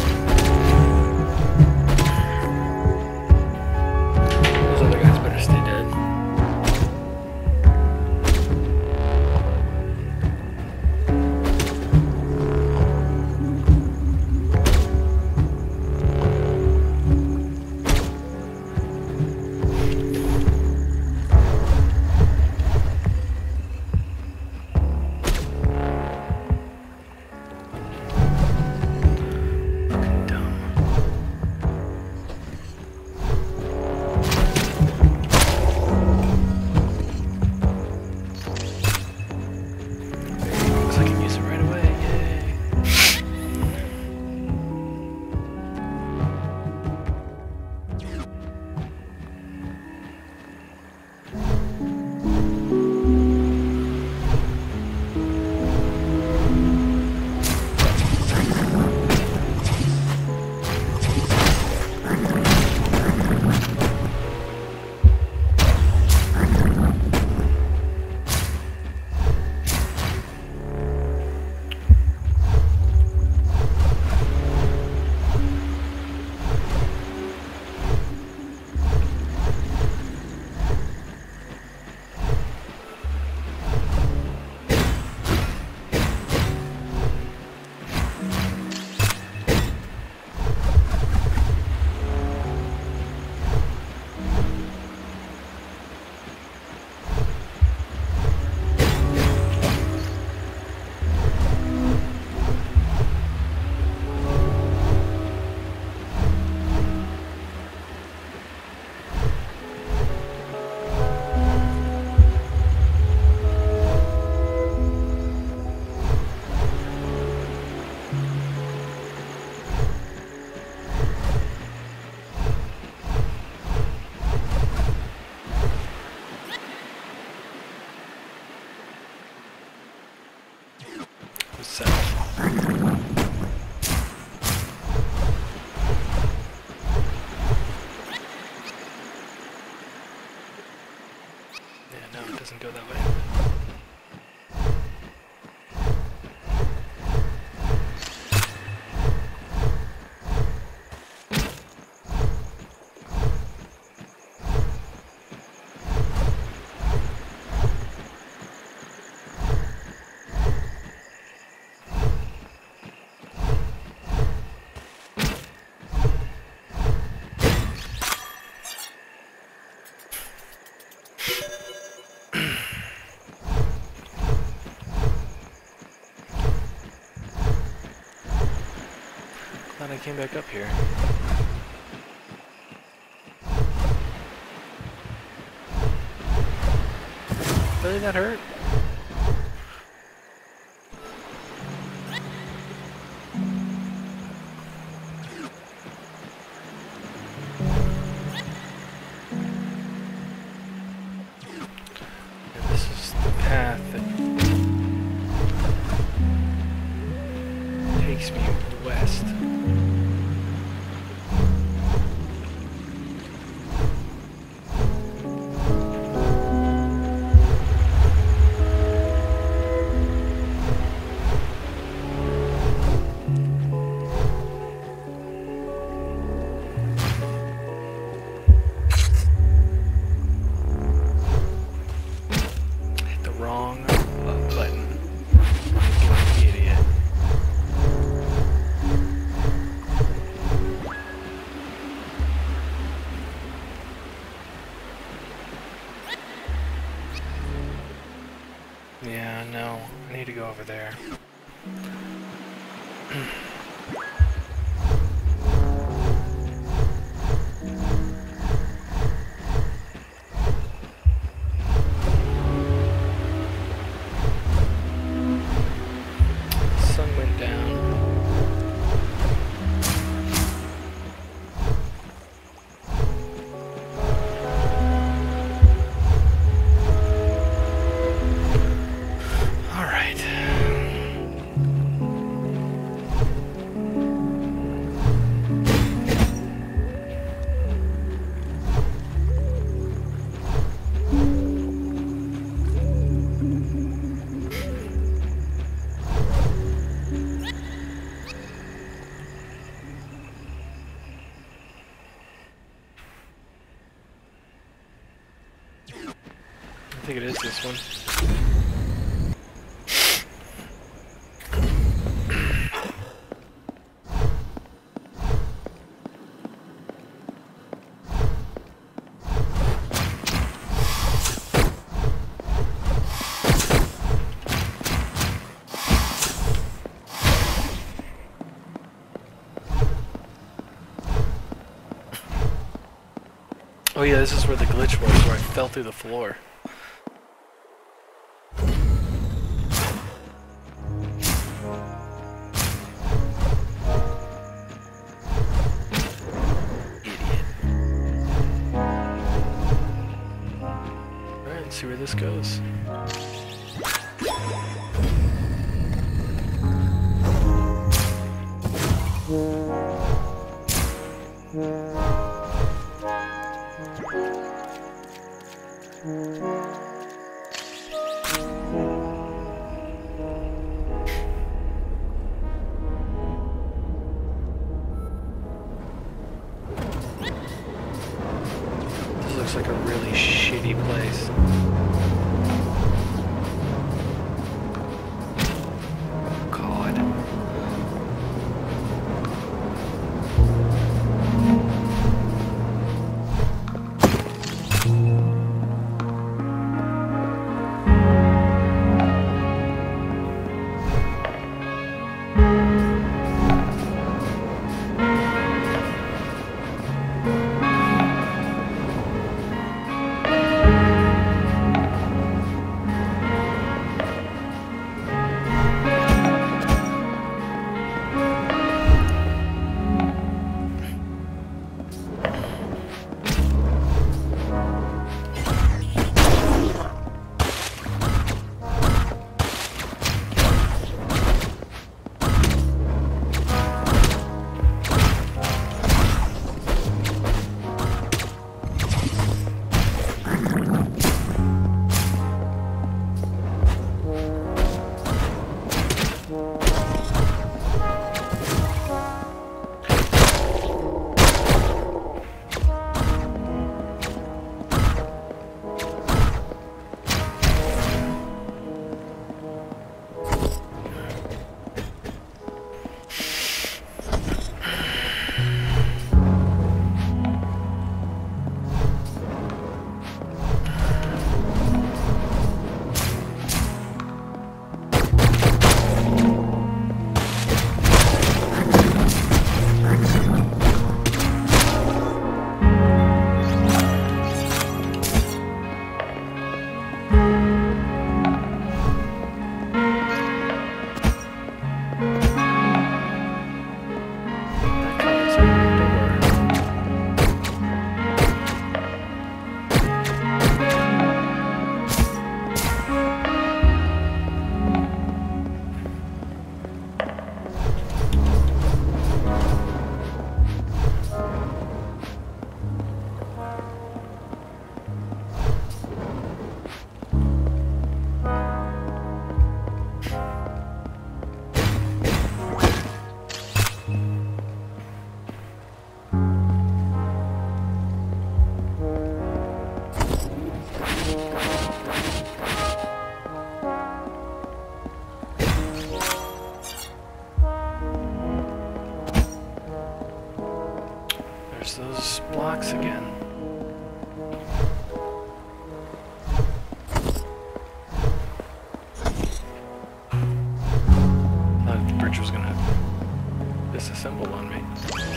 Those other guys better stay dead. south. Yeah, no, it doesn't go that way. Glad I came back up here. Really, that hurt? And this is the path that takes me west. Wrong button. Idiot. Yeah, no. I need to go over there. Sun went down. All right. I think it is this one. Oh yeah, this is where the glitch was, where I fell through the floor. Alright, let's see where this goes. This looks like a really shitty place. God. box again. Thought the bridge was gonna disassemble on me.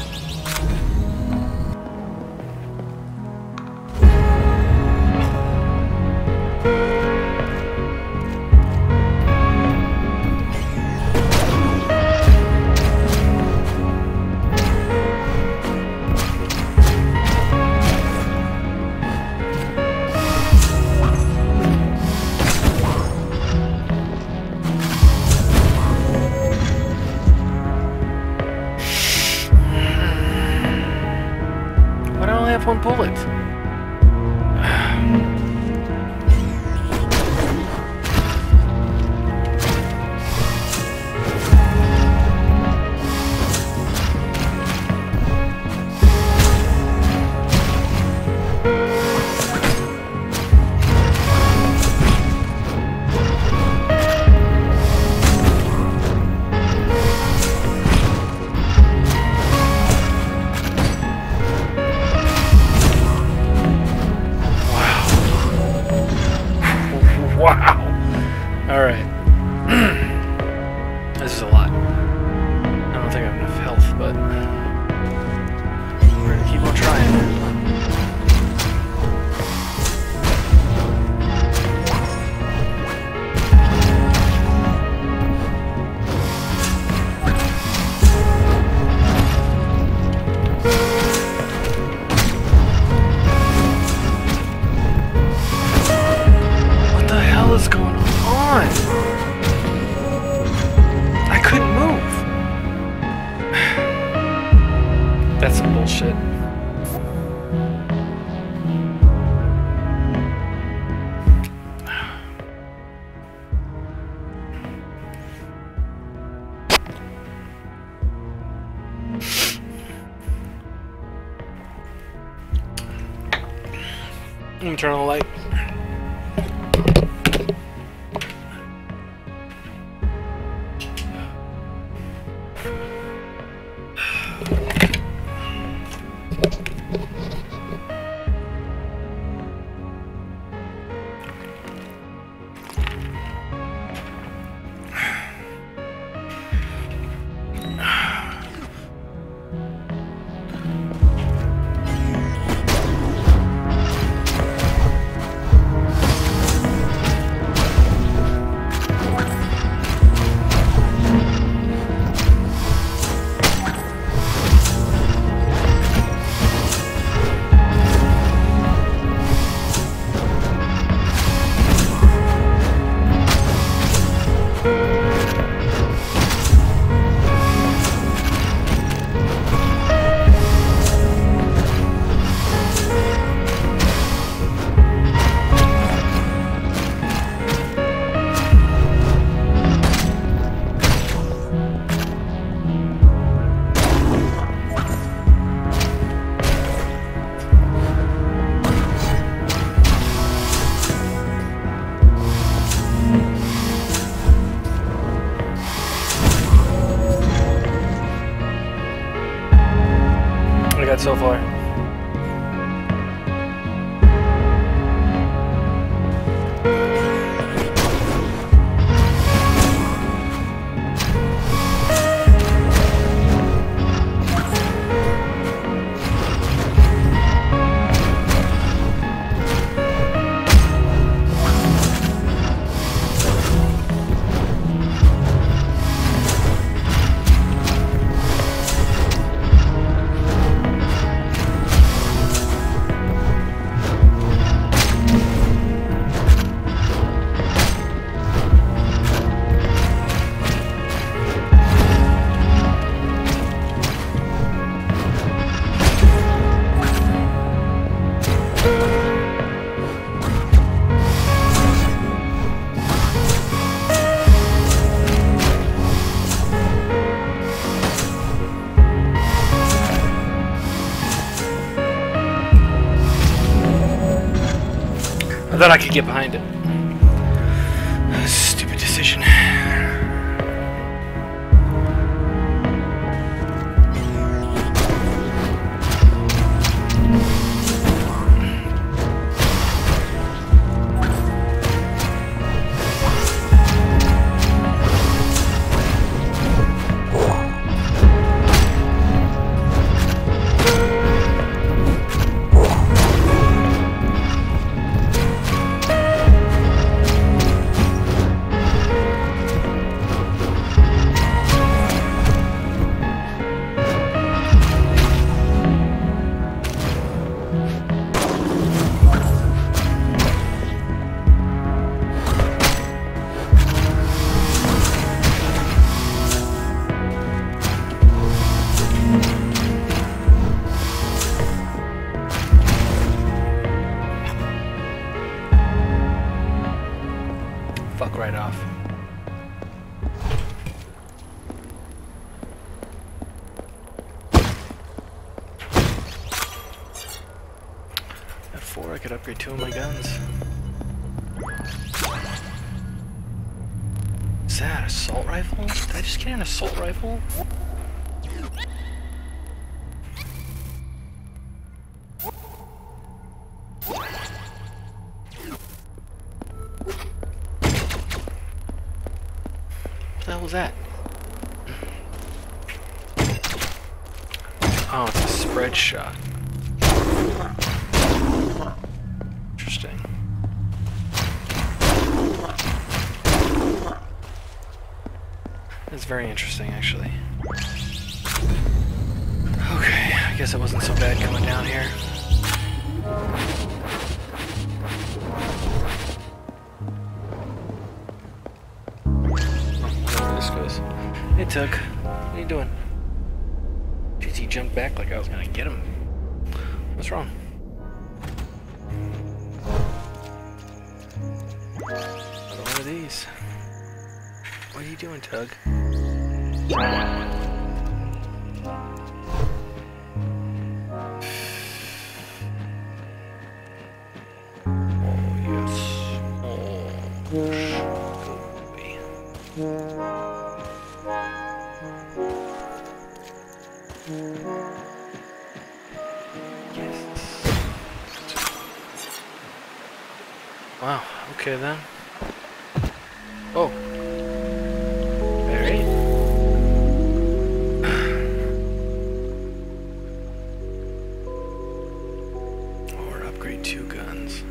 One bullet. Wow. Alright. This is a lot. I don't think I have enough health, but we're gonna keep on trying. What is going on? I couldn't move. That's some bullshit. Let me turn on the light. So far. I thought I could get behind it. Stupid decision. F4, I could upgrade 2 of my guns. Is that an assault rifle? Did I just get an assault rifle? What the hell was that? Oh, it's a spread shot. Interesting. That's very interesting, actually. Okay, I guess it wasn't so bad coming down here. Wherever this goes. Hey, Tug. What are you doing? Jeez, he jumped back like I was gonna get him. What's wrong? Another one of these. What are you doing, Tug? Oh, yes. Oh, go away. Yes. Wow, okay then. Oh. Alright. Or upgrade 2 guns.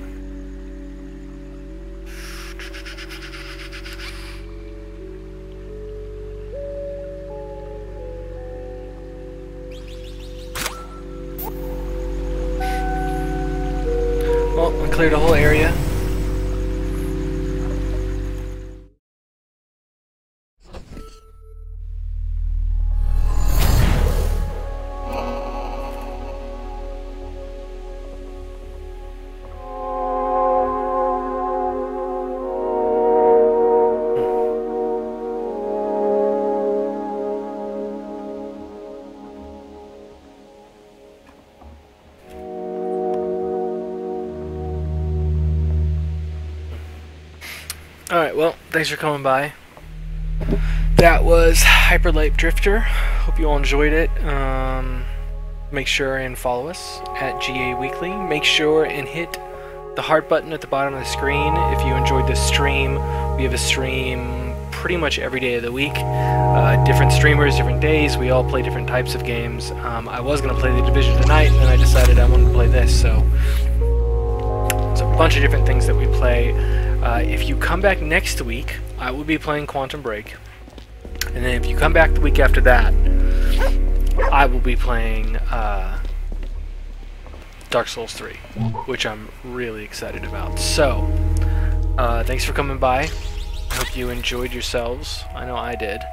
Well, we cleared a whole area. Alright, well, thanks for coming by. That was Hyperlight Drifter. Hope you all enjoyed it. Make sure and follow us at GA Weekly. Make sure and hit the heart button at the bottom of the screen if you enjoyed this stream. We have a stream pretty much every day of the week. Different streamers, different days. We all play different types of games. I was going to play The Division tonight, and then I decided I wanted to play this, so it's a bunch of different things that we play. If you come back next week, I will be playing Quantum Break. And then if you come back the week after that, I will be playing Dark Souls 3, which I'm really excited about. So, thanks for coming by. I hope you enjoyed yourselves. I know I did.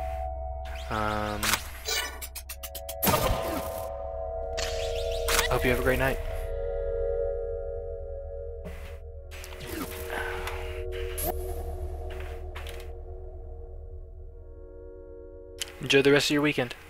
Hope you have a great night. Enjoy the rest of your weekend.